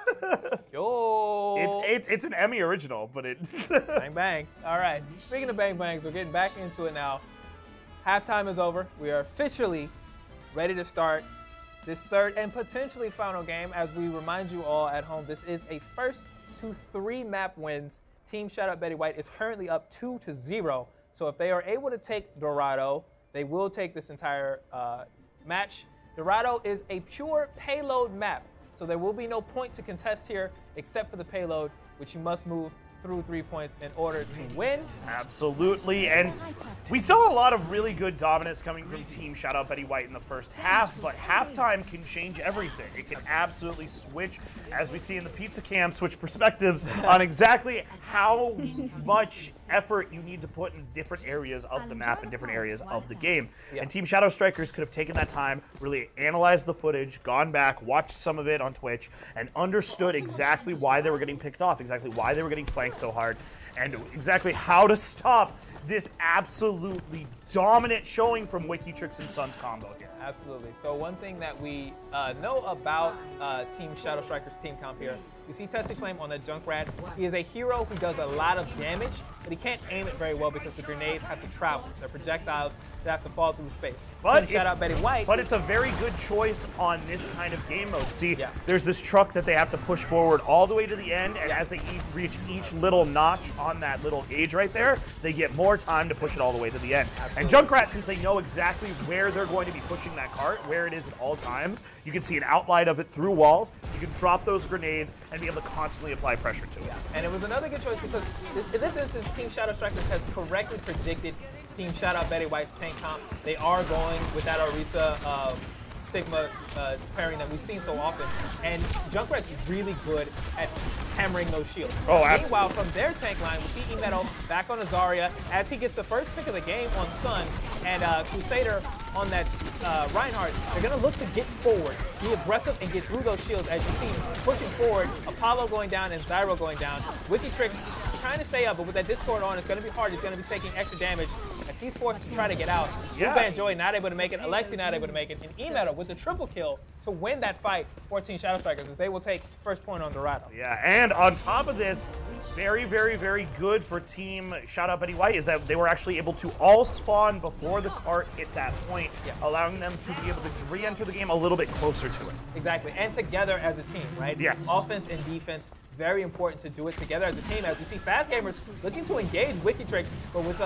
Yo. It's an Emmy original, but it. Bang bang. All right. Speaking of bang bangs, we're getting back into it now. Halftime is over. We are officially ready to start this third and potentially final game. As we remind you all at home, this is a first to 3 map wins. Team Shoutout Betty White is currently up 2-0. So if they are able to take Dorado, they will take this entire match. Dorado is a pure payload map, so there will be no point to contest here except for the payload, which you must move through 3 points in order to win. Absolutely, and we saw a lot of really good dominance coming from Team Shoutout Betty White in the first half, but halftime can change everything. It can absolutely switch, as we see in the Pizza Cam, switch perspectives on exactly how much effort you need to put in different areas of the map and different areas of the game. And Team Shadow Strikers could have taken that time, really analyzed the footage, gone back, watched some of it on Twitch, and understood exactly why they were getting picked off, exactly why they were getting flanked so hard, and exactly how to stop this absolutely dominant showing from WikiTrix and Sun's combo here. Absolutely. So one thing that we know about Team Shadow Strikers team comp here, you see Tessie Flame on the Junkrat. He is a hero who does a lot of damage, but he can't aim it very well because the grenades have to travel. They're projectiles that have to fall through space. But Shout out Betty White. But it's a very good choice on this kind of game mode. See, there's this truck that they have to push forward all the way to the end, and as they reach each little notch on that little gauge right there, they get more time to push it all the way to the end. Absolutely. And Junkrat, since they know exactly where they're going to be pushing that cart, where it is at all times, you can see an outline of it through walls. You can drop those grenades and be able to constantly apply pressure to it. And it was another good choice because in this instance, Team Shadow Strikers has correctly predicted Team Shoutout Betty White's tank comp. They are going with that Orisa Sigma pairing that we've seen so often. And Junkrat's really good at hammering those shields. Oh, absolutely. Meanwhile, from their tank line, we see E-Metal back on Azaria as he gets the first pick of the game on Sun, and Crusader on that Reinhardt. They're going to look to get forward, be aggressive, and get through those shields. As you see, pushing forward, Apollo going down and Zyro going down. WikiTrix trying to stay up, but with that Discord on, it's going to be hard. He's going to be taking extra damage as he's forced to try to get out. Van Joy not able to make it, Alexi not able to make it, and E-Metal with the triple kill to win that fight for Team Shadow Strikers as they will take first point on Dorado. Yeah, and on top of this, very, very, very good for Team Shoutout Betty White is that they were actually able to all spawn before the cart hit that point, allowing them to be able to re-enter the game a little bit closer to it. Exactly, and together as a team, right? Yes. Offense and defense, very important to do it together as a team. As you see, Fast Gamers looking to engage WikiTrix, but with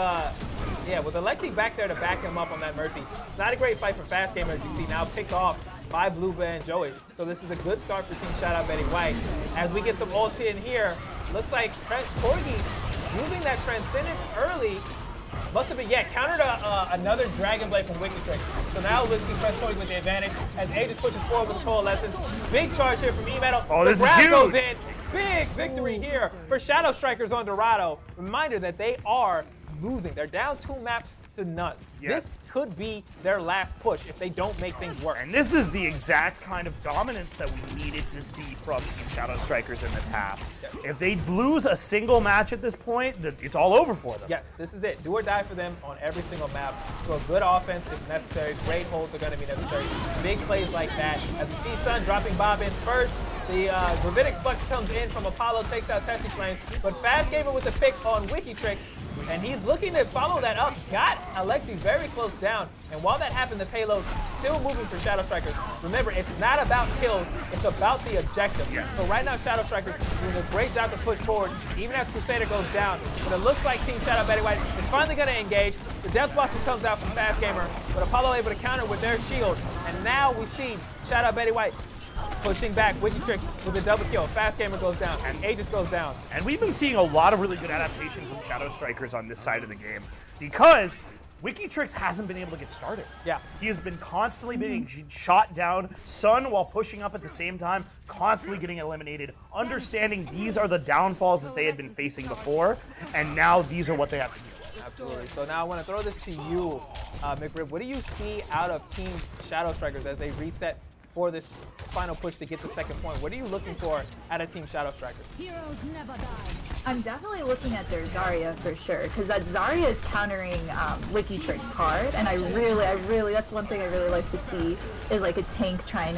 Alexi back there to back him up on that Mercy. It's not a great fight for Fast Gamers. You see now picked off by Blue and Joey. So this is a good start for Team Shoutout Betty White. As we get some ulti in here, looks like Corgi using that Transcendence early. Must have been, countered another Dragon Blade from WikiTrix. So now let's see Fresh Corgi with the advantage as Aegis pushes forward with the Coalescence. Big charge here from E-Metal. Oh, this is huge! Goes in. Big victory here for Shadow Strikers on Dorado. Reminder that they are losing. They're down 2 maps to none. This could be their last push if they don't make things work. And this is the exact kind of dominance that we needed to see from Team Shadow Strikers in this half. If they lose a single match at this point, it's all over for them. Yes, this is it. Do or die for them on every single map. So a good offense is necessary. Great holds are going to be necessary. Big plays like that. As we see Sun dropping Bob in first, the Gravitic Flux comes in from Apollo, takes out Tessie Flames, but Fast Gamer with the pick on WikiTrix, and he's looking to follow that up. Got Alexi very close down. And while that happened, the payload still moving for Shadow Strikers. Remember, it's not about kills, it's about the objective. So right now, Shadow Strikers doing a great job to push forward, even as Crusader goes down. But it looks like Team Shadow Betty White is finally going to engage. The Death Blaster comes out from Fast Gamer, but Apollo able to counter with their shield. And now we see Shadow Betty White pushing back, WikiTrix with a double kill. Fast Gamer goes down, and Aegis goes down. And we've been seeing a lot of really good adaptations from Shadow Strikers on this side of the game because WikiTrix hasn't been able to get started. Yeah. He has been constantly being shot down, Sun while pushing up at the same time, constantly getting eliminated, understanding these are the downfalls that they had been facing before, and now these are what they have to deal with. Absolutely. So now I want to throw this to you, McRib. What do you see out of Team Shadow Strikers as they reset for this final push to get the second point? What are you looking for out of Team Shadow Strikers? Heroes never die. I'm definitely looking at their Zarya for sure, because that Zarya is countering WikiTrix hard, and I really, that's one thing I really like to see, is like a tank trying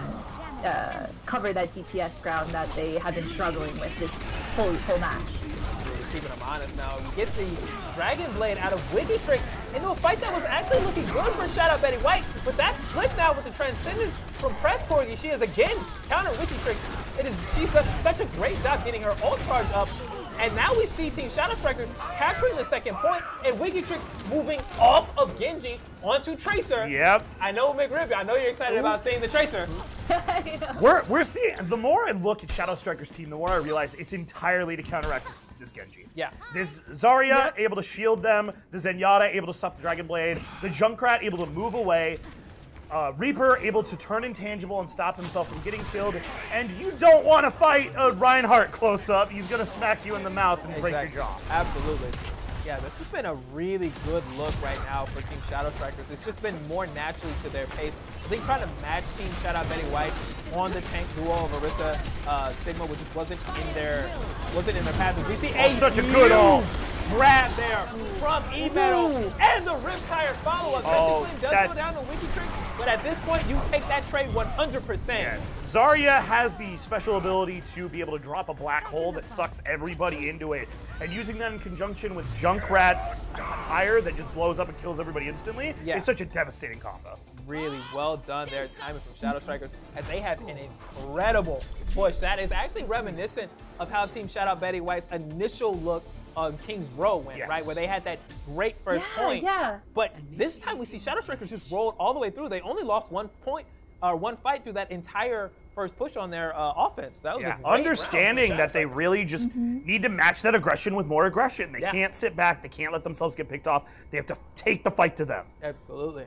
to cover that DPS ground that they have been struggling with this whole match. Keeping them honest now. We get the Dragon Blade out of WikiTrix into a fight that was actually looking good for Shout Out Betty White, but that's flipped now with the Transcendence from Press Corgi. She is again counter WikiTrix. She's done such a great job getting her ult charge up, and now we see Team Shadow Strikers capturing the second point, and WikiTrix moving off of Genji onto Tracer. Yep. I know, McRib, I know you're excited about seeing the Tracer. We're seeing, the more I look at Shadow Strikers' team, the more I realize it's entirely to counteract this Genji. Yeah. This Zarya able to shield them, the Zenyatta able to stop the Dragon Blade, the Junkrat able to move away, Reaper able to turn intangible and stop himself from getting killed, and you don't want to fight a Reinhardt close up. He's going to smack you in the mouth and break your jaw. Absolutely. Yeah, this has been a really good look right now for Team Shadow Strikers. It's just been more naturally to their pace. I think trying to match Team Shout Out Betty White on the tank duo of Orisa Sigma, which just wasn't in their path. We see such a good ult. Grab there from eMetal and the Riptire follow-up. Does go down to WikiTrix, but at this point, you take that trade 100%. Yes. Zarya has the special ability to be able to drop a black hole that sucks everybody into it, and using that in conjunction with Junkrat's tire that just blows up and kills everybody instantly is such a devastating combo. Really well done there, timing from Shadow Strikers, as they have an incredible push. That is actually reminiscent of how Team Shout Out Betty White's initial look on King's Row went, right? Where they had that great first point. But this time we see Shadow Strikers just rolled all the way through. They only lost 1 point or 1 fight through that entire first push on their offense. That was a great understanding that they really just need to match that aggression with more aggression. They can't sit back. They can't let themselves get picked off. They have to take the fight to them. Absolutely.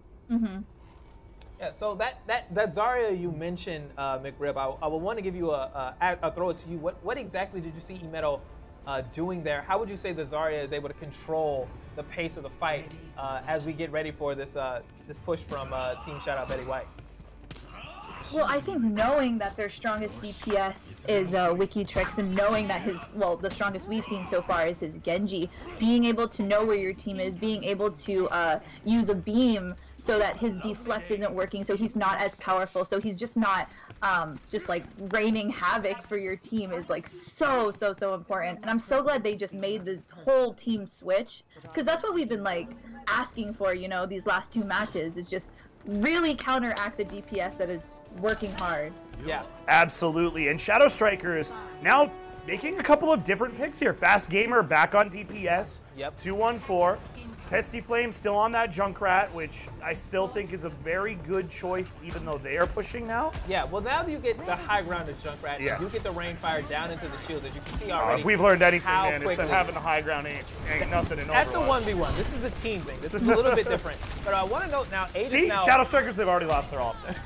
Yeah, so that Zarya you mentioned, McRib, I would want to give you a throw it to you. What exactly did you see eMetal doing there? How would you say the Zarya is able to control the pace of the fight as we get ready for this this push from Team Shout Out Betty White? Well, I think knowing that their strongest DPS is WikiTrix, and knowing that the strongest we've seen so far is his Genji, being able to know where your team is, being able to use a beam so that his deflect isn't working, so he's not as powerful, so he's just not just like raining havoc for your team is like so important. And I'm so glad they just made the whole team switch, because that's what we've been like asking for, you know, these last 2 matches, is just really counteract the DPS that is working hard. Yeah. Absolutely. And Shadow Strikers now making a couple of different picks here. Fast Gamer back on DPS. Yep. 2-1-4. Testy Flame still on that Junkrat, which I still think is a very good choice, even though they are pushing now. Yeah, well, now that you get the high ground of Junkrat, you get the rainfire down into the shield, as you can see already. If we've learned anything, man, it's quickly. that having the high ground ain't nothing in Overwatch. That's the 1v1. This is a team thing. This is a little bit different. But I want to note now, Ada's See, now... Shadow Strikers, they've already lost their offense.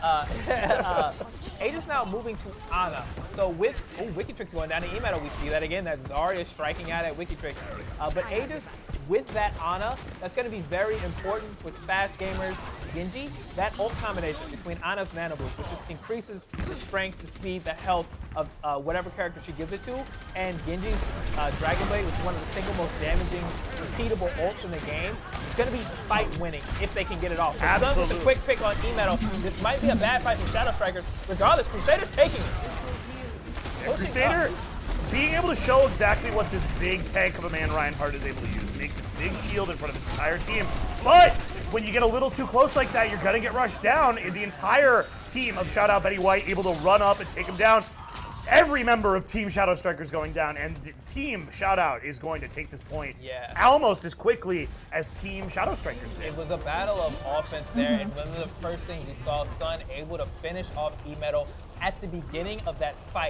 Ada's now moving to Ana. So with WikiTrix going down to eMetal, we see that again. That Zarya striking out at WikiTrix. But Ada's with that Ana, that's going to be very important with Fast Gamer's Genji. That ult combination between Ana's Nano Boost, which just increases the strength, the speed, the health of whatever character she gives it to, and Genji's Dragon Blade, which is one of the single most damaging, repeatable ults in the game. It's going to be fight-winning if they can get it off. So Absolutely. Sun gets a quick pick on eMetal. This might be a bad fight for Shadow Strikers. Regardless, Crusader's taking it. Yeah, Crusader being able to show exactly what this big tank of a man Reinhardt is able to use. Make this big shield in front of his entire team. But when you get a little too close like that, you're going to get rushed down. And the entire team of Shout Out Betty White able to run up and take him down. Every member of Team Shadow Strikers going down, and Team Shout Out is going to take this point almost as quickly as Team Shadow Strikers did. It was a battle of offense there, and one of the first things we saw, Sun able to finish off eMetal at the beginning of that fight.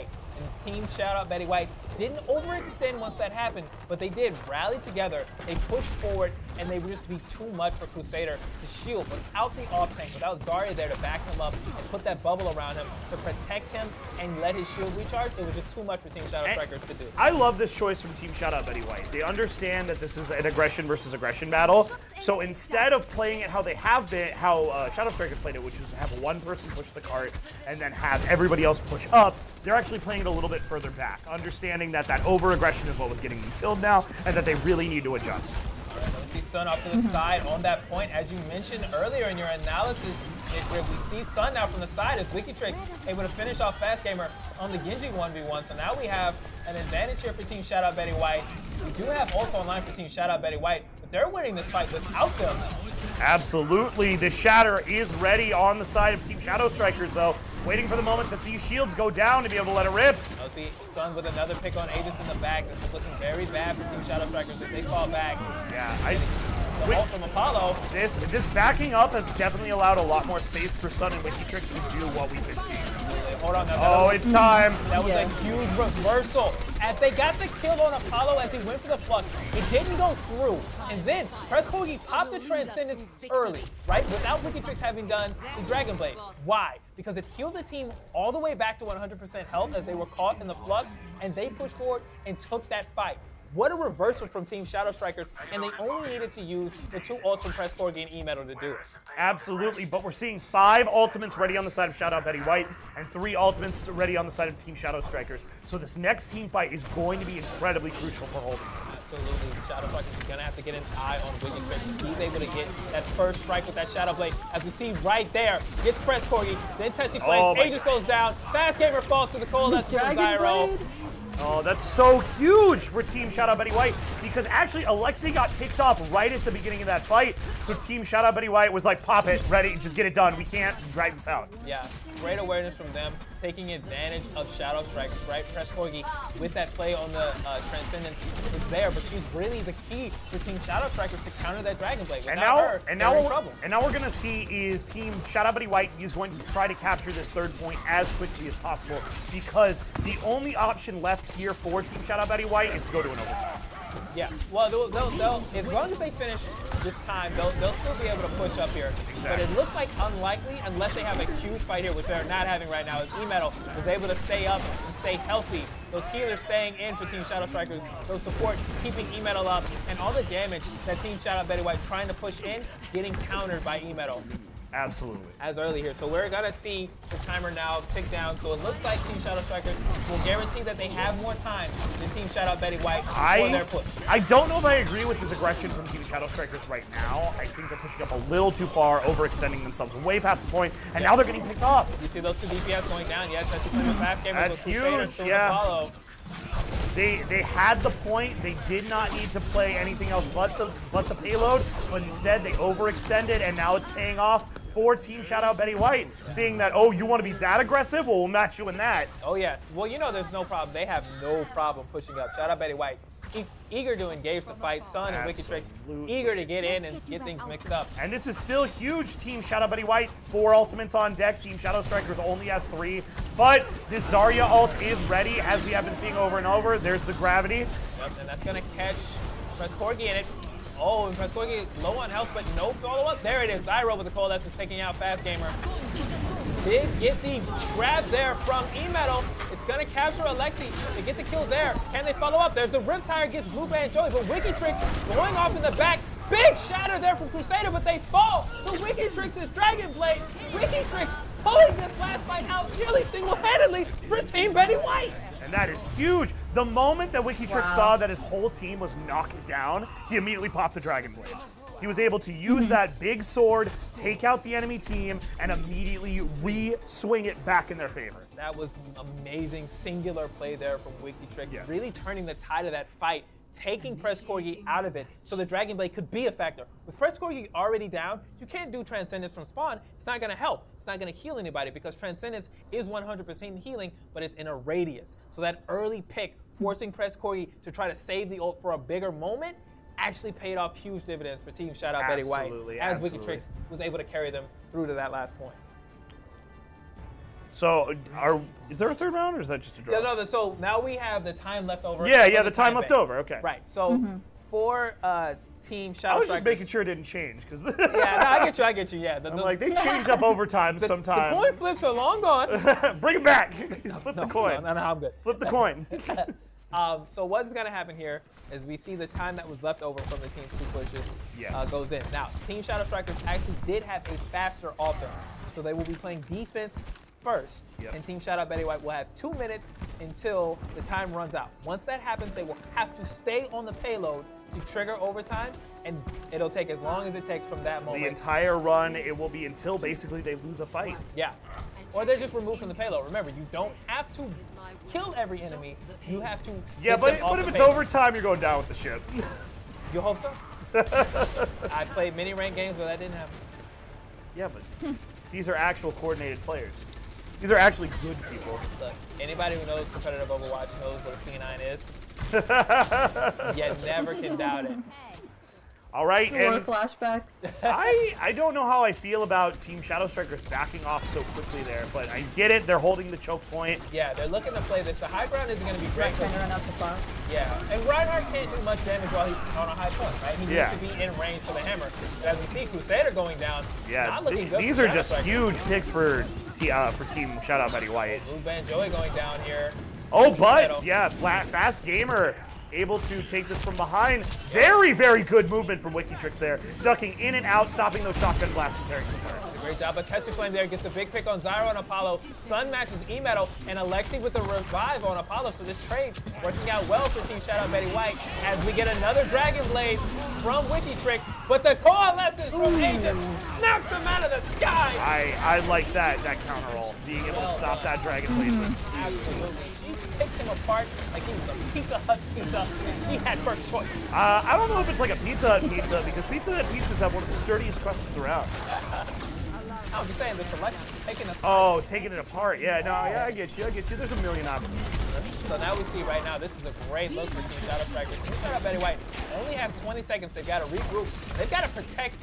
Team Shoutout Betty White didn't overextend once that happened, but they did rally together. They pushed forward, and they would just be too much for Crusader to shield. Without the off tank, without Zarya there to back him up and put that bubble around him to protect him and let his shield recharge, it was just too much for Team Shadow Strikers to do. I love this choice from Team Shoutout Betty White. They understand that this is an aggression versus aggression battle, so instead of playing it how they have been, how Shadow Strikers played it, which is have one person push the cart and then have everybody else push up, they're actually playing it a little bit further back, understanding that that over-aggression is what was getting them killed now, and that they really need to adjust. We see Sun off to the side on that point. As you mentioned earlier in your analysis, we see Sun now from the side as Wikitrix able to finish off Fast Gamer on the Genji 1v1. So now we have an advantage here for Team Shoutout Betty White. We do have ult online for Team Shoutout Betty White, but they're winning this fight without them. Absolutely. The Shatter is ready on the side of Team Shadow Strikers, though, waiting for the moment that these shields go down to be able to let it rip. I'll see Sun with another pick on Aegis in the back. This is looking very bad for Team Shadow Strikers as they fall back. Yeah, the ult from Apollo. This backing up has definitely allowed a lot more space for Sun and Wikitrix to do what we've been seeing. Hold on. Oh, it's time. That was a huge reversal. As they got the kill on Apollo as he went for the flux, it didn't go through. And then Preskoggi popped the Transcendence early, right? Without Wikitrix having done the Dragon Blade. Why? Because it healed the team all the way back to 100% health as they were caught in the flux, and they pushed forward and took that fight. What a reversal from Team Shadow Strikers, and they only needed to use the 2 ults from Preskoggi and E-Metal to do it. Absolutely, but we're seeing 5 ultimates ready on the side of Shoutout Betty White and 3 ultimates ready on the side of Team Shadow Strikers. So this next team fight is going to be incredibly crucial for holding this. Absolutely, Shadow Strikers is going to have to get an eye on Wikitrix. He's able to get that first strike with that Shadow Blade. As we see right there, gets Preskoggi, then Tessie plays, Aegis goes down, Fast Gamer falls to the Coalescence from Zyro. Oh, that's so huge for Team Shoutout Betty White, because actually Alexi got picked off right at the beginning of that fight, so Team Shoutout Betty White was like, pop it, ready, just get it done, we can't drag this out. Yeah, great awareness from them, taking advantage of Shadow Strikers, right? Preskoggi with that play on the Transcendence is there, but she's really the key for Team Shadow Strikers to counter that Dragon Blade. And now we're gonna see is Team Shoutout Betty White is going to try to capture this 3rd point as quickly as possible, because the only option left here for Team Shoutout Betty White is to go to an overtime. Yeah, well, they'll as long as they finish this time, they'll still be able to push up here. Exactly. But it looks like unlikely unless they have a huge fight here, which they're not having right now, as E-Metal was able to stay up and stay healthy. Those healers staying in for Team Shadow Strikers, those support keeping E-Metal up, and all the damage that Team Shoutout Betty White trying to push in, getting countered by E-Metal. Absolutely. As early here. So we're going to see the timer now tick down. So it looks like Team Shadow Strikers will guarantee that they have more time than Team Shoutout Betty White for their push. I don't know if I agree with this aggression from Team Shadow Strikers right now. I think they're pushing up a little too far, overextending themselves way past the point, and now they're getting picked off. You see those 2 DPS going down. Yes, that's the Fast Gamers. That's huge, yeah. They had the point. They did not need to play anything else but the payload, but instead they overextended, and now it's paying off for Team Shoutout Betty White, seeing that, oh, you want to be that aggressive? Well, we'll match you in that. Oh, yeah. Well, you know there's no problem. They have no problem pushing up. Shoutout Betty White, eager to engage the fight. Sun and Wikitrix eager to get in and get things mixed up. And this is still huge. Team Shoutout Betty White, 4 ultimates on deck. Team Shadow Strikers only has 3. But this Zarya ult is ready, as we have been seeing over and over. There's the gravity. Yep, and that's going to catch Preskoggi in it. Oh, and Preskoggi low on health, but no follow-up. There it is. Zyro with the Coalescence is taking out Fast Gamer. Did get the grab there from E-Metal. It's going to capture Alexi. They get the kill there. Can they follow up? There's the Riptire, gets Blue Band Joey, but Wikitrix going off in the back. Big shatter there from Crusader, but they fall to Wikitrix's Dragon Blade. Wikitrix pulling this last fight out nearly single-handedly for Team Betty White. And that is huge. The moment that Wikitrix saw that his whole team was knocked down, he immediately popped the Dragon Blade. He was able to use that big sword, take out the enemy team, and immediately re-swing it back in their favor. That was amazing singular play there from Wikitrix, really turning the tide of that fight, taking Preskoggi out of it so the Dragon Blade could be a factor. With Preskoggi already down, you can't do Transcendence from spawn. It's not going to help. It's not going to heal anybody because Transcendence is 100% healing, but it's in a radius. So that early pick, forcing Preskoggi to try to save the ult for a bigger moment, actually paid off huge dividends for Team Shoutout Betty White as Wikitrix was able to carry them through to that last point. So, is there a third round, or is that just a draw? Yeah, no, so now we have the time left over. Yeah, the time left bank. over. Okay. Right. So for Team Shadow I was Strikers, just making sure it didn't change because. Yeah, no, I get you. Yeah. I'm like, they change up overtime sometimes. The coin flips are long gone. Bring it back. Flip the coin. No, I'm good. Flip the coin. So what's going to happen here is we see the time that was left over from the team's 2 pushes goes in. Now, Team Shadow Strikers actually did have a faster offense, so they will be playing defense first. And Team Shadow Betty White will have 2 minutes until the time runs out. Once that happens, they will have to stay on the payload to trigger overtime, and it'll take as long as it takes from that moment. The entire run, it will be until basically they lose a fight. Yeah. Or they're just removed from the payload. Remember, you don't have to kill every enemy. You have to. Yeah, but if it's overtime, you're going down with the ship. You hope so? I played many ranked games where that didn't happen. Yeah, but these are actual coordinated players. These are actually good people. Look, anybody who knows competitive Overwatch knows what a C9 is. You never can doubt it. All right, More and flashbacks. I don't know how I feel about Team Shadow Strikers backing off so quickly there, but I get it. They're holding the choke point. Yeah, they're looking to play this. The high ground isn't going to be great. Trying to run out the clock. Yeah, and Reinhardt can't do much damage while he's on a high point, right? He needs to be in range for the hammer. But as we see Crusader going down, not looking good. These are just huge picks for Team Shout Out Betty White. Blue Band Joey going down here. Oh, but yeah, Fast Gamer able to take this from behind. Very, very good movement from WikiTrix there. Ducking in and out, stopping those shotgun blasts from tearing the turret. Great job, but Tessie Flame there gets the big pick on Zyro and Apollo. Sun matches E-Metal, and Alexi with the revive on Apollo. So this trade working out well for Team Shadow Betty White as we get another Dragon Blade from WikiTrix, but the coalescence from Agent knocks him out of the sky. I like that counter roll, being able to stop that Dragon Blade. Absolutely. She picked him apart like he was a Pizza Hut pizza, and she had first choice. I don't know if it's like a Pizza Hut pizza, because Pizza Hut pizzas have one of the sturdiest crusts around. I'm just saying, the selection, taking it apart. Oh, taking it apart. Yeah, no, yeah, I get you. There's a million options. So now we see right now, this is a great look for Team Shadow Strikers. Team Shadow Betty White only has 20 seconds. They've got to regroup. They've got to protect,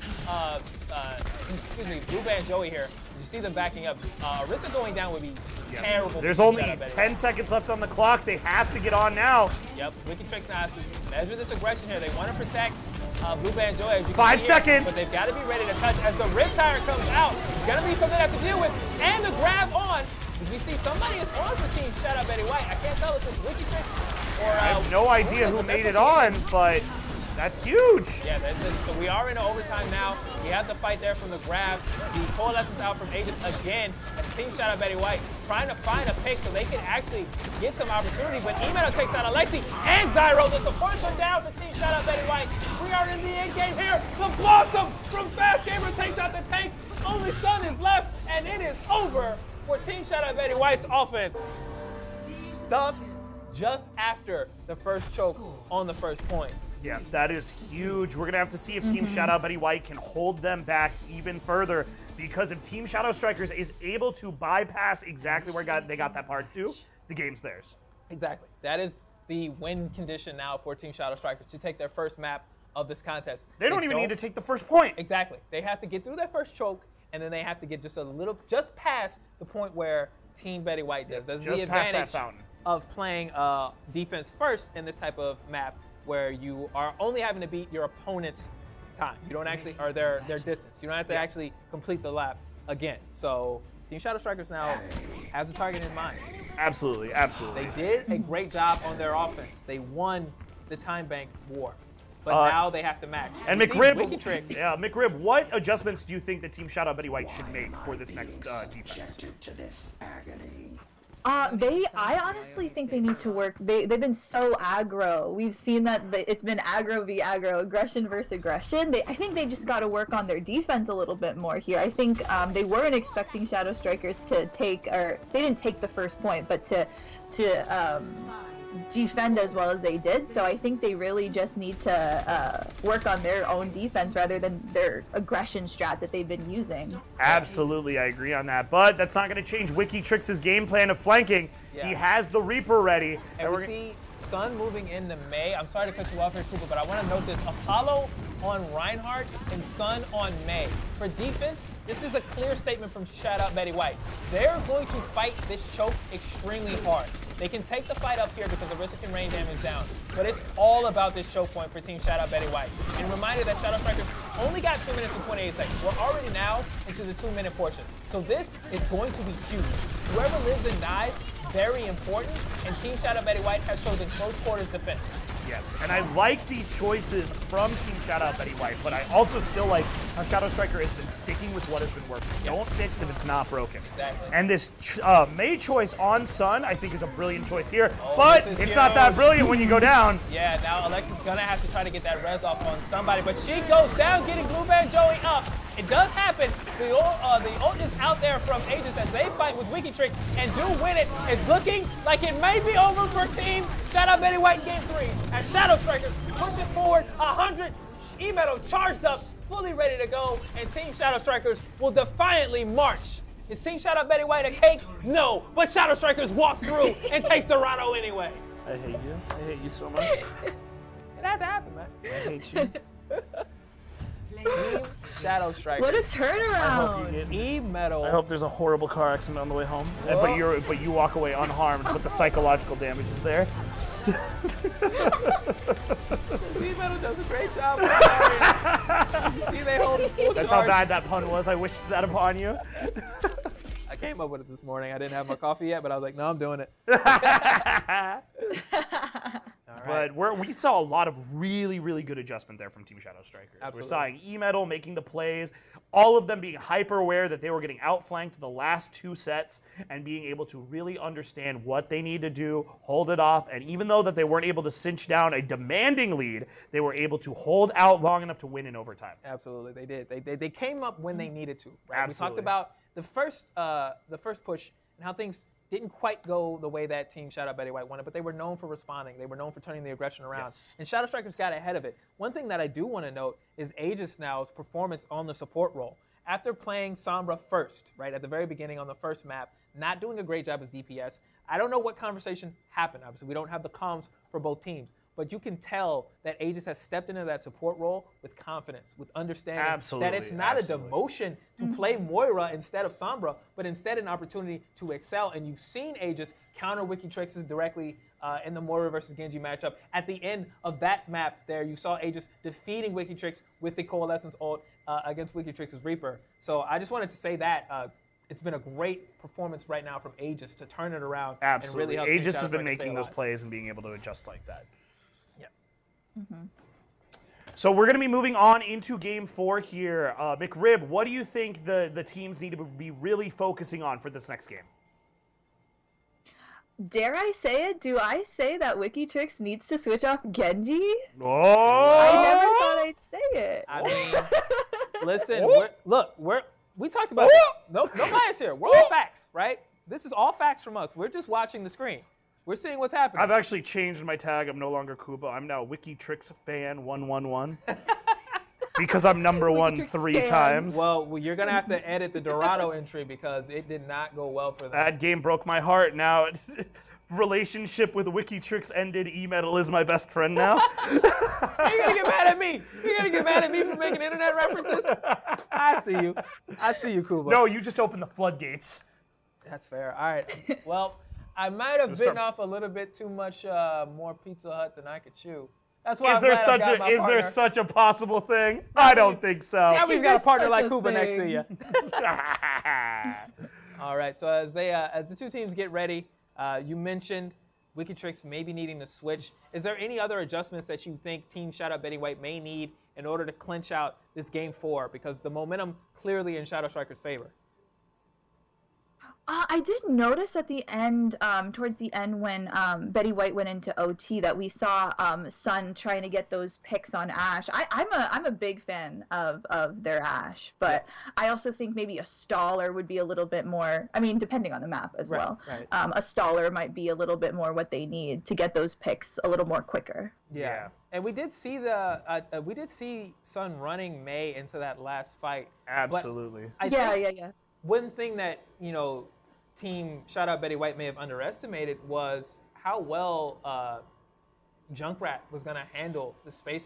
Blue Band Joey here. You see them backing up. Arisa going down would be terrible. There's only 10 seconds left on the clock. They have to get on now. Yep, WikiTrix now has to measure this aggression here. They want to protect Blue Band Joy. 5 seconds. But they've got to be ready to touch as the Riptire comes out. It's going to be something they have to deal with. And the grab on. As we see, somebody is on for Team Shout Out Betty White. I can't tell if it's WikiTrix or... I have no idea who made it on, but that's huge. Yeah, so we are in overtime now. We have the fight there from the grab. The coalescence out from Agents again. As Team Shout Out Betty White trying to find a pick so they can actually get some opportunity. But E-Metal takes out Alexi and Zyro. The supports are down for Team Shout Out Betty White. We are in the end game here. The Blossom from Fast Gamer takes out the tanks. Only Sun is left, and it is over for Team Shout Out Betty White's offense. Stuffed just after the first choke on the first point. Yeah, that is huge. We're going to have to see if Team Shout Out Betty White can hold them back even further, because if Team Shadow Strikers is able to bypass exactly where they got that part 2, the game's theirs. Exactly. That is the win condition now for Team Shadow Strikers to take their first map of this contest. They don't even need to take the first point. Exactly. They have to get through that first choke, and then they have to get just past the point where Team Betty White does. That's the advantage of playing defense first in this type of map, where you are only having to beat your opponent's time. You don't actually, or their distance. You don't have to actually complete the lap again. So Team Shadow Strikers now has a target in mind. Absolutely, absolutely. They did a great job on their offense. They won the time bank war. But now they have to match. And McRib, McRib, what adjustments do you think the Team Shout Out Betty White should make for this next defense? I honestly think they need to work. They've been so aggro. We've seen that it's been aggro v aggro, aggression versus aggression. I think they just got to work on their defense a little bit more here. I think they weren't expecting Shadow Strikers to take, or they didn't take the first point, but to defend as well as they did. So I think they really just need to work on their own defense rather than their aggression strat that they've been using. Absolutely, I agree on that. But that's not going to change WikiTrix's game plan of flanking. Yeah. He has the Reaper ready. And we see Sun moving into May. I'm sorry to cut you off here, Tuba, but I want to note this. Apollo on Reinhardt and Sun on Mei. For defense, this is a clear statement from shout out Betty White. They're going to fight this choke extremely hard. They can take the fight up here because Orisa can rain damage down. But it's all about this choke point for Team Shout Out Betty White. And reminder that Shadow Strikers only got 2 minutes and 28 seconds. We're already now into the 2-minute portion. So this is going to be huge. Whoever lives and dies, very important. And Team Shout Out Betty White has chosen close quarters defense. Yes, and I like these choices from Team Shout Out Betty White, but I also still like how Shadow Striker has been sticking with what has been working. Don't fix if it's not broken. Exactly. And this Mei choice on Sun, I think, is a brilliant choice here, but it's not that brilliant when you go down. Yeah, now Alexa's gonna have to try to get that res off on somebody, but she goes down, getting Blue Band Joey up. It does happen. The ult is out there from Aegis as they fight with Wikitrix and do win it. It's looking like it may be over for Team Shout Out Betty White in Game 3 as Shadow Strikers pushes forward 100. E-Metal charged up, fully ready to go, and Team Shadow Strikers will defiantly march. Is Team Shout Out Betty White a cake? No, but Shadow Strikers walks through and takes Dorado anyway. I hate you. I hate you so much. It had to happen, man. I hate you. Team Shadow Strikers. What a turnaround! E-Metal. I hope there's a horrible car accident on the way home, but you walk away unharmed, but the psychological damage is there. E-Metal does a great job. You see, they hold the full That's charge. how bad that pun was. I wished that upon you. I came up with it this morning. I didn't have my coffee yet, but I was like, no, I'm doing it. But we saw a lot of really, really good adjustment there from Team Shadow Strikers. Absolutely. We're seeing E-Metal making the plays, all of them being hyper aware that they were getting outflanked the last 2 sets and being able to really understand what they need to do, hold it off, and even though that they weren't able to cinch down a demanding lead, they were able to hold out long enough to win in overtime. Absolutely, they did. They came up when they needed to. Right? Absolutely. We talked about the first push and how things didn't quite go the way that Team Shout Out Betty White wanted, but they were known for responding. They were known for turning the aggression around. Yes. And Shadow Strikers got ahead of it. One thing that I do want to note is Aegis now's performance on the support role. After playing Sombra first, right, at the very beginning on the first map, not doing a great job as DPS, I don't know what conversation happened. Obviously, we don't have the comms for both teams. But you can tell that Aegis has stepped into that support role with confidence, with understanding that it's not a demotion to play Moira instead of Sombra, but instead an opportunity to excel. And you've seen Aegis counter Wikitrix's directly in the Moira versus Genji matchup. At the end of that map there, you saw Aegis defeating Wikitrix with the Coalescence ult against Wikitrix's Reaper. So I just wanted to say that it's been a great performance right now from Aegis to turn it around. Absolutely. And really help Aegis has been Shadow Strikers stay making those alive. plays and being able to adjust like that. Mm-hmm. So we're going to be moving on into Game 4 here. McRib, what do you think the teams need to be really focusing on for this next game? Dare I say it? Do I say that Wikitrix needs to switch off Genji? Oh! I never thought I'd say it. I mean, listen, we talked about this. No bias here. We're all facts, right? This is all facts from us. We're just watching the screen. We're seeing what's happening. I've actually changed my tag. I'm no longer Kuba. I'm now Wikitrix fan 111. Because I'm number 1 3 times. Well, you're going to have to edit the Dorado entry because it did not go well for them. That game broke my heart. Now, relationship with Wikitrix ended. E-Metal is my best friend now. You're going to get mad at me. You're going to get mad at me for making internet references? I see you. I see you, Kuba. No, you just opened the floodgates. That's fair. All right. Well, I might have bitten off a little bit too much more Pizza Hut than I could chew. That's why Is there such a possible thing? I don't think so. Now we've got a partner like Kuba next to you. All right. So as the two teams get ready, you mentioned Wikitrix maybe needing to switch. Is there any other adjustments that you think Team Shout Out Betty White may need in order to clinch out this Game 4? Because the momentum clearly in Shadow Strikers' favor. I did notice at the end, towards the end when Betty White went into OT, that we saw Sun trying to get those picks on Ashe. I'm a big fan of their Ashe, but I also think maybe a Staller would be a little bit more, I mean, depending on the map as well. Right. A Staller might be a little bit more what they need to get those picks a little more quicker. Yeah. And we did see Sun running Mei into that last fight. Absolutely. Yeah. One thing that, Team Shout Out Betty White may have underestimated was how well Junkrat was going to handle the spacing.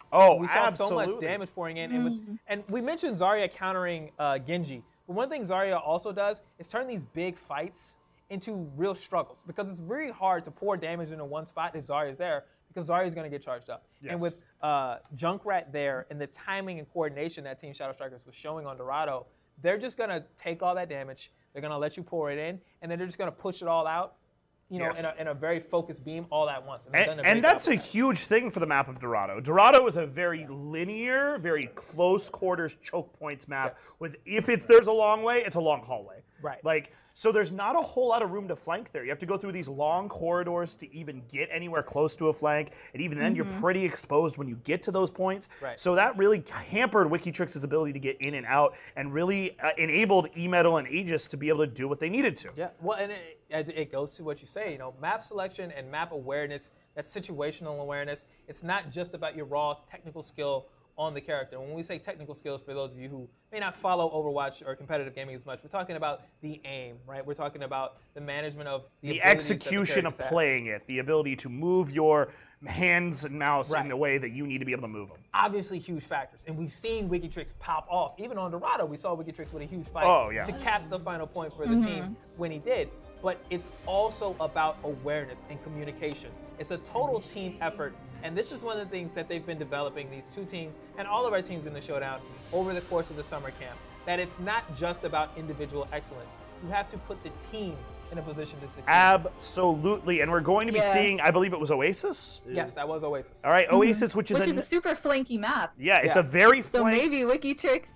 Oh, we saw absolutely. so much damage pouring in. And we mentioned Zarya countering Genji. But one thing Zarya also does is turn these big fights into real struggles, because it's very hard to pour damage into one spot if Zarya's there, because Zarya's going to get charged up. Yes. And with Junkrat there and the timing and coordination that Team Shadow Strikers was showing on Dorado, they're just going to take all that damage, they're going to let you pour it in, and then they're just going to push it all out, you know, Yes. in a very focused beam all at once. And that's a huge thing for the map of Dorado. Dorado is a very linear, very close quarters choke points map. With there's a long way, it's a long hallway. Right. Like, so there's not a whole lot of room to flank there. You have to go through these long corridors to even get anywhere close to a flank, and even then you're pretty exposed when you get to those points. Right. So that really hampered Wikitrix's ability to get in and out, and really enabled eMetal and Aegis to be able to do what they needed to. Yeah, well, and as it goes to what you say, you know, map selection and map awareness, that situational awareness, it's not just about your raw technical skill on the character. When we say technical skills, for those of you who may not follow Overwatch or competitive gaming as much, we're talking about the aim, right? We're talking about the management of The abilities that execution of characters have. playing it, the ability to move your hands and mouse in the way that you need to be able to move them. Obviously huge factors, and we've seen Wikitrix pop off. Even on Dorado, we saw Wikitrix with a huge fight to cap the final point for the team when he did. But it's also about awareness and communication. It's a total team effort, and this is one of the things that they've been developing, these two teams, and all of our teams in the Showdown, over the course of the summer camp, that it's not just about individual excellence. You have to put the team in a position to succeed. Absolutely, and we're going to be seeing, I believe it was Oasis? Yes, that was Oasis. All right, Oasis, which is a super flanky map. Yeah, it's a very So flank, maybe Wikitrix.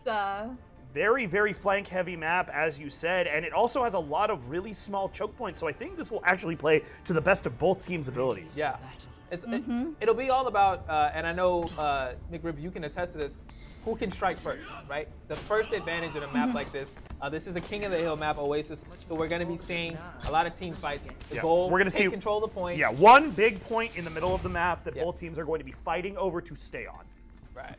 very, very flank-heavy map, as you said, and it also has a lot of really small choke points, so I think this will actually play to the best of both teams' abilities. Yeah. It'll be all about, and I know, McRib, you can attest to this, who can strike first, right? The first advantage in a map like this is a King of the Hill map, Oasis, so we're going to be seeing a lot of team fights. The goal, we're going to see control the point. Yeah, one big point in the middle of the map that both teams are going to be fighting over to stay on. Right.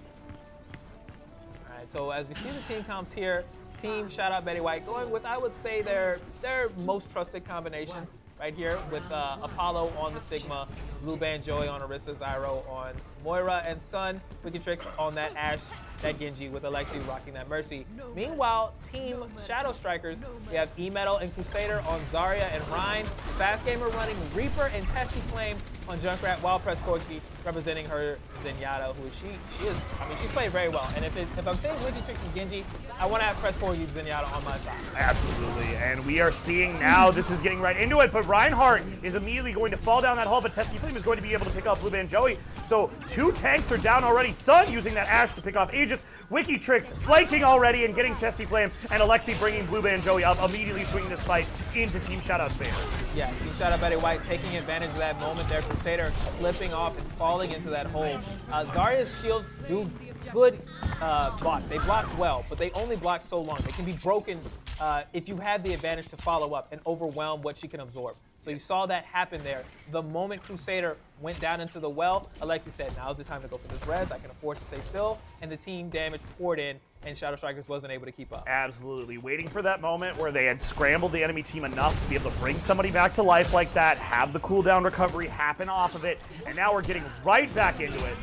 All right, so as we see the team comps here, Team shout out Betty White going with, I would say, their most trusted combination right here with Apollo on the Sigma, Blue Band Joey on Orisa, Zyro on Moira, and Sun, Wikitrix on that Ashe, that Genji, with Alexi rocking that Mercy. Meanwhile, Team Shadow Strikers, we have eMetal and Crusader on Zarya and Rein, Fast Gamer running Reaper and Testy Flame on Junkrat, while Press Corky representing her Zenyatta, who she's played very well. And if I'm saying Wikitrix and Genji, I want to have Press Corky Zenyatta on my side. Absolutely, and we are seeing now, this is getting right into it, but Reinhardt is immediately going to fall down that hole, but Testy Flame is going to be able to pick off Blue Band Joey. So 2 tanks are down already. Sun using that Ashe to pick off Aegis. Wikitrix flanking already and getting Testy Flame, and Alexi bringing Blue Band Joey up, immediately swinging this fight into Team Shoutout's favor. Yeah, Team Shoutout Betty White taking advantage of that moment there. Crusader slipping off and falling into that hole. Zarya's shields do good block. They block well, but they only block so long. They can be broken if you have the advantage to follow up and overwhelm what she can absorb. So you saw that happen there. The moment Crusader went down into the well, Alexi said, now's the time to go for this res. I can afford to stay still. And the team damage poured in, and Shadow Strikers wasn't able to keep up. Absolutely. Waiting for that moment where they had scrambled the enemy team enough to be able to bring somebody back to life like that, have the cooldown recovery happen off of it, and now we're getting right back into it.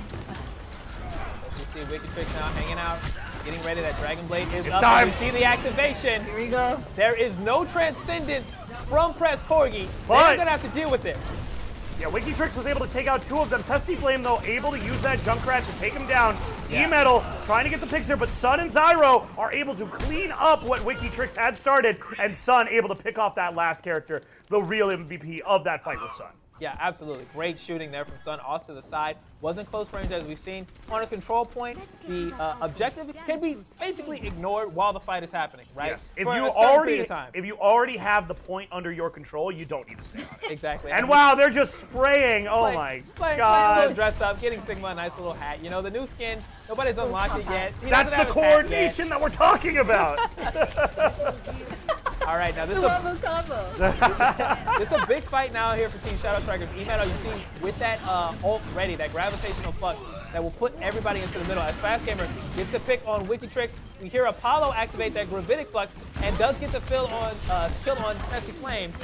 As you see Wikitrix now hanging out, getting ready. That Dragon Blade is It's up. time. We see the activation. Here we go. There is no Transcendence from Press Corgi. But- They're going to have to deal with this. Yeah, Wikitrix was able to take out 2 of them. Testy Flame, though, able to use that Junkrat to take him down. Yeah. eMetal trying to get the picks here, but Sun and Zyro are able to clean up what Wikitrix had started, and Sun able to pick off that last character, the real MVP of that fight with Sun. Yeah, absolutely. Great shooting there from Sun off to the side. Wasn't close range as we've seen. On a control point, the objective can be basically ignored while the fight is happening, right? Yes. If For you a certain period of time. already have the point under your control, you don't need to stay on it. Exactly. And wow, they're just spraying. Oh my Playing a God. little dress up, getting Sigma a nice little hat. You know, the new skin, nobody's unlocked it yet. He That's doesn't the have his hat yet. coordination that we're talking about. All right, now this is it's a big fight now here for Team Shadow Strikers. eMetal, you see with that ult ready, that gravitational flux that will put everybody into the middle. As Fast Gamer gets the pick on Wikitrix, we hear Apollo activate that gravitic flux and does get the kill on Testy Flame.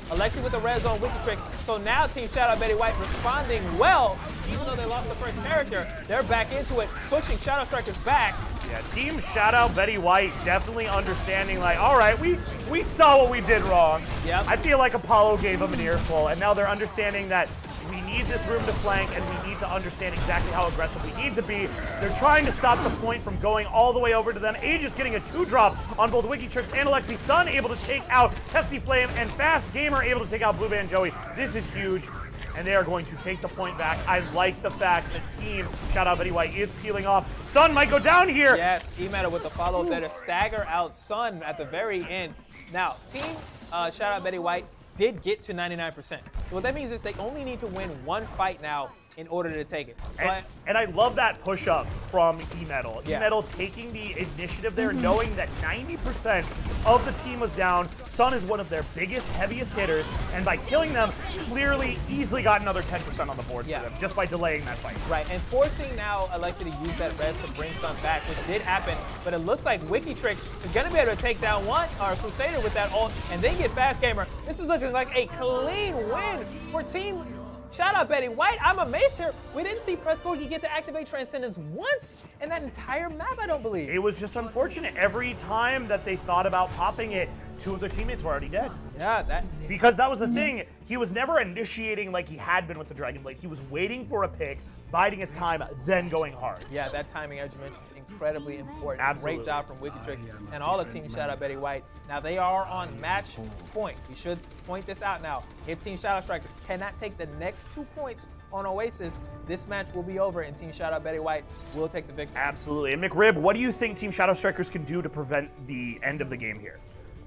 Alexi with the red zone, WikiTrix. So now Team Shoutout Betty White responding well. Even though they lost the first character, they're back into it, pushing Shadow Strikers back. Yeah, Team Shoutout Betty White definitely understanding, like, all right, we saw what we did wrong. Yep. I feel like Apollo gave them an earful, and now they're understanding that we need this room to flank, and we need to understand exactly how aggressive we need to be. They're trying to stop the point from going all the way over to them. Aegis getting a 2-drop on both WikiTrix and Alexi. Sun able to take out Testy Flame, and Fast Gamer able to take out Blue Band Joey. This is huge, and they are going to take the point back. I like the fact that Team Shoutout Betty White is peeling off. Sun might go down here. Yes, E-Meta with the follow there to stagger out Sun at the very end. Now, Team Shoutout Betty White did get to 99%. So what that means is they only need to win one fight now in order to take it. So and I love that push-up from E-Metal. Yeah. E-Metal taking the initiative there, knowing that 90% of the team was down. Sun is one of their biggest, heaviest hitters, and by killing them, clearly, easily got another 10% on the board for them, just by delaying that fight. Right, and forcing now Alexi to use that res to bring Sun back, which did happen, but it looks like WikiTrix is going to be able to take down Crusader with that ult, and then get Fast Gamer. This is looking like a clean win for Team Shoutout Betty White. I'm amazed here. We didn't see Press Bogey get to activate Transcendence once in that entire map, I don't believe. It was just unfortunate. Every time that they thought about popping it, 2 of their teammates were already dead. Yeah, because that was the thing. He was never initiating like he had been with the Dragon Blade. He was waiting for a pick, biding his time, then going hard. Yeah, that timing, as you mentioned, incredibly important. Absolutely. Great job from WikiTrix and all the Team Shoutout Betty White. Now they are on match point. We should point this out now. If Team Shadow Strikers cannot take the next 2 points on Oasis, this match will be over and Team Shoutout Betty White will take the victory. Absolutely. And McRib, what do you think Team Shadow Strikers can do to prevent the end of the game here?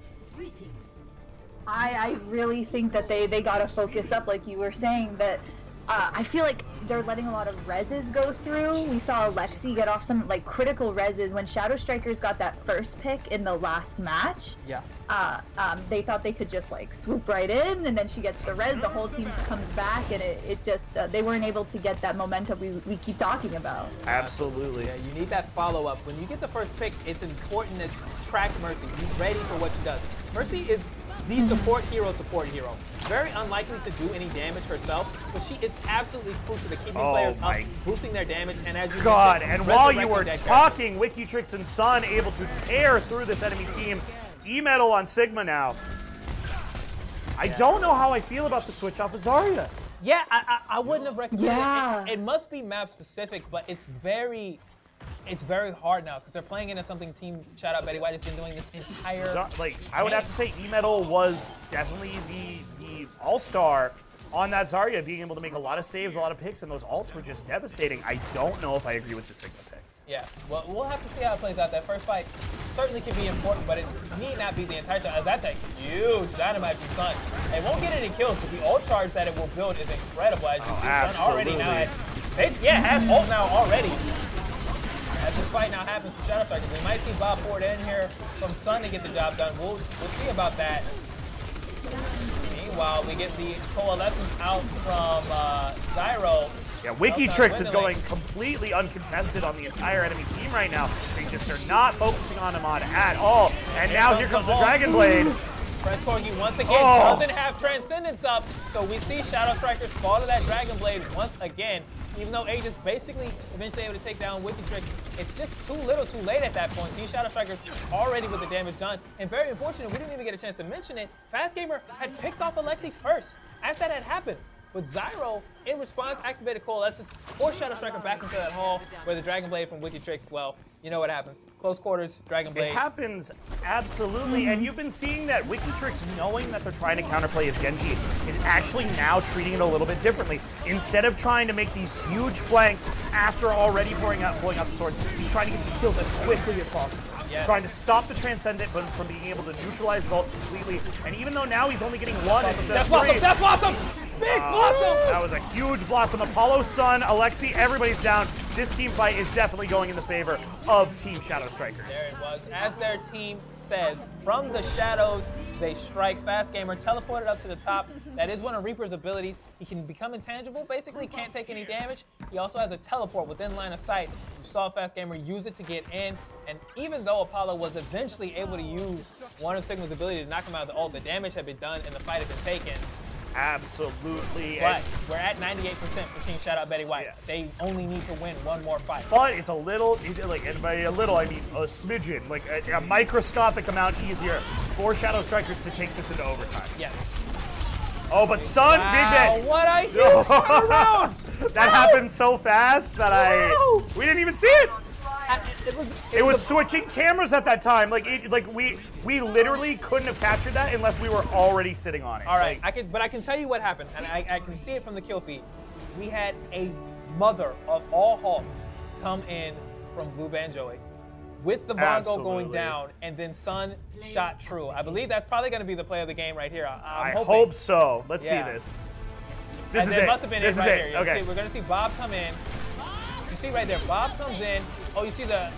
I really think that they got to focus up, like you were saying, that I feel like they're letting a lot of reses go through. We saw Alexi get off some like critical reses when Shadow Strikers got that first pick in the last match. Yeah. They thought they could just like swoop right in, and then she gets the res, the whole team comes back, and it just they weren't able to get that momentum we keep talking about. Absolutely. Yeah, you need that follow-up. When you get the first pick, it's important to track Mercy. Be ready for what she does. Mercy is the support hero. Very unlikely to do any damage herself, but she is absolutely crucial to keeping players up, boosting their damage, and as you mentioned, and while you were talking, WikiTrix and Sun able to tear through this enemy team. E-Metal on Sigma now. I don't know how I feel about the switch off of Zarya. Yeah, I wouldn't have recommended it. It must be map specific, but it's very hard now because they're playing into something Team Shoutout Betty White has been doing this entire I would have to say E-Metal was definitely the all-star on that Zarya, being able to make a lot of saves, a lot of picks, and those ults were just devastating. I don't know if I agree with the Sigma pick. Yeah, well, we'll have to see how it plays out. That first fight certainly can be important, but it need not be the entire time, as that's a huge dynamite from Sun. It won't get any kills, but the ult charge that it will build is incredible. As you see, Sun already now has ult now already. As this fight now happens for Shadow Strikers, we might see Bob Ford in here from Sun to get the job done. We'll see about that. Meanwhile, we get the coalescence out from Zyro. Yeah, WikiTrix is going completely uncontested on the entire enemy team right now. They just are not focusing on Ahmad at all. And now here comes the Dragon Blade. Press Corgi once again doesn't have Transcendence up, so we see Shadow Strikers fall to that Dragon Blade once again. Even though Aegis basically eventually able to take down WikiTrix, it's just too little too late at that point. These Shadow Strikers already with the damage done. And very unfortunate, we didn't even get a chance to mention it, Fast Gamer had picked off Alexi first. As that had happened, but Zyro, in response, activated Coalescence, forced Shadow Striker back into that hall where the Dragon Blade from WikiTrix, well, you know what happens. Close quarters, Dragon Blade. It happens, absolutely. And you've been seeing that WikiTrix, knowing that they're trying to counterplay as Genji, is actually now treating it a little bit differently. Instead of trying to make these huge flanks after already pulling out the sword, he's trying to get these kills as quickly as possible. Yes. Trying to stop the Transcendent from being able to neutralize his ult completely. And even though now he's only getting one instead of three. That's awesome! Big Blossom! That was a huge Blossom. Apollo, Sun, Alexi, everybody's down. This team fight is definitely going in the favor of Team Shadow Strikers. There it was. As their team says, from the shadows, they strike. Fast Gamer teleported up to the top. That is one of Reaper's abilities. He can become intangible, basically can't take any damage. He also has a teleport within line of sight. You saw Fast Gamer use it to get in, and even though Apollo was eventually able to use one of Sigma's ability to knock him out of the ult, the damage had been done and the fight had been taken. Absolutely. But we're at 98% for Team Shout Out Betty White. Yeah. They only need to win one more fight. But it's a little, like, and by a little, I mean a smidgen, like a microscopic amount easier for Shadow Strikers to take this into overtime. Yes. Oh, but Sun, wow, Big Ben. What I hear? Turn around. That happened so fast that we didn't even see it. It was switching cameras at that time. Like we literally couldn't have captured that unless we were already sitting on it. All right, but I can tell you what happened, and I can see it from the kill feed. We had a mother of all Hawks come in from Blue Banjoey with the bongo going down, and then Sun shot True. I believe that's probably going to be the play of the game right here. I hope so. Let's see this. This is it. Must have been this it is right it. here. Okay. We're going to see Bob come in. You see right there, Bob comes in. Oh, you see the,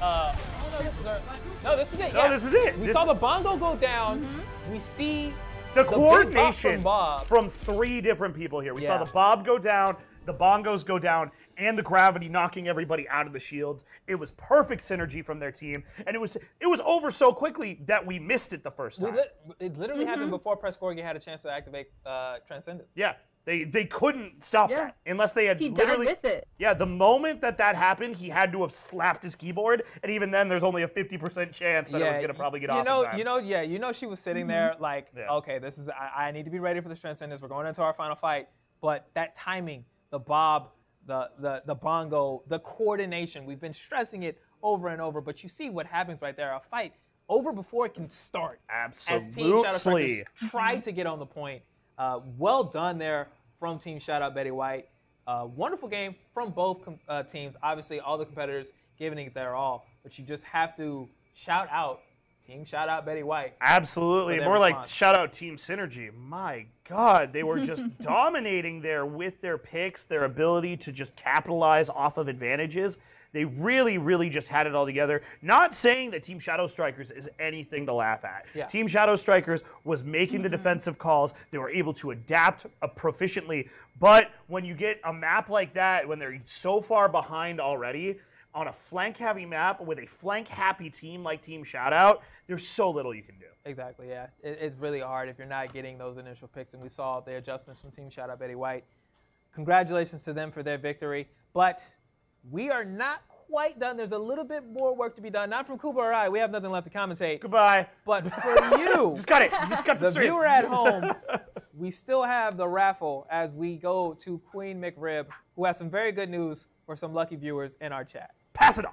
no, this is it. No, this is it. We saw the bongo go down. We see the coordination from, from 3 different people here. We saw the Bob go down, the bongos go down, and the gravity knocking everybody out of the shields. It was perfect synergy from their team, and it was over so quickly that we missed it the first time. It literally happened before Prescorgi had a chance to activate Transcendence. Yeah. They couldn't stop that unless they had literally. He died with it. Yeah, the moment that happened, he had to have slapped his keyboard, and even then, there's only a 50% chance that it was gonna probably get off. You know, she was sitting there like, okay, this is I need to be ready for this Transcendence. We're going into our final fight, but that timing, the Bob, the bongo, the coordination, we've been stressing it over and over, but you see what happens right there. A fight over before it can start. Absolutely. As Team Shadow Strikers tried to get on the point. Well done there from Team Shout Out Betty White. Wonderful game from both teams. Obviously, all the competitors giving it their all, but you just have to shout out Team Shout Out Betty White. Absolutely. More like shout out Team Synergy. My God, they were just dominating there with their picks, their ability to just capitalize off of advantages. They really, really just had it all together. Not saying that Team Shadow Strikers is anything to laugh at. Yeah. Team Shadow Strikers was making the defensive calls. They were able to adapt proficiently. But when you get a map like that, when they're so far behind already, on a flank-heavy map with a flank-happy team like Team Shoutout, there's so little you can do. Exactly, yeah. It's really hard if you're not getting those initial picks, and we saw the adjustments from Team Shoutout Betty White. Congratulations to them for their victory, but we are not quite done. There's a little bit more work to be done. Not from Kuba or I. We have nothing left to commentate. Goodbye. But for you, just cut it. Just cut the viewer at home, we still have the raffle as we go to Queen McRib, who has some very good news for some lucky viewers in our chat. Pass it off.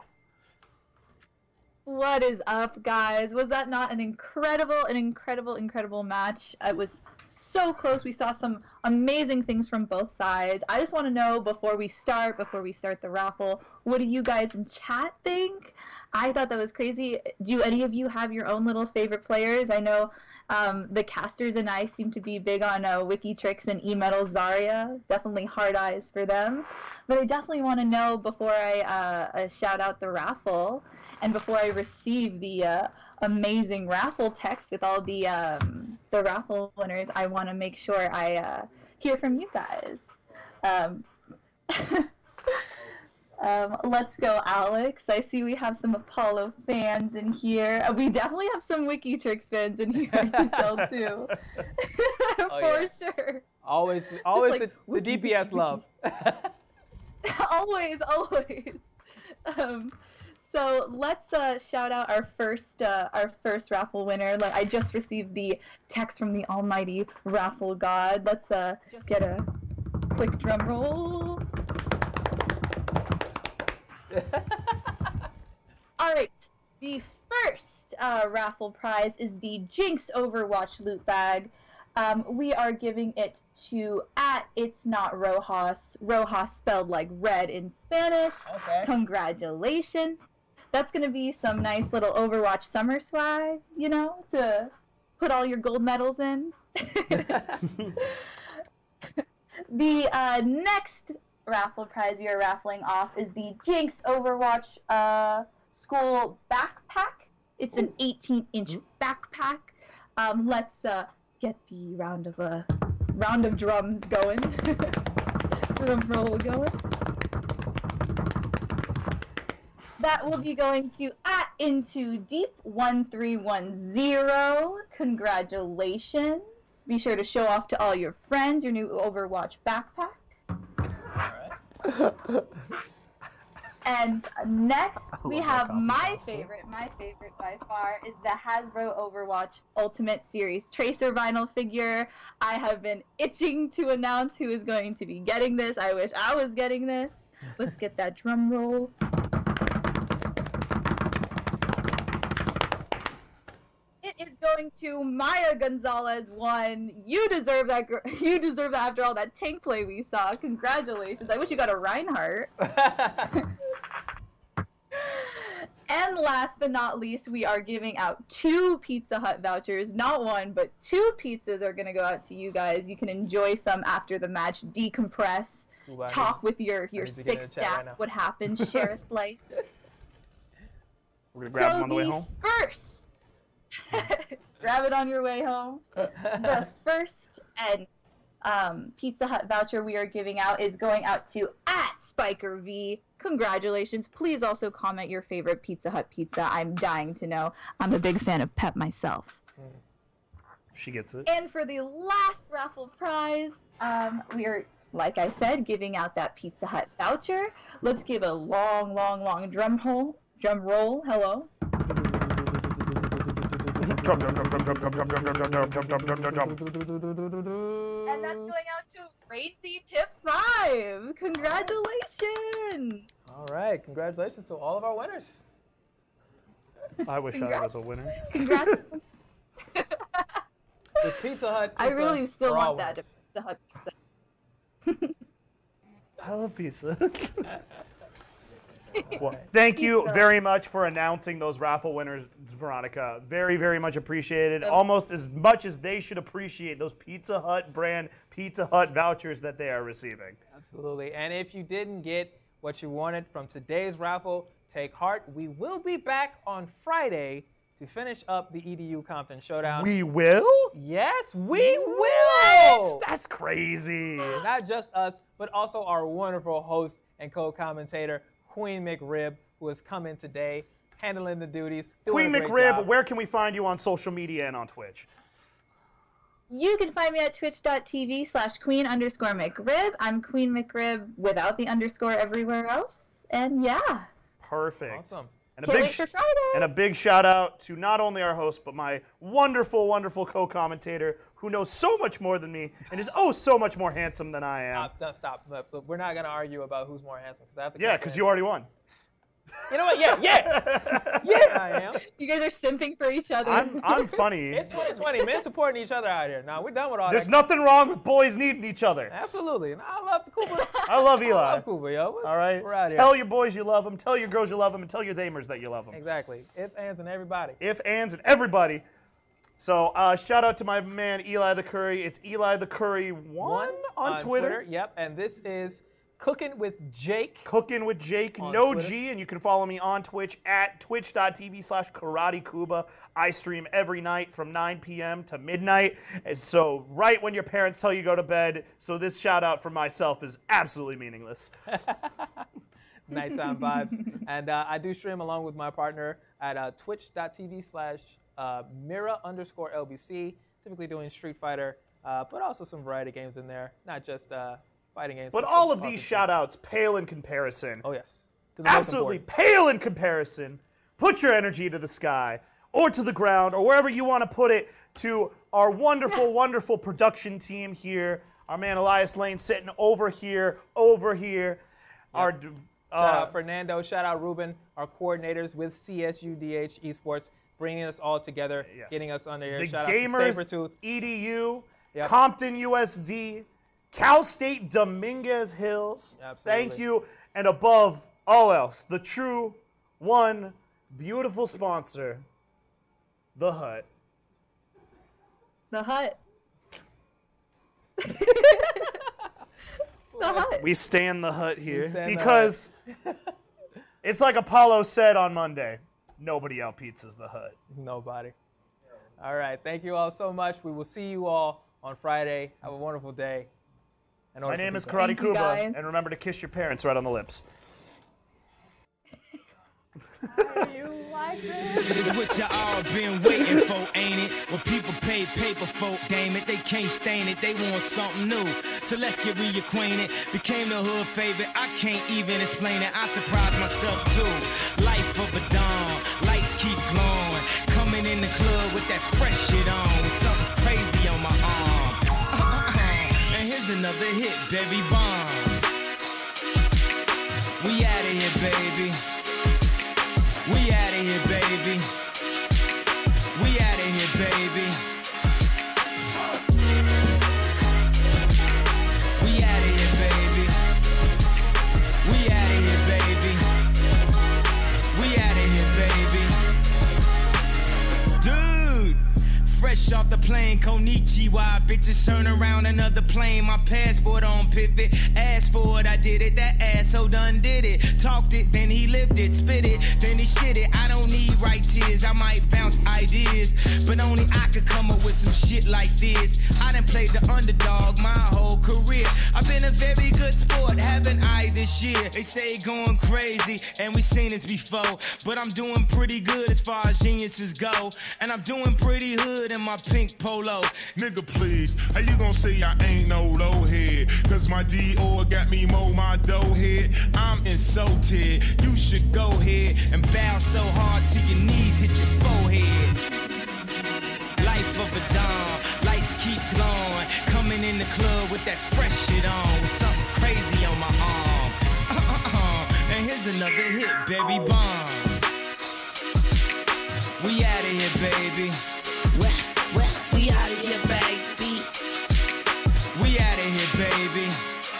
What is up, guys? Was that not an incredible match? It was so close. We saw some amazing things from both sides. I just want to know before we start the raffle, what do you guys in chat think? I thought that was crazy. Do any of you have your own little favorite players? I know the casters and I seem to be big on Wikitrix and E-Metal Zarya. Definitely hard eyes for them. But I definitely want to know before I shout out the raffle and before I receive the amazing raffle text with all the raffle winners, I want to make sure I hear from you guys. Let's go, Alex. I see we have some Apollo fans in here. We definitely have some Wikitrix fans in here, I can tell, too. Sure. Always like, the DPS love. always. So let's shout out our first raffle winner. I just received the text from the almighty raffle god. Let's get a quick drum roll. All right, the first raffle prize is the Jinx Overwatch loot bag. We are giving it to @It'sNotRojas. Rojas spelled like red in Spanish. Okay. Congratulations. That's going to be some nice little Overwatch summer swag, to put all your gold medals in. The next raffle prize we are raffling off is the Jinx Overwatch school backpack. It's an 18-inch backpack. Let's get the round of drums going. Drum roll going. That will be going to @IntoDeep1310. Congratulations. Be sure to show off to all your friends your new Overwatch backpack. And next, we have my favorite by far, is the Hasbro Overwatch Ultimate Series Tracer vinyl figure. I have been itching to announce who is going to be getting this. I wish I was getting this. Let's get that drum roll. It is going to Maya Gonzalez 1. You deserve that. You deserve that after all that tank play we saw. Congratulations. I wish you got a Reinhardt. And last but not least, we are giving out 2 Pizza Hut vouchers. Not 1, but 2 pizzas are going to go out to you guys. You can enjoy some after the match, decompress, talk with your sick staff, right, what happened, share a slice. We're going to grab them on the way home? First, grab it on your way home. The first and Pizza Hut voucher we are giving out is going out to @SpikerV. Congratulations. Please also comment your favorite Pizza Hut pizza. I'm dying to know. I'm a big fan of Pep myself. She gets it. And for the last raffle prize, we are, like I said, giving out that Pizza Hut voucher. Let's give a long, long, long drum roll. Hello. And that's going out to Racy Tip 5. Congratulations. All right, congratulations to all of our winners. I wish I was a winner. Congrats. With Pizza Hut, I really still want that Pizza Hut pizza. I love pizza. Well, thank you very much for announcing those raffle winners, Veronica. Very, very much appreciated. Almost as much as they should appreciate those Pizza Hut brand Pizza Hut vouchers that they are receiving. Absolutely. And if you didn't get what you wanted from today's raffle, take heart. We will be back on Friday to finish up the EDU Compton Showdown. We will? Yes, we will! That's crazy. Not just us, but also our wonderful host and co-commentator, Queen McRib, who has come in today, handling the duties. Queen McRib, where can we find you on social media and on Twitch? You can find me at twitch.tv/queen_McRib. I'm Queen McRib without the underscore everywhere else. And yeah. Perfect. Awesome. And Can't wait for Friday. And a big shout out to not only our host, but my wonderful, wonderful co-commentator who knows so much more than me and is so much more handsome than I am. Stop. But we're not going to argue about who's more handsome. Because you already won. You know what? Yeah, I am. You guys are simping for each other. I'm funny. It's 2020. Men supporting each other out here. Now we're done with all There's that. nothing wrong with boys needing each other. Absolutely. And I love Cooper. I love Eli. I love Cooper, yo. All right. We're out here. Tell your boys you love them. Tell your girls you love them. And tell your Thamers that you love them. Exactly. If, ands, and everybody. If, ands, and everybody. So shout out to my man Eli the Curry. It's Eli the Curry 1 on Twitter. Yep. And this is Cooking with Jake. Cooking with Jake, no Twitter. G, and you can follow me on Twitch at twitch.tv/KarateKuba. I stream every night from 9 p.m. to midnight, and so right when your parents tell you go to bed, so this shout out from myself is absolutely meaningless. Nighttime vibes. And I do stream along with my partner at twitch.tv/Mira_LBC, typically doing Street Fighter, but also some variety games in there, not just fighting games. But all of these shout-outs pale in comparison. Oh, yes. Absolutely pale in comparison. Put your energy to the sky or to the ground or wherever you want to put it to our wonderful, wonderful production team here. Our man Elias Lane sitting over here. Yep. Shout out Fernando. Shout out Ruben, our coordinators with CSUDH Esports, bringing us all together, getting us under here. The Shout Gamers, out to Sabertooth. EDU, Compton USD, Cal State Dominguez Hills. Absolutely. Thank you. And above all else, the true one beautiful sponsor, The Hut. The Hut. the hut. We stand the hut here stand the because it's like Apollo said on Monday. Nobody out-pizzas the hut. Nobody. All right. Thank you all so much. We will see you all on Friday. Have a wonderful day. And My name is pizza. Karate Kuba, and remember to kiss your parents right on the lips. It's what you all been waiting for, ain't it? What people pay paper for, damn it, they can't stain it, they want something new. So let's get reacquainted. Became the hood favorite, I can't even explain it. I surprised myself too. Life of a dawn, lights keep glowing. Coming in the club with that fresh shit on, with something crazy on my arm. And here's another hit, Baby Bombs. We outta here, baby. We outta here, baby. We outta here, baby. We outta here, baby. We outta here, baby. We outta here, baby. Dude, fresh off the plane, konnichiwa. Bitches turn around another plane. My passport on pivot. Asked for it, I did it. That asshole done did it. Talked it, then he lived it. Spit it, then he shit it. I don't need right tears. I might bounce ideas, but only I could come up with some shit like this. I done played the underdog my whole career. I've been a very good sport, haven't I, this year? They say going crazy, and we seen this before. But I'm doing pretty good as far as geniuses go. And I'm doing pretty hood in my pink polo. Nigga, please, how you gonna say I ain't no low head? Cause my Dior got me mow my dough head. I'm insulted. You should go ahead and bow so hard till your knees hit your forehead. Life of a dawn, lights keep glowing. Coming in the club with that fresh shit on, with something crazy on my arm. And here's another hit, Baby Bombs. We outta here, baby. We outta here, baby. We outta here, baby.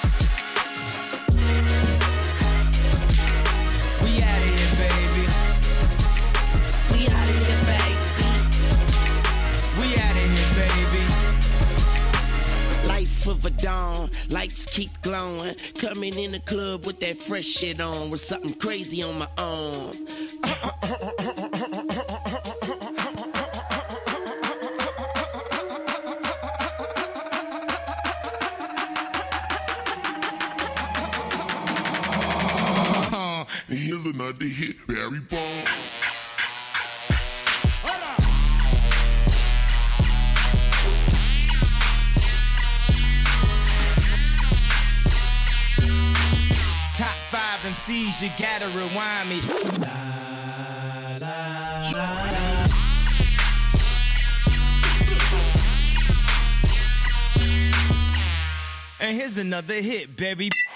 We outta here, baby. We outta here, baby. We outta here, baby. Life of a dawn, lights keep glowing. Coming in the club with that fresh shit on, with something crazy on my arm. Here's another hit, Barry Bond. Top 5 MCs, you gotta rewind me. And here's another hit, baby.